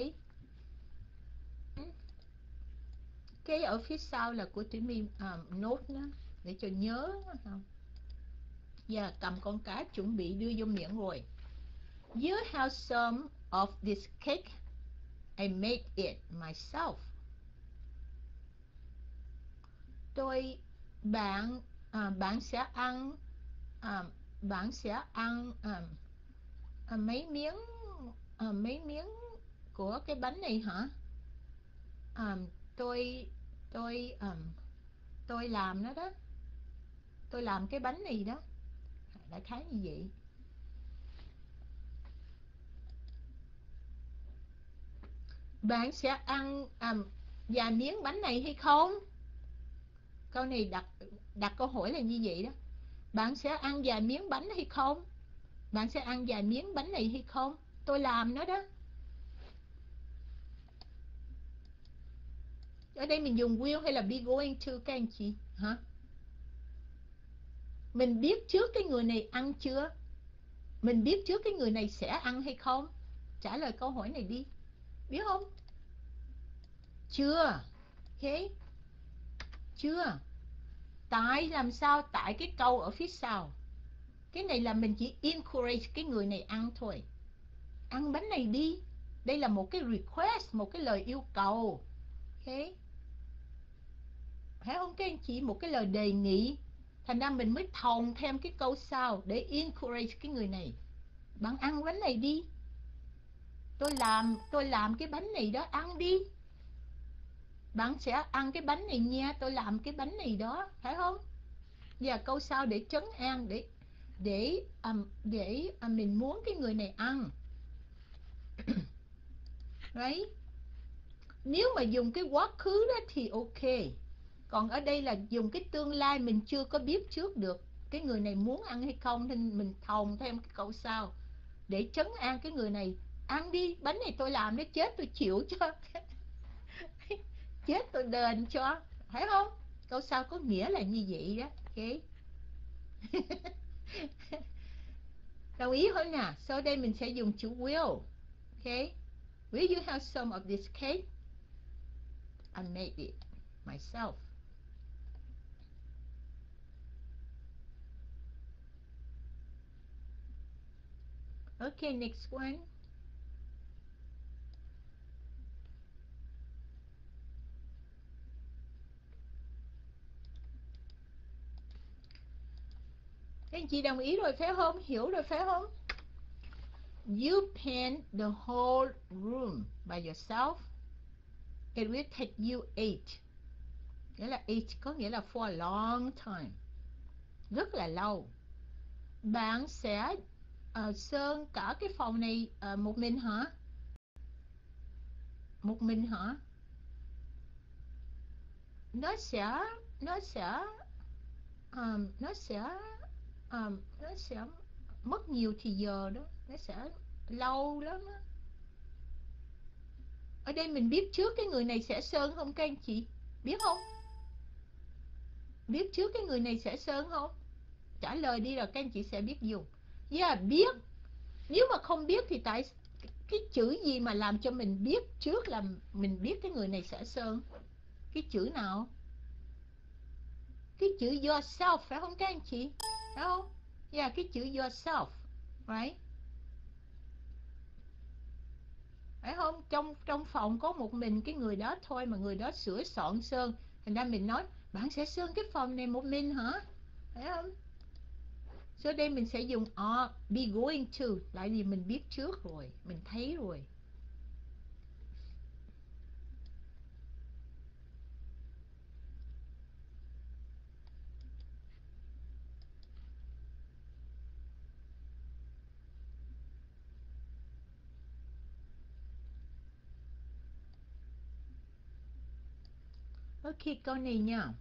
[SPEAKER 1] cái ở phía sau là của Thủy My nốt đó để cho nhớ không. Giờ cầm con cá chuẩn bị đưa vô miệng rồi. You have some of this cake. I made it myself. Tôi bạn sẽ ăn à, bạn sẽ ăn mấy miếng mấy miếng của cái bánh này hả? À, tôi tôi tôi làm nó đó. Tôi làm cái bánh này đó. Đại khái như vậy. Bạn sẽ ăn vài miếng bánh này hay không? Câu này đặt câu hỏi là như vậy đó. Bạn sẽ ăn vài miếng bánh hay không? Bạn sẽ ăn vài miếng bánh này hay không? Tôi làm nó đó. Ở đây mình dùng will hay là be going to các anh chị? Hả? Mình biết trước cái người này ăn chưa? Mình biết trước cái người này sẽ ăn hay không? Trả lời câu hỏi này đi. Biết không? Chưa. Ok. Chưa. Tại làm sao? Tại cái câu ở phía sau. Cái này là mình chỉ encourage cái người này ăn thôi. Ăn bánh này đi. Đây là một cái request, một cái lời yêu cầu. Ok. Phải không các anh chị? Một cái lời đề nghị. Thành ra mình mới thòng thêm cái câu sau để encourage cái người này. Bạn ăn bánh này đi. Tôi làm cái bánh này đó, ăn đi. Bạn sẽ ăn cái bánh này nha, tôi làm cái bánh này đó, phải không? Và câu sau để trấn an, để mình muốn cái người này ăn. Đấy. Nếu mà dùng cái quá khứ đó thì ok. Còn ở đây là dùng cái tương lai, mình chưa có biết trước được cái người này muốn ăn hay không, nên mình thòng thêm cái câu sau để trấn an cái người này. Ăn đi, bánh này tôi làm nó, chết tôi chịu cho. Chết tôi đền cho, phải không? Câu sau có nghĩa là như vậy đó. Ok. Đồng ý không nè? Sau đây mình sẽ dùng chữ will. Ok. Will you have some of this cake? I made it myself. Okay, next one. Các anh chị đồng ý rồi phải không? Hiểu rồi phải không? You paint the whole room by yourself. It will take you 8. Nghĩa là 8 có nghĩa là for a long time. Rất là lâu. Bạn sẽ sơn cả cái phòng này một mình hả? Một mình hả? Nó sẽ nó sẽ nó sẽ nó sẽ mất nhiều thì giờ đó, nó sẽ lâu lắm á. Ở đây mình biết trước cái người này sẽ sơn không các anh chị? Biết không? Biết trước cái người này sẽ sơn không? Trả lời đi rồi các anh chị sẽ biết dùng. Yeah, biết. Nếu mà không biết thì cái chữ gì mà làm cho mình biết trước là mình biết cái người này sẽ sơn? Cái chữ nào? Cái chữ yourself phải không các anh chị? Phải không? Yeah, cái chữ yourself. Right? Phải không? Trong phòng có một mình cái người đó thôi mà người đó sửa soạn sơn. Thành ra mình nói bạn sẽ sơn cái phòng này một mình hả? Phải không? So đây mình sẽ dùng be going to. Lại vì mình biết trước rồi, mình thấy rồi. Ok, câu này nha.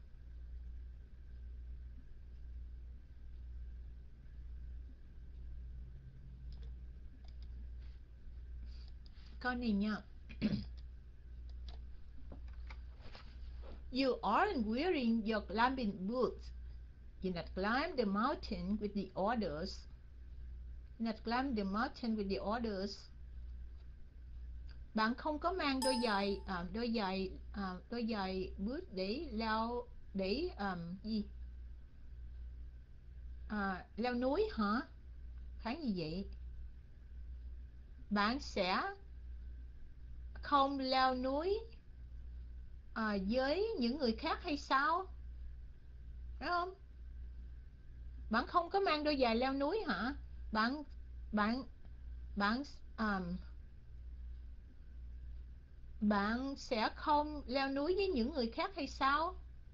[SPEAKER 1] Câu này nha. You aren't wearing your climbing boots. You not climb the mountain with the others. You not climb the mountain with the others. Bạn không có mang đôi giày boot để leo để gì? Leo núi hả? Kháng gì vậy? Bạn sẽ không leo núi với những người khác hay sao? Phải không? Bạn không có mang đôi giày leo núi hả? Bạn bạn bạn bạn sẽ không leo núi với những người khác hay sao?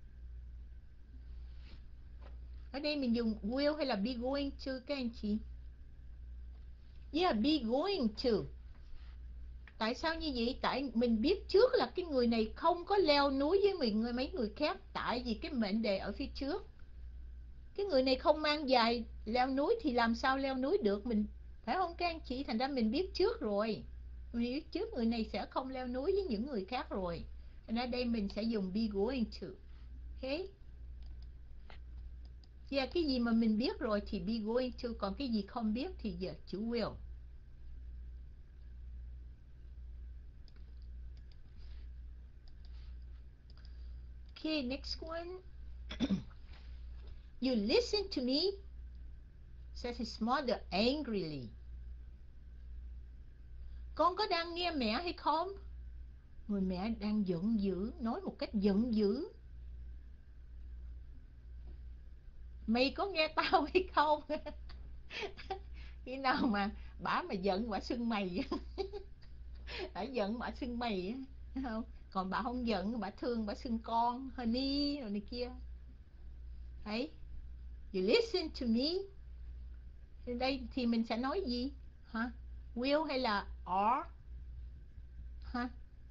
[SPEAKER 1] Ở đây mình dùng will hay là be going to các anh chị? Yeah, be going to. Tại sao như vậy? Tại mình biết trước là cái người này không có leo núi với mấy người khác. Tại vì cái mệnh đề ở phía trước. Cái người này không mang giày leo núi thì làm sao leo núi được? Mình phải không các anh chị? Thành ra mình biết trước rồi. Mình biết trước người này sẽ không leo núi với những người khác rồi. Thành ra đây mình sẽ dùng be going to. Ok? Yeah, cái gì mà mình biết rồi thì be going to. Còn cái gì không biết thì giờ chữ will. Okay, next one. You listen to me, says his mother angrily. Con có đang nghe mẹ hay không? Người mẹ đang giận dữ, nói một cách giận dữ. Mày có nghe tao hay không? Khi nào mà bả mà giận bả xưng mày. Bả giận bả xưng mày không? Còn bả không giận, bả thương bả xưng con, honey rồi này kia. Đấy. You listen to me. Thì đây thì mình sẽ nói gì? Hả? Will hay là are? Hả?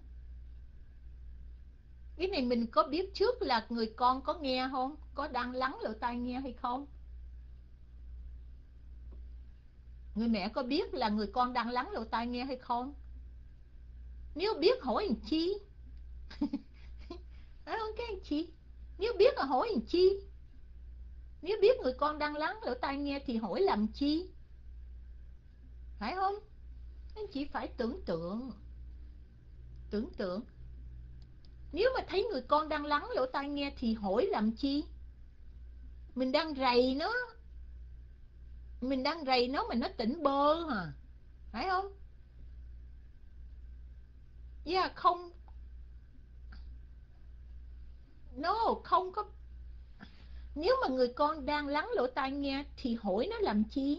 [SPEAKER 1] Cái này mình có biết trước là người con có nghe không? Có đang lắng lỗ tai nghe hay không? Người mẹ có biết là người con đang lắng lỗ tai nghe hay không? Nếu biết hỏi làm chi? Phải không các anh chị? Nếu biết là hỏi làm chi? Nếu biết người con đang lắng lỗ tai nghe thì hỏi làm chi? Phải không? Anh chị phải tưởng tượng. Tưởng tượng. Nếu mà thấy người con đang lắng lỗ tai nghe thì hỏi làm chi? Mình đang rầy nó. Mình đang rầy nó mà nó tỉnh bơ hả? Phải không? Yeah, không. No, không có. Nếu mà người con đang lắng lỗ tai nghe thì hỏi nó làm chi?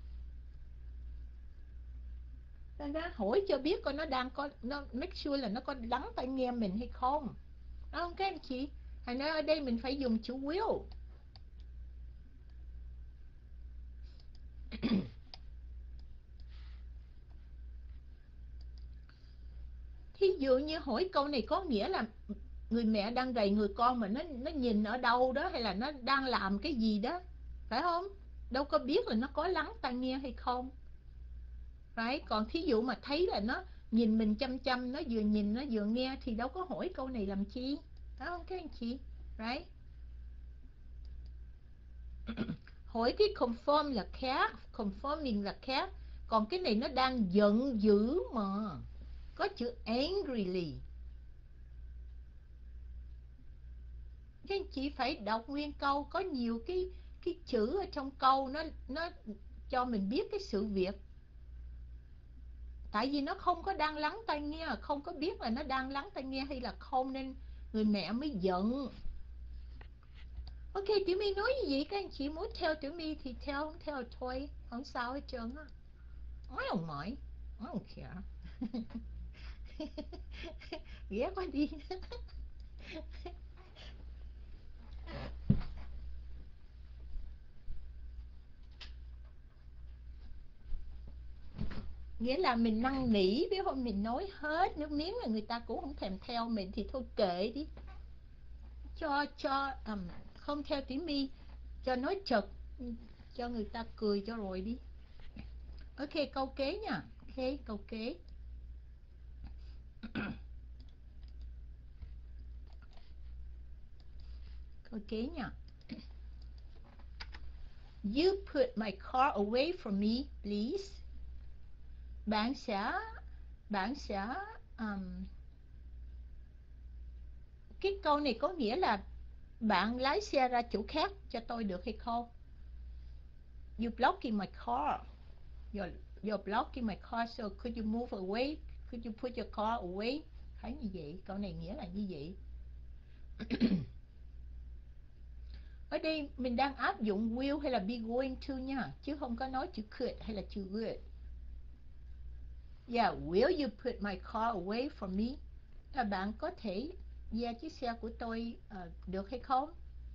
[SPEAKER 1] Nó hỏi cho biết coi nó đang có, nó make sure là nó có lắng tai nghe mình hay không. Đúng không các anh chị? Thành ra ở đây mình phải dùng chữ will. Thí dụ như hỏi câu này có nghĩa là người mẹ đang rầy người con mà nó nhìn ở đâu đó, hay là nó đang làm cái gì đó, phải không? Đâu có biết là nó có lắng tai nghe hay không. Right? Còn thí dụ mà thấy là nó nhìn mình chăm chăm, nó vừa nhìn nó vừa nghe thì đâu có hỏi câu này làm chi, phải không các anh chị? Right? Hỏi cái confirm là khác, confirming là khác. Còn cái này nó đang giận dữ mà, có chữ angrily. Các anh chị phải đọc nguyên câu, có nhiều cái chữ ở trong câu nó cho mình biết cái sự việc. Tại vì nó không có đang lắng tai nghe, không có biết là nó đang lắng tai nghe hay là không, nên người mẹ mới giận. Ok, Tiểu My nói gì các anh chị muốn theo Tiểu My thì theo, không theo thôi, không sao hết trơn á. I don't mind, I don't care. Ghét quá đi. Nghĩa là mình năn nỉ, biết không, mình nói hết nước miếng là người ta cũng không thèm theo mình thì thôi kệ đi. Cho không theo Tiểu My, cho nói chật, cho người ta cười cho rồi đi. Ok, câu kế nha. Ok, câu kế. Câu kế nha. You put my car away from me, please. Bạn sẽ cái câu này có nghĩa là bạn lái xe ra chỗ khác cho tôi được hay không? You blocking my car. You're blocking my car, so could you move away? Could you put your car away? Thấy như vậy, câu này nghĩa là như vậy. Ở đây mình đang áp dụng will hay là be going to nha, chứ không có nói chữ could hay là chữ would. Yeah, will you put my car away from me? Là bạn có thể chiếc xe của tôi được hay không?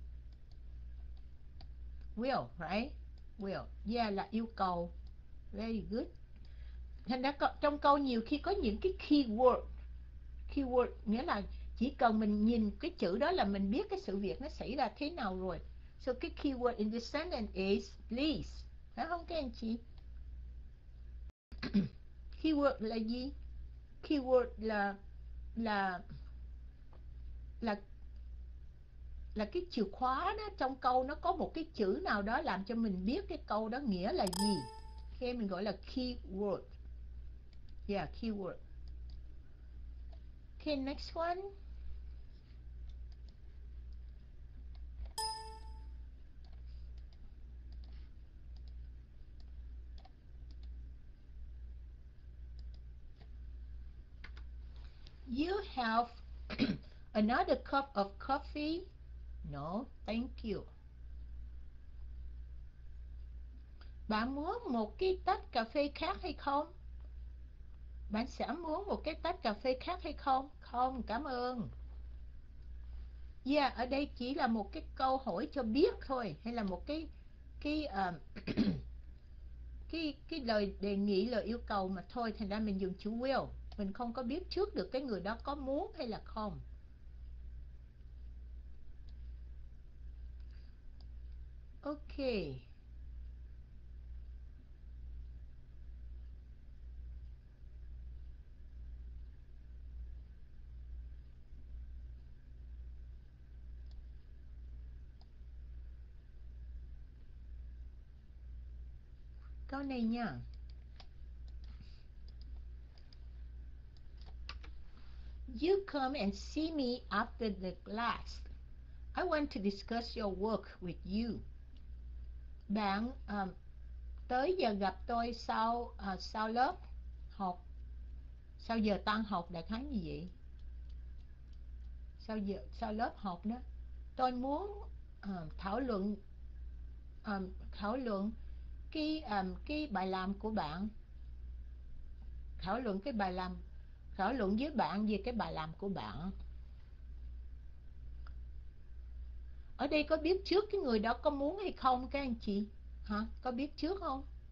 [SPEAKER 1] Will, right? Will. Yeah là yêu cầu. Very good. Thành ra trong câu nhiều khi có những cái keyword. Keyword nghĩa là chỉ cần mình nhìn cái chữ đó là mình biết cái sự việc nó xảy ra thế nào rồi. So cái keyword in the sentence is please. Phải không các anh chị? Keyword là gì? Keyword là là là là cái chìa khóa đó, trong câu nó có một cái chữ nào đó làm cho mình biết cái câu đó nghĩa là gì. Okay, mình gọi là keyword. Yeah, keyword. Okay, next one. You have another cup of coffee? No, thank you. Bạn muốn một cái tách cà phê khác hay không? Bạn sẽ muốn một cái tách cà phê khác hay không? Không, cảm ơn. Yeah, ở đây chỉ là một cái câu hỏi cho biết thôi, hay là một cái cái lời đề nghị, lời yêu cầu mà thôi, thành ra mình dùng chữ will. Mình không có biết trước được cái người đó có muốn hay là không. Ok. Câu này nha. You come and see me after the class. I want to discuss your work with you. Bạn tới giờ gặp tôi sau lớp học, sau giờ tan học, đại khái như vậy. Sau lớp học đó, tôi muốn thảo luận cái bài làm của bạn, thảo luận với bạn về cái bài làm của bạn. Ở đây có biết trước cái người đó có muốn hay không các anh chị? Hả? Có biết trước không?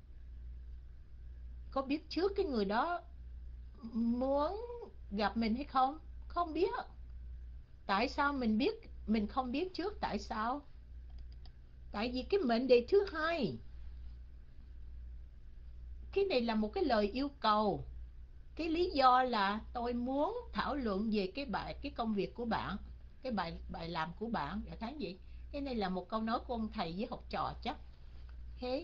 [SPEAKER 1] có biết trước cái người đó muốn gặp mình hay không? Không biết. Tại sao mình biết, mình không biết trước? Tại sao? Tại vì cái mệnh đề thứ hai, cái này là một cái lời yêu cầu. Cái lý do là tôi muốn thảo luận về cái công việc của bạn, cái bài làm của bạn, đại khái vậy. Cái này là một câu nói của ông thầy với học trò chắc. Thế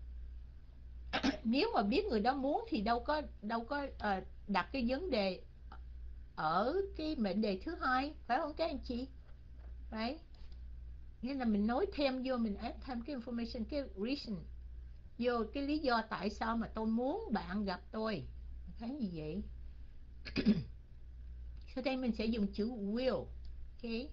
[SPEAKER 1] nếu mà biết người đó muốn thì đâu có đặt cái vấn đề ở cái mệnh đề thứ hai, phải không các anh chị? Đấy, nghĩa là mình nói thêm vô, mình add thêm cái information, cái reason vô, cái lý do tại sao mà tôi muốn bạn gặp tôi, thấy gì vậy? Sau đây mình sẽ dùng chữ will. Ok.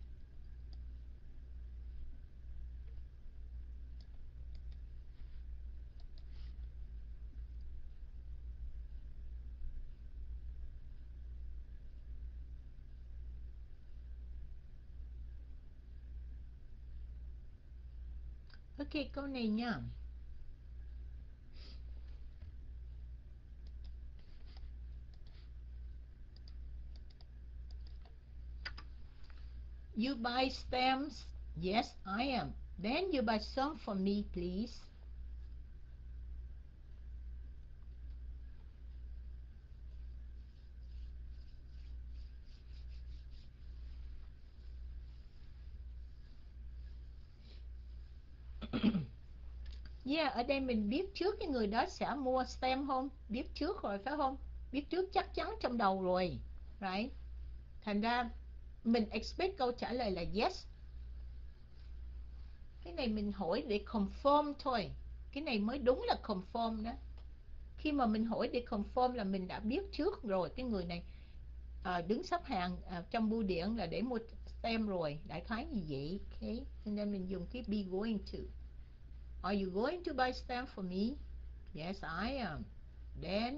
[SPEAKER 1] Ok, câu này nha. You buy stamps? Yes, I am. Then you buy some for me, please. Yeah, ở đây mình biết trước cái người đó sẽ mua stamp không? Biết trước rồi phải không? Biết trước chắc chắn trong đầu rồi. Right? Thành ra mình expect câu trả lời là yes. Cái này mình hỏi để confirm thôi. Cái này mới đúng là confirm đó. Khi mà mình hỏi để confirm là mình đã biết trước rồi cái người này đứng sắp hàng trong bưu điện là để mua stamp rồi, đại khái như vậy. Okay. Nên mình dùng cái be going to. Are you going to buy stamp for me? Yes, I am. Then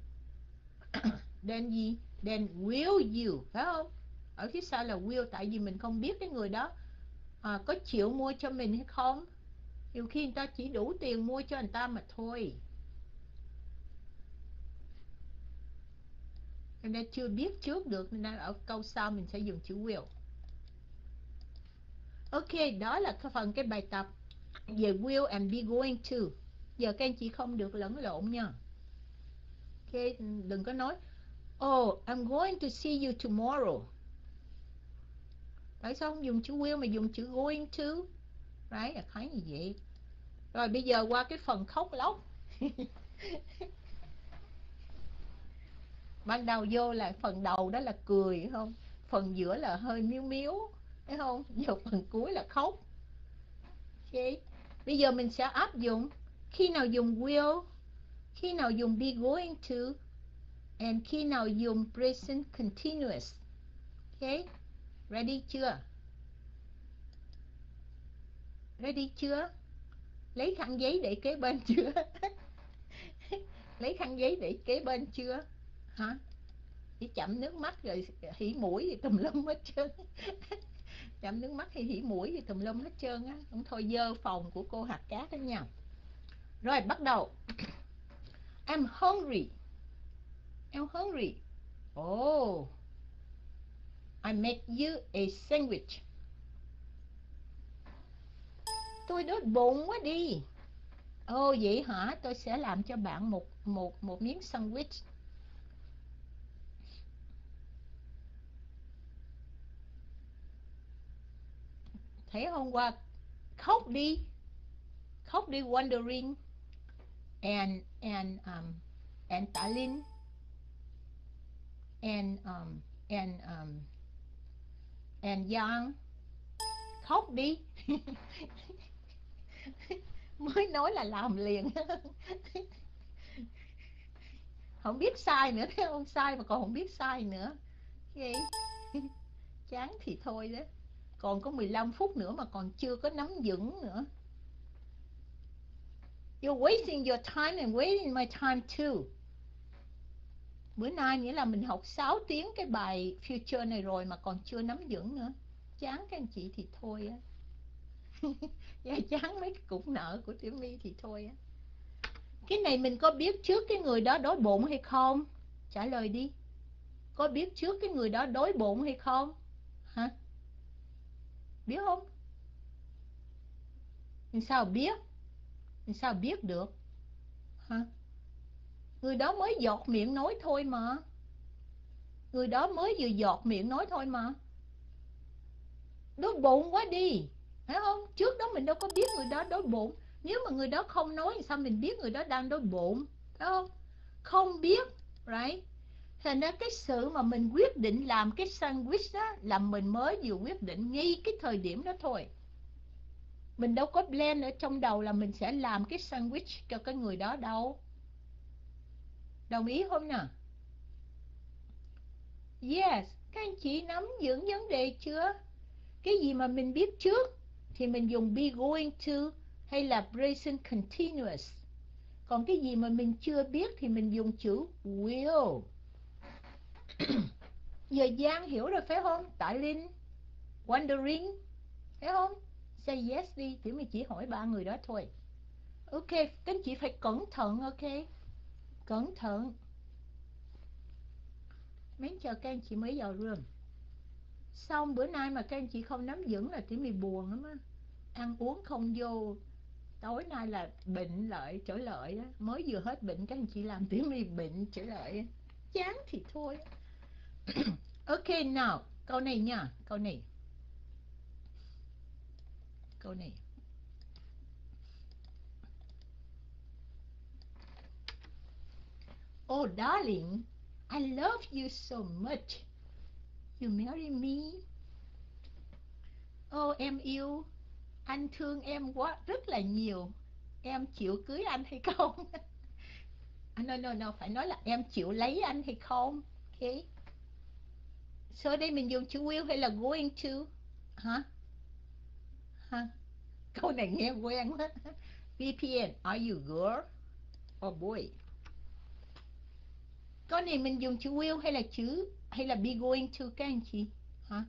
[SPEAKER 1] then gì? Then will you, phải không? Ở phía sau là will, tại vì mình không biết cái người đó có chịu mua cho mình hay không. Nhiều khi người ta chỉ đủ tiền mua cho người ta mà thôi. Nên chưa biết trước được, nên ở câu sau mình sẽ dùng chữ will. Ok, đó là cái bài tập về will and be going to. Giờ các anh chị không được lẫn lộn nha. Ok, đừng có nói oh, I'm going to see you tomorrow. Tại sao không dùng chữ will mà dùng chữ going to? Right, là thấy như vậy. Rồi bây giờ qua cái phần khóc lóc. Ban đầu vô là phần đầu đó là cười, phải không? Phần giữa là hơi miếu miếu, thấy không? Giờ phần cuối là khóc. Ok. Bây giờ mình sẽ áp dụng khi nào dùng will, khi nào dùng be going to, and khi nào dùng present continuous. Ok. Ready chưa? Ready chưa? Lấy khăn giấy để kế bên chưa? Lấy khăn giấy để kế bên chưa? Hả? Chỉ chậm nước mắt rồi hỉ mũi thì tùm lum hết trơn. Chậm nước mắt hay hỉ mũi thì tùm lum hết trơn á. Không thôi dơ phòng của cô hạt cát đó nha. Rồi bắt đầu. I'm hungry. I'm hungry. Oh, I make you a sandwich. Tôi đói bụng quá đi. Ồ vậy hả? Tôi sẽ làm cho bạn một miếng sandwich. Thấy hôm qua khóc đi. Khóc đi wondering. And Tallinn. And and um, and Young. Khóc đi. Mới nói là làm liền. Không biết sai nữa, thấy không? Sai mà còn không biết sai nữa. Vậy chán thì thôi đó. Còn có 15 phút nữa mà còn chưa có nắm vững nữa. You're wasting your time and wasting my time too. Bữa nay nghĩa là mình học 6 tiếng cái bài future này rồi mà còn chưa nắm vững nữa. Chán các anh chị thì thôi á. Chán mấy cái cục nợ của Tiểu My thì thôi á. Cái này mình có biết trước cái người đó đói bụng hay không? Trả lời đi. Có biết trước cái người đó đói bụng hay không? Hả? Biết không? Mình sao biết? Mình sao biết được? Hả? Người đó mới giọt miệng nói thôi mà. Người đó mới vừa giọt miệng nói thôi mà. Đói bụng quá đi, phải không? Trước đó mình đâu có biết người đó đói bụng. Nếu mà người đó không nói thì sao mình biết người đó đang đói bụng, phải không? Không biết, right? Thành ra cái sự mà mình quyết định làm cái sandwich đó là mình mới vừa quyết định ngay cái thời điểm đó thôi. Mình đâu có plan ở trong đầu là mình sẽ làm cái sandwich cho cái người đó đâu. Đồng ý không nè? Yes, các anh chị nắm vững vấn đề chưa? Cái gì mà mình biết trước thì mình dùng be going to hay là present continuous. Còn cái gì mà mình chưa biết thì mình dùng chữ will. Giờ Giang hiểu rồi phải không? Tại Linh wondering, phải không? Say yes đi, thì mình chỉ hỏi ba người đó thôi. Ok, các anh chị phải cẩn thận, ok? Cẩn thận. Mấy chờ các anh chị mới vào room. Xong bữa nay mà các anh chị không nắm vững là thì mình buồn lắm á. Ăn uống không vô, tối nay là bệnh lợi trở lợi á. Mới vừa hết bệnh các anh chị làm tiếng mi bệnh trở lợi. Chán thì thôi. Ok nào, câu này nha, câu này. Câu này. Oh darling, I love you so much. You marry me. Oh em yêu, anh thương em quá rất là nhiều. Em chịu cưới anh hay không? No, phải nói là em chịu lấy anh hay không? Ok. So đây mình dùng chữ will hay là going to? Hả? Hả? Câu này nghe quen quá. VPN, are you girl or boy? Câu này mình dùng chữ will hay là be going to các anh chị? Hả?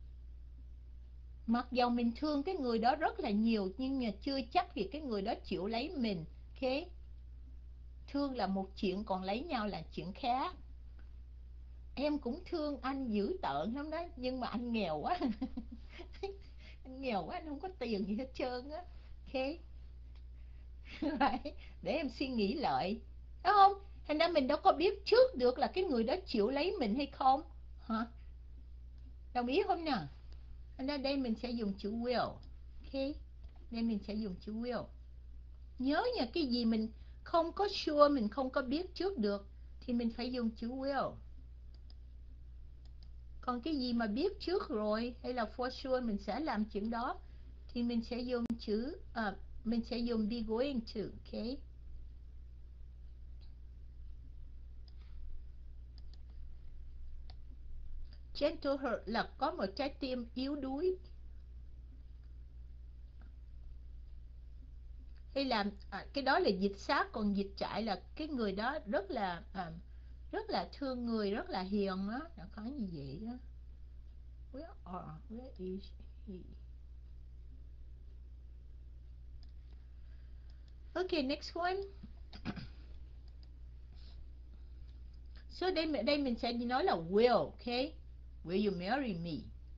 [SPEAKER 1] Mặc dầu mình thương cái người đó rất là nhiều nhưng mà chưa chắc thì cái người đó chịu lấy mình. Ok? Thương là một chuyện, còn lấy nhau là chuyện khác. Em cũng thương anh dữ tợn lắm đó, nhưng mà anh nghèo quá. Anh nghèo quá, anh không có tiền gì hết trơn á. Ok. Right. Để em suy nghĩ lại, đúng không? Thành ra mình đâu có biết trước được là cái người đó chịu lấy mình hay không. Hả? Đồng ý không nè? Thành ra đây mình sẽ dùng chữ will. Ok. Đây mình sẽ dùng chữ will. Nhớ nha, cái gì mình không có sure, mình không có biết trước được thì mình phải dùng chữ will. Còn cái gì mà biết trước rồi hay là for sure mình sẽ làm chuyện đó thì mình sẽ dùng chữ mình sẽ dùng be going to. Ok. Gentle heart là có một trái tim yếu đuối. Hay là cái đó là dịch sát, còn dịch trại là cái người đó rất là thương người, rất là hiền á. Nó có như vậy đó. Where is he? Okay, next one. So đây mình sẽ nói là will, okay? Will you marry me?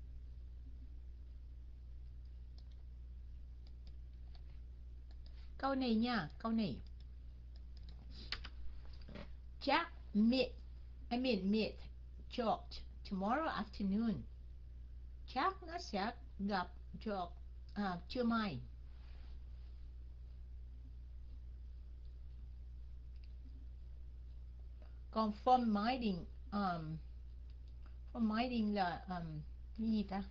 [SPEAKER 1] Câu này nha, câu này. Jack meet George tomorrow afternoon. Jack nó sẽ gặp George trưa mai. Còn form minding là cái gì ta?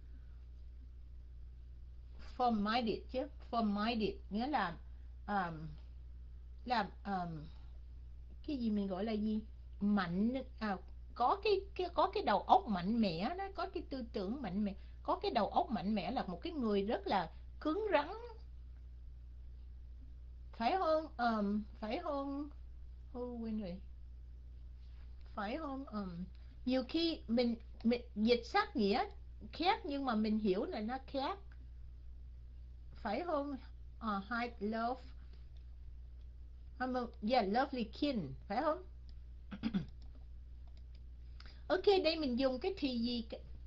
[SPEAKER 1] Form minded chứ. Form minded nghĩa là um, cái gì mình gọi là gì? Mạnh có cái đầu óc mạnh mẽ đó, có cái tư tưởng mạnh mẽ, có cái đầu óc mạnh mẽ là một cái người rất là cứng rắn. Phải không? Phải không? Quên rồi. Phải không? Nhiều khi mình dịch sát nghĩa khác nhưng mà mình hiểu là nó khác. Phải không? Hide love. Yeah, lovely kin, phải không? Ok, đây mình dùng cái thì gì,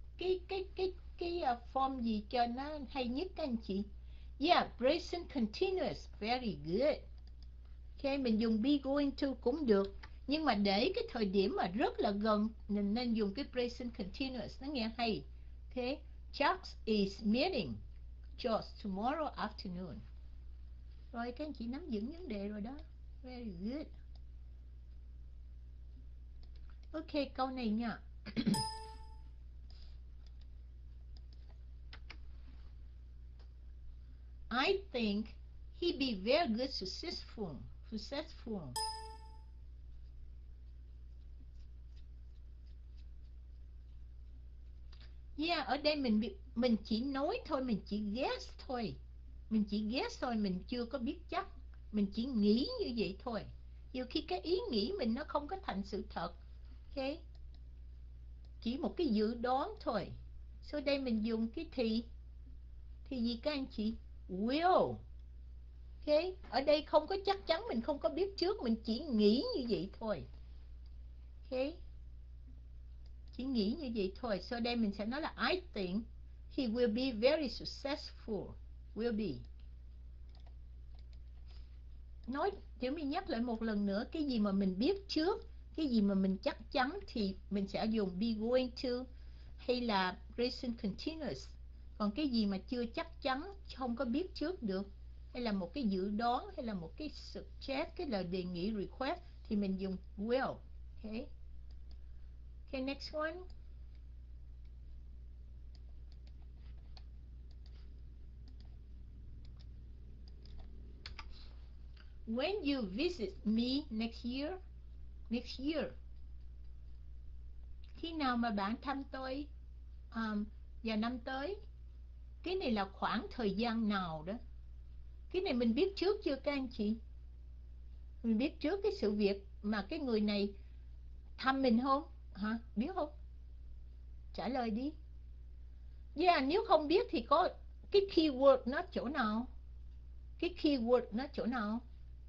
[SPEAKER 1] form gì cho nó hay nhất các anh chị? Yeah, present continuous, very good. Ok, mình dùng be going to cũng được, nhưng mà để cái thời điểm mà rất là gần mình nên dùng cái present continuous, nó nghe hay. Ok, Chuck is meeting George tomorrow afternoon. Rồi các anh chị nắm vững vấn đề rồi đó. Very good. Ok, câu này nha. I think he be very good successful. Yeah, ở đây mình chỉ nói thôi, mình chỉ guess thôi. Mình chỉ guess thôi, mình chưa có biết chắc. Mình chỉ nghĩ như vậy thôi. Nhiều khi cái ý nghĩ mình nó không có thành sự thật. Ok. Chỉ một cái dự đoán thôi. Sau đây mình dùng cái thì gì các anh chị? Will. Ok. Ở đây không có chắc chắn, mình không có biết trước, mình chỉ nghĩ như vậy thôi. Ok. Chỉ nghĩ như vậy thôi. Sau đây mình sẽ nói là I think he will be very successful. Will be. Nói, nếu mình nhắc lại một lần nữa, cái gì mà mình biết trước, cái gì mà mình chắc chắn thì mình sẽ dùng be going to hay là present continuous. Còn cái gì mà chưa chắc chắn, không có biết trước được, hay là một cái dự đoán, hay là một cái suggest, cái lời đề nghị request, thì mình dùng will. Okay. Okay, next one. When you visit me next year. Next year. Khi nào mà bạn thăm tôi vào năm tới. Cái này là khoảng thời gian nào đó. Cái này mình biết trước chưa các anh chị? Mình biết trước cái sự việc mà cái người này thăm mình không? Hả? Biết không? Trả lời đi. Yeah, nếu không biết thì có cái keyword nó chỗ nào? Cái keyword nó chỗ nào?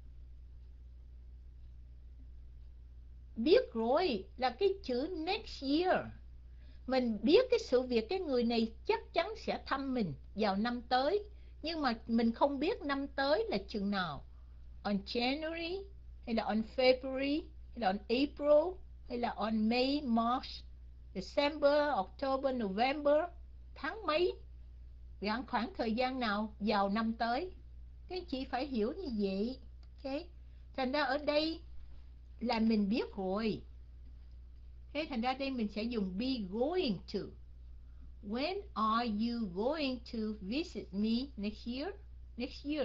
[SPEAKER 1] Biết rồi, là cái chữ next year. Mình biết cái sự việc cái người này chắc chắn sẽ thăm mình vào năm tới, nhưng mà mình không biết năm tới là chừng nào. On January, hay là on February, hay là on April, hay là on May, March, December, October, November, tháng mấy, khoảng thời gian nào vào năm tới. Các anh chị phải hiểu như vậy. Okay. Thành ra ở đây là mình biết rồi. Thế thành ra đây mình sẽ dùng be going to. When are you going to visit me next year? Next year.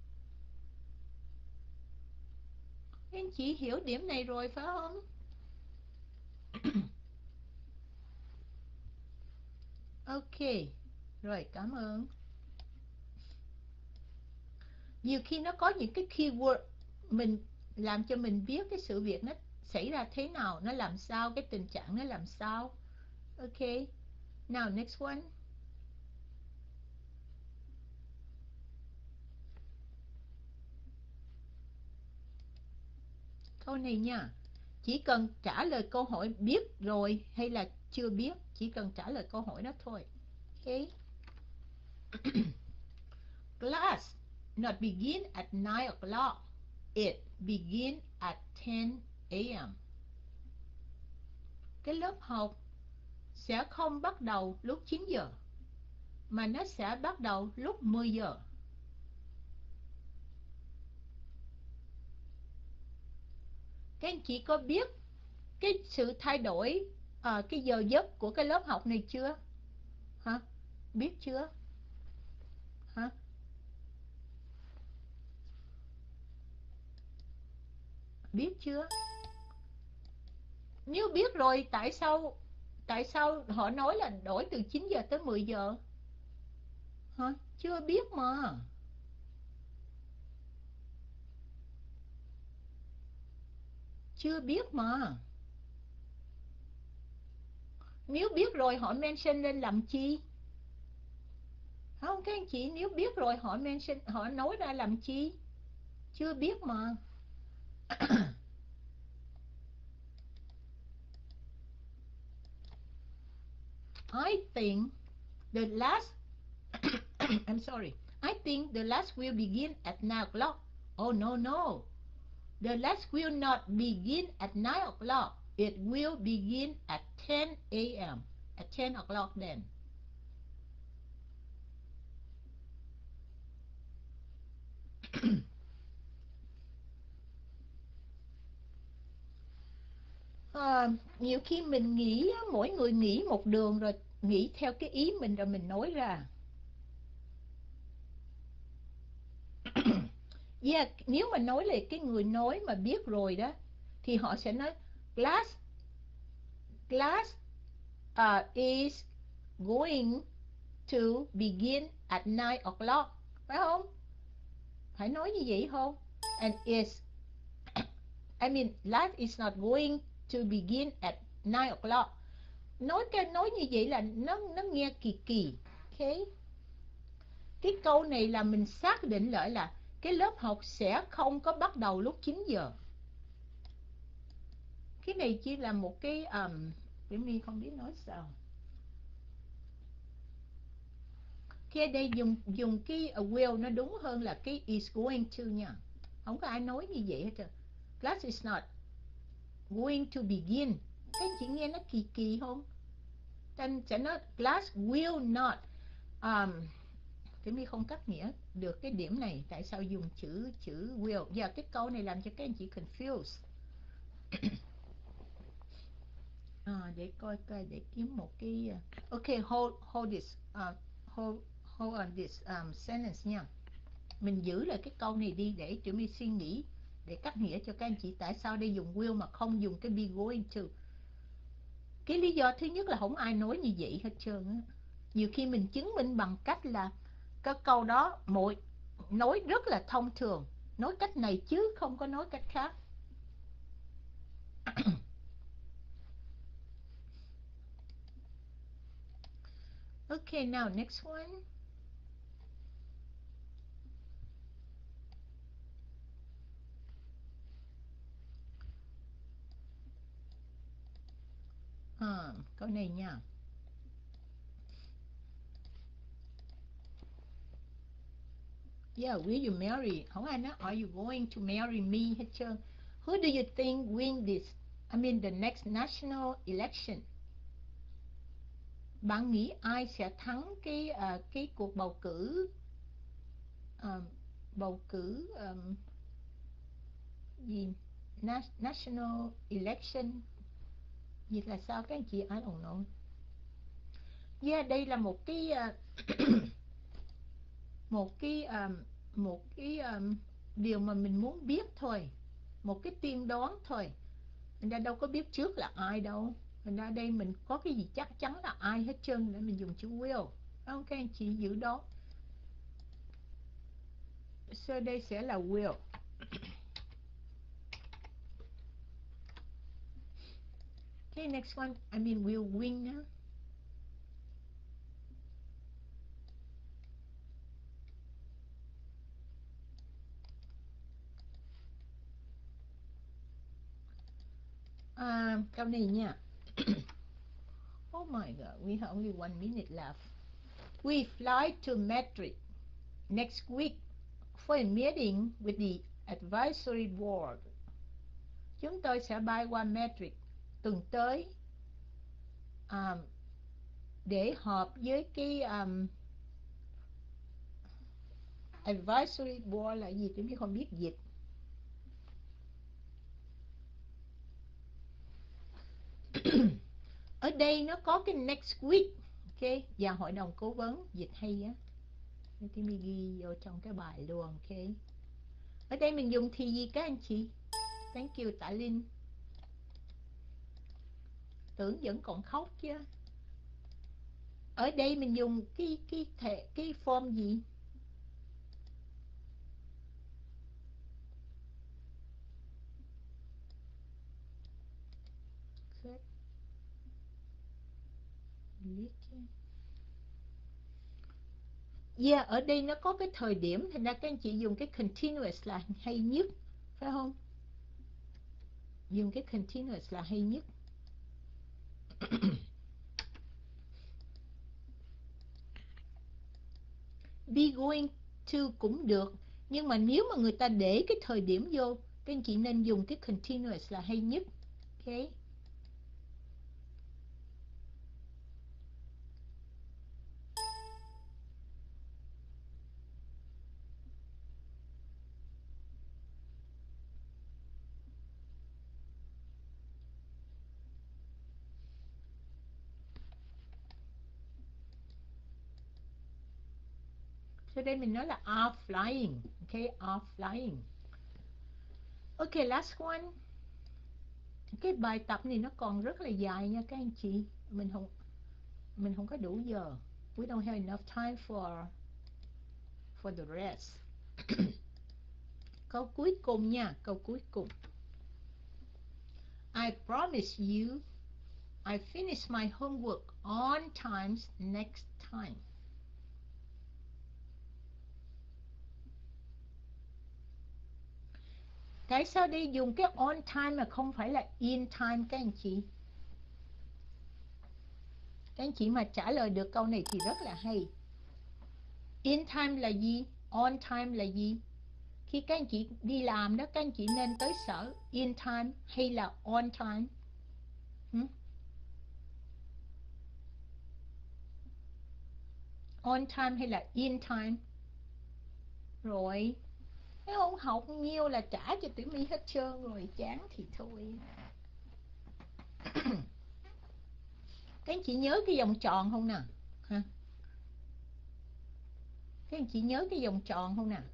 [SPEAKER 1] Các anh chị hiểu điểm này rồi phải không? Ok. Rồi, cảm ơn. Nhiều khi nó có những cái keyword mình làm cho mình biết cái sự việc nó xảy ra thế nào, nó làm sao, cái tình trạng nó làm sao. Ok. Now next one. Câu này nha. Chỉ cần trả lời câu hỏi biết rồi hay là chưa biết, chỉ cần trả lời câu hỏi đó thôi. Ok. Class not begin at 9 o'clock. It begin at 10 a.m. Cái lớp học sẽ không bắt đầu lúc 9 giờ, mà nó sẽ bắt đầu lúc 10 giờ. Các anh chị có biết cái sự thay đổi cái giờ giấc của cái lớp học này chưa? Hả? Biết chưa? Hả? Biết chưa? Nếu biết rồi tại sao họ nói là đổi từ 9 giờ tới 10 giờ? Hả? Chưa biết mà. Chưa biết mà. Nếu biết rồi họ mention lên làm chi? Không, các anh chị, nếu biết rồi họ mention, họ nói ra làm chi? Chưa biết mà. I think the last I'm sorry. I think the last will begin at 9 o'clock. Oh, no, no. The last will not begin at 9 o'clock. It will begin at 10 a.m. At 10 o'clock then. Nhiều khi mình nghĩ, mỗi người nghĩ một đường rồi nghĩ theo cái ý mình rồi mình nói ra. Yeah, nếu mà nói là cái người nói mà biết rồi đó thì họ sẽ nói class is going to begin at 9 o'clock, phải không? Phải nói như vậy không? And life is not going to begin at 9 o'clock. Nói như vậy là nó nghe kỳ kỳ. Okay. Cái câu này là mình xác định lại là cái lớp học sẽ không có bắt đầu lúc 9 giờ. Cái này chỉ là một cái Diễm My không biết nói sao. Khi đây dùng cái will nó đúng hơn là cái is going to nha. Không có ai nói như vậy hết trơn. Class is not going to begin. Các anh chị nghe nó kỳ kỳ không? Anh sẽ nói class will not. Diễm My không cắt nghĩa được cái điểm này. Tại sao dùng chữ will? Giờ cái câu này làm cho các anh chị confused. Để coi để kiếm một cái okay, hold this hold on this sentence nha. Mình giữ lại cái câu này đi để tụi mình suy nghĩ để cắt nghĩa cho các anh chị tại sao đây dùng will mà không dùng cái be going to. Cái lý do thứ nhất là không ai nói như vậy hết trơn á. Nhiều khi mình chứng minh bằng cách là cái câu đó nói rất là thông thường, nói cách này chứ không có nói cách khác. Okay, now next one. Câu này nha. Yeah, will you marry? Không ai nói are you going to marry me hết trơn. Who do you think win the next national election? Bạn nghĩ ai sẽ thắng cái cuộc bầu cử gì national election? Gì là sao các anh chị? I don't know. Yeah, đây là một cái điều mà mình muốn biết thôi, một cái tiên đoán thôi. Mình đã đâu có biết trước là ai đâu. Mình ra đây mình có cái gì chắc chắn là ai hết trơn để mình dùng chữ will. Không, các anh chị giữ đó. So đây sẽ là will. Okay, next one, will win now. Câu này nha. Oh my God, we have only 1 minute left. We fly to Madrid next week for a meeting with the advisory board. Chúng tôi sẽ bay qua Madrid tuần tới để họp với cái advisory board là gì tôi không biết dịch. Ở đây nó có cái next week, ok, và hội đồng cố vấn dịch hay á, thì mình ghi vô trong cái bài luôn, ok. Ở đây mình dùng thì gì các anh chị? Thank you Tạ Linh. Tưởng vẫn còn khóc chứ. Ở đây mình dùng cái form gì? Yeah, ở đây nó có cái thời điểm, thành ra các anh chị dùng cái continuous là hay nhất, phải không? dùng cái continuous là hay nhất. Be going to cũng được, nhưng mà nếu mà người ta để cái thời điểm vô, các anh chị nên dùng cái continuous là hay nhất. Ok. Sau đây mình nói là are flying. Ok, are flying. Ok, last one. Cái bài tập này nó còn rất là dài nha các anh chị. Mình không có đủ giờ. We don't have enough time for the rest. Câu cuối cùng nha, câu cuối cùng. I promise you I finish my homework on time next time. Tại sao đi dùng cái on time mà không phải là in time các anh chị? Các anh chị mà trả lời được câu này thì rất là hay. In time là gì? On time là gì? Khi các anh chị đi làm đó, các anh chị nên tới sở in time hay là on time? On time hay là in time? Rồi, nếu không học nhiêu là trả cho Tiểu My hết trơn rồi, chán thì thôi. Các anh chị nhớ cái vòng tròn không nè? Ha? Các anh chị nhớ cái vòng tròn không nè?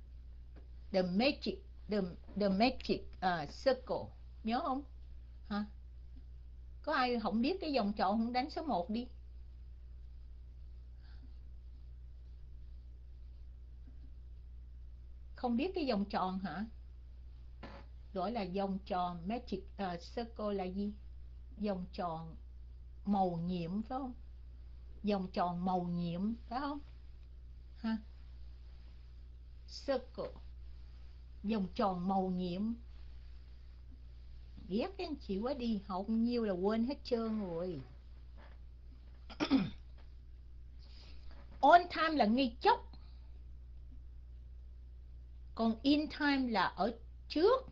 [SPEAKER 1] The magic circle, nhớ không? Hả? Có ai không biết cái vòng tròn không đánh số 1 đi. Không biết cái vòng tròn hả? Gọi là vòng tròn magic circle là gì? Vòng tròn màu nhiệm phải không? Vòng tròn màu nhiệm phải không? Ha? Circle, vòng tròn màu nhiệm. Ghét các anh chị quá đi, học nhiêu là quên hết trơn rồi. On time là ngay chốc, còn in time là ở trước,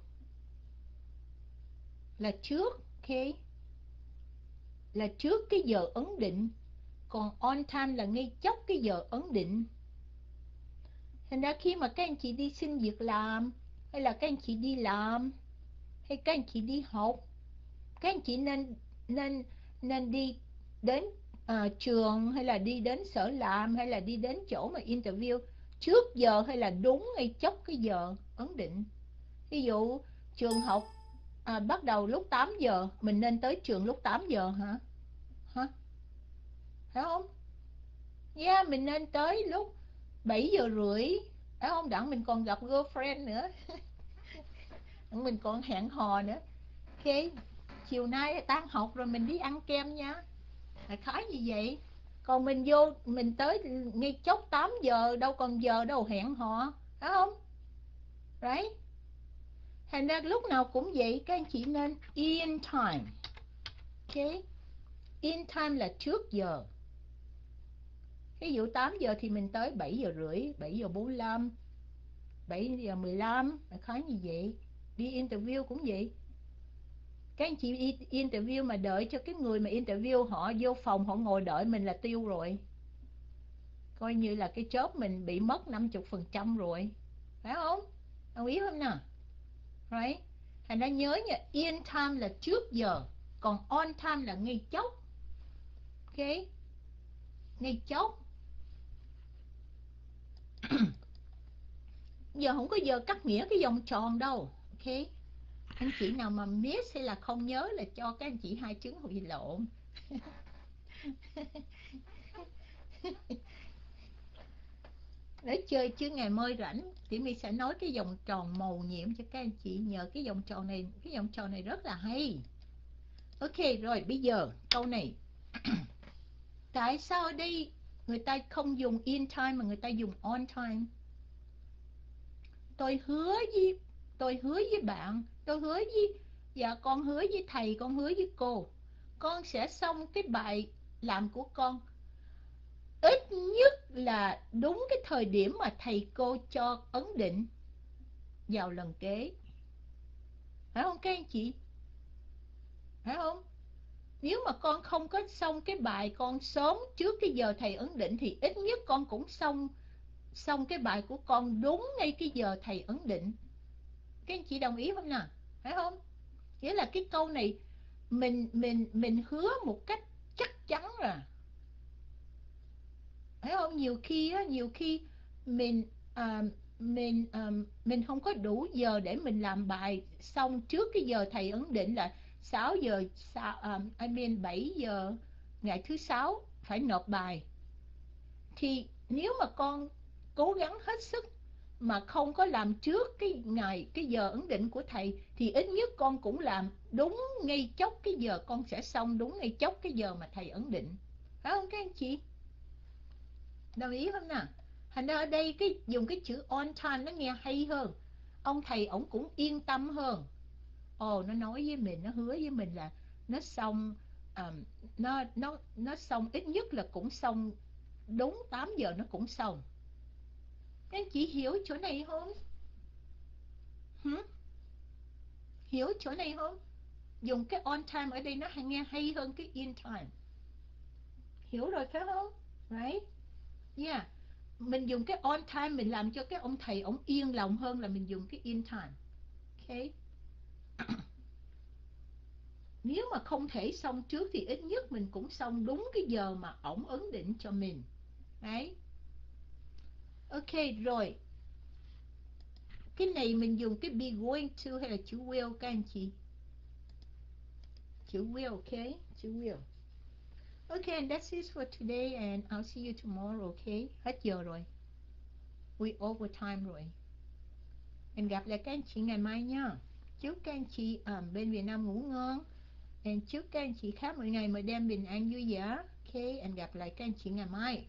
[SPEAKER 1] là trước, ok, là trước cái giờ ấn định, còn on time là ngay chốc cái giờ ấn định. Thành ra khi mà các anh chị đi xin việc làm, hay là các anh chị đi làm, hay các anh chị đi học, các anh chị nên đi đến trường, hay là đi đến sở làm, hay là đi đến chỗ mà interview trước giờ, hay là đúng ngay chốc cái giờ ấn định. Ví dụ trường học bắt đầu lúc 8 giờ, mình nên tới trường lúc 8 giờ hả? Hả? Phải không? Yeah, mình nên tới lúc 7 giờ rưỡi, phải không? Đặng mình còn gặp girlfriend nữa. Mình còn hẹn hò nữa. Ok, chiều nay tan học rồi mình đi ăn kem nha. Là khái như vậy. Còn mình vô, mình tới ngay chốc 8 giờ, đâu còn giờ đâu hẹn hò, phải không? Right? Thành ra lúc nào cũng vậy, các anh chị nên in time. Ok, in time là trước giờ. Ví dụ 8 giờ thì mình tới 7 giờ rưỡi, 7 giờ 45, 7 giờ 15, là khái như vậy. Đi interview cũng vậy. Các anh chị interview mà đợi cho cái người mà interview họ vô phòng, họ ngồi đợi mình là tiêu rồi. Coi như là cái job mình bị mất 50% rồi. Phải không? Đồng ý không nào? Right? Thành ra nhớ nha, in time là trước giờ, còn on time là ngay chốc. Ok? Ngay chốc. Giờ không có giờ cắt nghĩa cái vòng tròn đâu. Ok? Anh chị nào mà miss hay là không nhớ là cho các anh chị 2 trứng hụi lộn. Để chơi chứ ngày mới rảnh thì mình sẽ nói cái vòng tròn màu nhiệm cho các anh chị. Nhờ cái vòng tròn này rất là hay. Ok, rồi bây giờ câu này. Tại sao ở đây người ta không dùng in time mà người ta dùng on time? Tôi hứa với bạn, tôi hứa với Dạ con hứa với thầy, con hứa với cô, con sẽ xong cái bài làm của con ít nhất là đúng cái thời điểm mà thầy cô cho ấn định vào lần kế. Phải không các anh chị? Phải không? Nếu mà con không có xong cái bài con sớm trước cái giờ thầy ấn định thì ít nhất con cũng xong xong cái bài của con đúng ngay cái giờ thầy ấn định. Các anh chị đồng ý không nào? Phải không? Nghĩa là cái câu này mình hứa một cách chắc chắn rồi. Phải không? Nhiều khi mình à, mình không có đủ giờ để mình làm bài xong trước cái giờ thầy ấn định là 6 giờ, I mean 7 giờ ngày thứ sáu phải nộp bài. Thì nếu mà con cố gắng hết sức mà không có làm trước cái giờ ấn định của thầy thì ít nhất con cũng làm đúng ngay chốc cái giờ con sẽ xong đúng ngay chốc cái giờ mà thầy ấn định. Phải không các anh chị? Đồng ý không nào? Thành ra ở đây dùng cái chữ on time nó nghe hay hơn. Ông thầy ổng cũng yên tâm hơn. Ồ, nó nói với mình, nó hứa với mình là nó xong, nó xong ít nhất là cũng xong đúng 8 giờ nó cũng xong. Các anh chị hiểu chỗ này không? Hử? Hiểu chỗ này không? Dùng cái on time ở đây nó nghe hay hơn cái in time. Hiểu rồi phải không? Right? Yeah. Mình dùng cái on time mình làm cho cái ông thầy ông yên lòng hơn là mình dùng cái in time. Okay. Nếu mà không thể xong trước thì ít nhất mình cũng xong đúng cái giờ mà ổng ấn định cho mình. Đấy. Ok rồi. Cái này mình dùng cái be going to hay là chữ will các anh chị? Chữ will, okay? Chữ will. Okay, and that's it for today and I'll see you tomorrow, okay? Hết giờ rồi. We overtime rồi. And gặp lại các anh chị ngày mai nha. Chúc các anh chị ở bên Việt Nam ngủ ngon. And chúc các anh chị khác mỗi ngày mỗi đêm bình an vui vẻ. Okay, and gặp lại các anh chị ngày mai.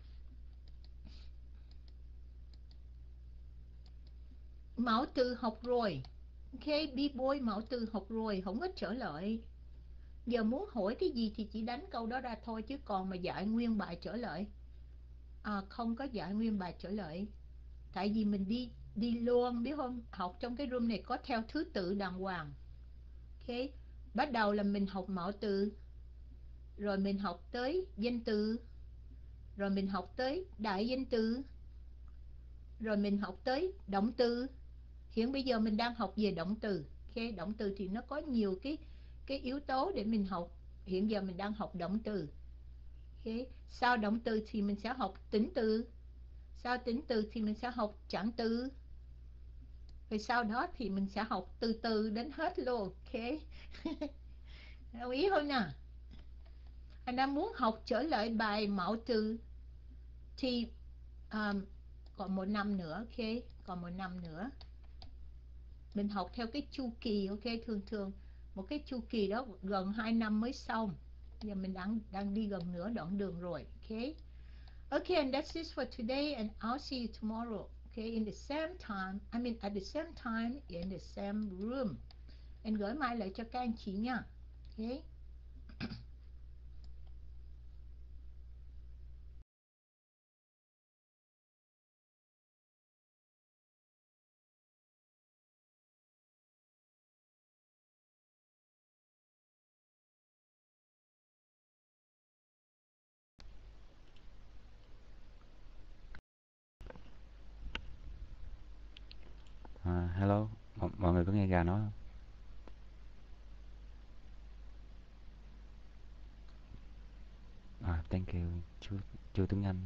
[SPEAKER 1] Mẫu từ học rồi. Ok, B-boy mẫu từ học rồi, không có trở lại. Giờ muốn hỏi cái gì thì chỉ đánh câu đó ra thôi, chứ còn mà dạy nguyên bài trở lại không có dạy nguyên bài trở lại. Tại vì mình đi đi luôn, biết không? Học trong cái room này có theo thứ tự đàng hoàng. Ok, bắt đầu là mình học mẫu từ, rồi mình học tới danh từ, rồi mình học tới đại danh từ, rồi mình học tới động từ. Hiện bây giờ mình đang học về động từ. Ok, động từ thì nó có nhiều cái yếu tố để mình học. Hiện giờ mình đang học động từ. Ok, sau động từ thì mình sẽ học tính từ. Sau tính từ thì mình sẽ học trạng từ. Rồi sau đó thì mình sẽ học từ từ đến hết luôn. Ok. Đồng ý không nè? Anh đang muốn học trở lại bài mẫu từ thì um, còn một năm nữa. Ok, còn một năm nữa mình học theo cái chu kỳ. Ok, thường thường một cái chu kỳ đó gần 2 năm mới xong. Giờ mình đang đi gần nửa đoạn đường rồi. Ok. Okay, and that's it for today and I'll see you tomorrow. Okay, in the same time, I mean at the same time in the same room. And gửi mail lại cho các anh chị nha. Okay.
[SPEAKER 2] Hello, mọi người có nghe gà nói không? Thank you, chú Tuấn Anh.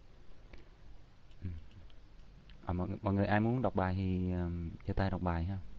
[SPEAKER 2] Ừ. Mọi người ai muốn đọc bài thì giơ tay đọc bài ha.